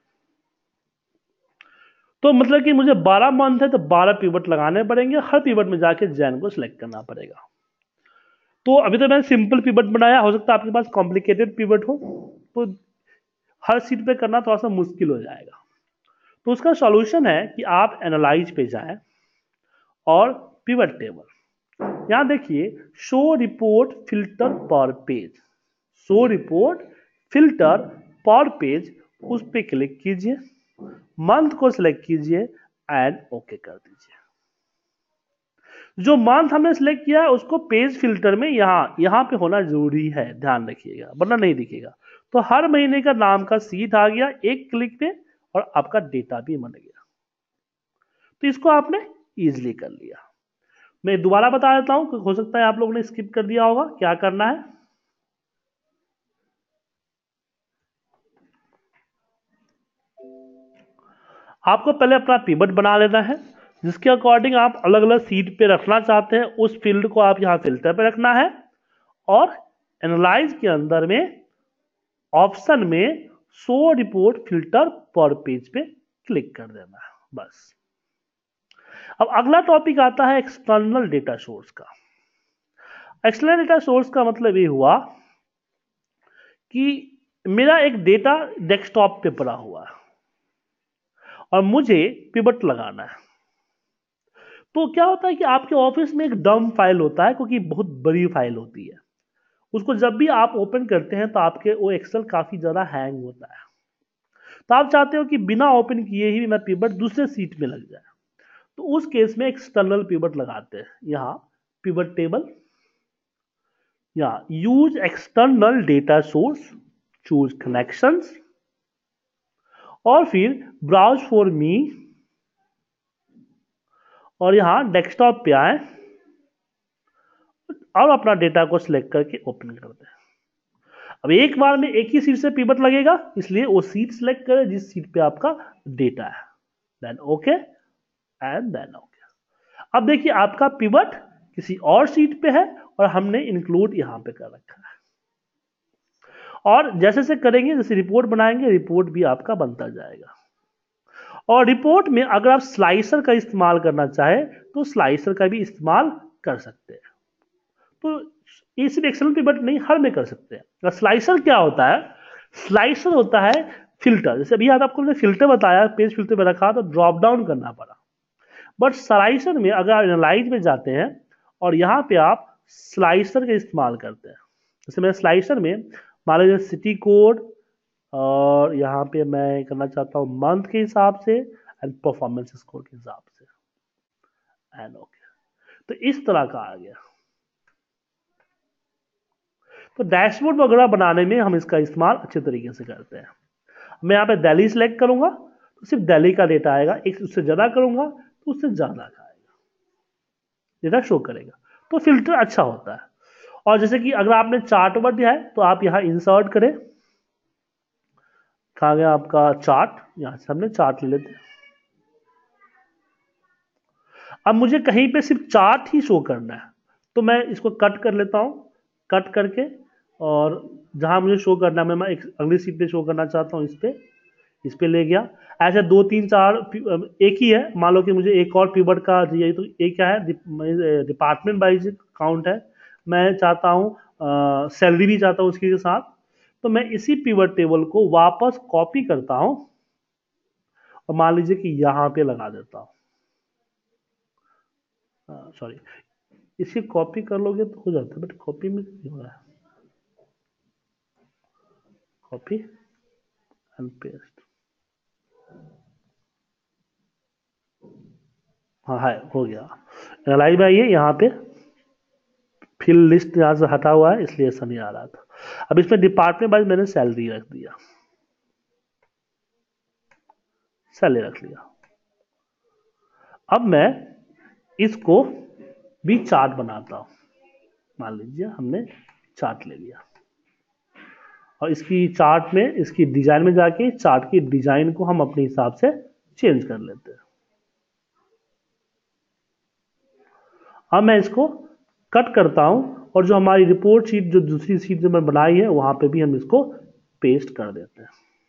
तो मतलब कि मुझे बारह मंथ है तो बारह पिवट लगाने पड़ेंगे, हर पिवट में जाके जैन को सिलेक्ट करना पड़ेगा। तो अभी तो मैंने सिंपल पिवट बनाया, हो सकता है आपके पास कॉम्प्लिकेटेड पिवट हो तो हर सीट पे करना थोड़ा सा मुश्किल हो जाएगा। तो उसका सॉल्यूशन है कि आप एनालाइज पे जाएं और पिवट टेबल, यहां देखिए शो रिपोर्ट फिल्टर पर पेज, शो रिपोर्ट फिल्टर पर पेज, उस पे क्लिक कीजिए, मंथ को सिलेक्ट कीजिए एंड ओके कर दीजिए। जो मंथ हमने सिलेक्ट किया है उसको पेज फिल्टर में यहां यहां पे होना जरूरी है, ध्यान रखिएगा वरना नहीं दिखेगा। तो हर महीने का नाम का सीट आ गया एक क्लिक पे और आपका डेटा भी बन गया। तो इसको आपने इजीली कर लिया। मैं दोबारा बता देता हूं, हो सकता है आप लोगों ने स्किप कर दिया होगा। क्या करना है, आपको पहले अपना पिवट बना लेना है जिसके अकॉर्डिंग आप अलग अलग सीट पे रखना चाहते हैं, उस फील्ड को आप यहां फिल्टर पे रखना है और एनालाइज के अंदर में ऑप्शन में शो रिपोर्ट फिल्टर पर पेज पे क्लिक कर देना है, बस। अब अगला टॉपिक आता है एक्सटर्नल डेटा सोर्स का। एक्सटर्नल डेटा सोर्स का मतलब ये हुआ कि मेरा एक डेटा डेस्कटॉप पे पड़ा हुआ है और मुझे पिवट लगाना है। तो क्या होता है कि आपके ऑफिस में एक डंप फाइल होता है, क्योंकि बहुत बड़ी फाइल होती है, उसको जब भी आप ओपन करते हैं तो आपके वो एक्सेल काफी ज्यादा हैंग होता है। तो आप चाहते हो कि बिना ओपन किए ही मैं पिवट दूसरे सीट में लग जाए, तो उस केस में एक्सटर्नल पिवट लगाते हैं। यहां पिवट टेबल, यहां use external data source, choose connections और फिर ब्राउज फॉर मी और यहां डेस्कटॉप पे आए और अपना डेटा को सिलेक्ट करके ओपन कर दें। अब एक बार में एक ही सीट से पिवट लगेगा, इसलिए वो सीट सिलेक्ट करें जिस सीट पे आपका डेटा है, then okay and then okay. अब देखिए आपका पिवट किसी और सीट पे है और हमने इंक्लूड यहां पे कर रखा है। और जैसे जैसे करेंगे, जैसे रिपोर्ट बनाएंगे, रिपोर्ट भी आपका बनता जाएगा। और रिपोर्ट में अगर आप स्लाइसर का इस्तेमाल करना चाहे तो स्लाइसर का भी इस्तेमाल कर सकते हैं। तो ये सिर्फ एक्सेल पिवट नहीं, हर में कर सकते हैं। स्लाइसर क्या होता है, स्लाइसर होता है फिल्टर। जैसे अभी आपको मैंने फिल्टर बताया, पेज फिल्टर में रखा तो ड्रॉप डाउन करना पड़ा, बट स्लाइसर में अगर आप एनालाइज में जाते हैं और यहां पे आप स्लाइसर का इस्तेमाल करते हैं। जैसे मैं स्लाइसर में मान लीजिए सिटी कोड और यहां पे मैं करना चाहता हूं मंथ के हिसाब से एंड परफॉर्मेंस स्कोर के हिसाब से एंड ओके। तो इस तरह का आ गया। तो डैशबोर्ड वगैरह बनाने में हम इसका इस्तेमाल अच्छे तरीके से करते हैं। मैं यहाँ पे दिल्ली सेलेक्ट करूंगा तो सिर्फ दिल्ली का डेटा आएगा, एक उससे ज्यादा करूंगा तो उससे ज्यादा का आएगा, डेटा शो करेगा। तो फिल्टर अच्छा होता है। और जैसे कि अगर आपने चार्ट ओवर दिया है तो आप यहाँ इंसर्ट करें, कहा गया आपका चार्ट, यहां से हमने चार्ट ले लेते हैं। अब मुझे कहीं पे सिर्फ चार्ट ही शो करना है तो मैं इसको कट कर लेता हूं, कट करके और जहां मुझे शो करना है मैं एक अगली सीट पे शो करना चाहता हूं, इस पे इस पे ले गया। ऐसे दो तीन चार एक ही है, मान लो कि मुझे एक और पिवट का चाहिए तो एक क्या है, डिपार्टमेंट वाइज काउंट है, मैं चाहता हूं सैलरी भी चाहता हूं उसके साथ। तो मैं इसी पिवट टेबल को वापस कॉपी करता हूं और मान लीजिए कि यहां पे लगा देता हूं, सॉरी इसी कॉपी कर लोगे तो हो जाता है, बट कॉपी में नहीं हो रहा है, कॉपी एंड पेस्ट। हाँ है, हो गया। एनालाइज में आइए, यहाँ पे फिल लिस्ट यहाँ से हटा हुआ है इसलिए ऐसा नहीं आ रहा था। अब इसमें डिपार्टमेंट वाइज मैंने सैलरी रख दिया, सैलरी रख लिया। अब मैं इसको भी चार्ट बनाता हूं। मान लीजिए हमने चार्ट ले लिया और इसकी चार्ट में, इसकी डिजाइन में जाके चार्ट की डिजाइन को हम अपने हिसाब से चेंज कर लेते हैं। अब मैं इसको कट करता हूं और जो हमारी रिपोर्ट शीट, जो दूसरी शीट जो मैं बनाई है वहां पे भी हम इसको पेस्ट कर देते हैं।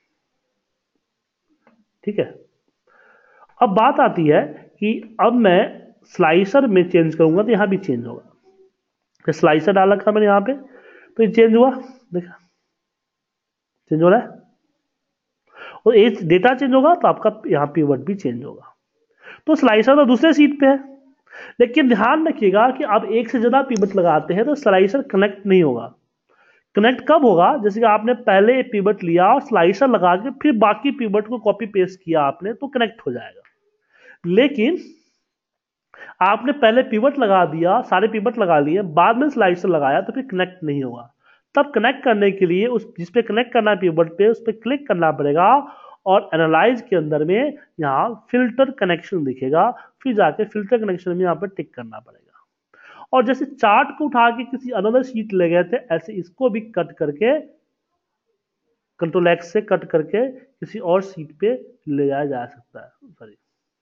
ठीक है। अब बात आती है कि अब मैं स्लाइसर में चेंज करूंगा तो यहां भी चेंज होगा। तो स्लाइसर डाल रखा मैंने यहां पे तो ये चेंज हुआ, देखा चेंज हो रहा है। और एज डेटा चेंज होगा तो आपका यहाँ पिवट भी चेंज होगा। तो स्लाइसर तो दूसरे सीट पे है, लेकिन ध्यान रखिएगा कि आप एक से ज्यादा पिवट लगाते हैं तो स्लाइसर कनेक्ट नहीं होगा। कनेक्ट कब होगा, जैसे कि आपने पहले पिवट लिया और स्लाइसर लगा के फिर बाकी पिवट को कॉपी पेस्ट किया आपने तो कनेक्ट हो जाएगा। लेकिन आपने पहले पिवट लगा दिया, सारे पिवट लगा लिए, बाद में स्लाइसर लगाया तो फिर कनेक्ट नहीं होगा। तब कनेक्ट करने के लिए उस जिस पे कनेक्ट करना है पिवट पे, उस पे क्लिक करना पड़ेगा और एनालाइज के अंदर में यहाँ फिल्टर कनेक्शन दिखेगा, फिर जाके फिल्टर कनेक्शन में यहाँ पे टिक करना पड़ेगा। और जैसे चार्ट को उठा के किसी अनदर शीट ले गए थे, ऐसे इसको भी कट करके कंट्रोल एक्स से कट करके किसी और शीट पे ले जाया जा सकता है, सॉरी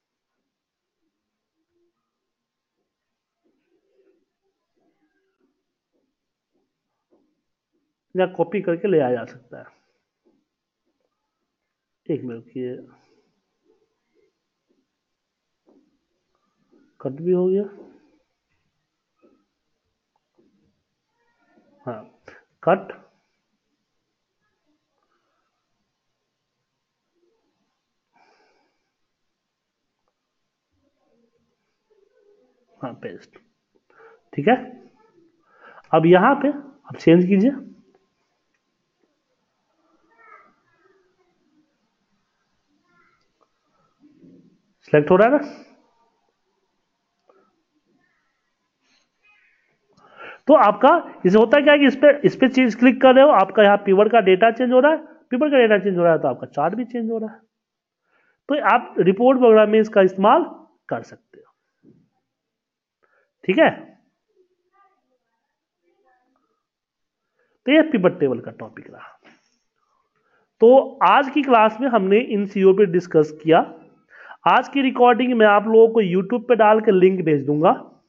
या कॉपी करके ले आया जा सकता है। एक मिनट की कट भी हो गया, हाँ कट, हाँ पेस्ट, ठीक है। अब यहां पे आप चेंज कीजिए, सिलेक्ट हो रहा है ना। तो आपका इसे होता है क्या कि इस पे इस पे चीज क्लिक कर रहे हो, आपका यहाँ पिवट का डेटा चेंज हो रहा है, पिवट का डेटा चेंज हो रहा है तो आपका चार्ट भी चेंज हो रहा है। तो आप रिपोर्ट वगैरह में इसका इस्तेमाल कर सकते हो, ठीक है। तो ये पिवट टेबल का टॉपिक रहा। तो आज की क्लास में हमने इन सीओ पे डिस्कस किया। आज की रिकॉर्डिंग मैं आप लोगों को यूट्यूब पे डाल के लिंक भेज दूंगा।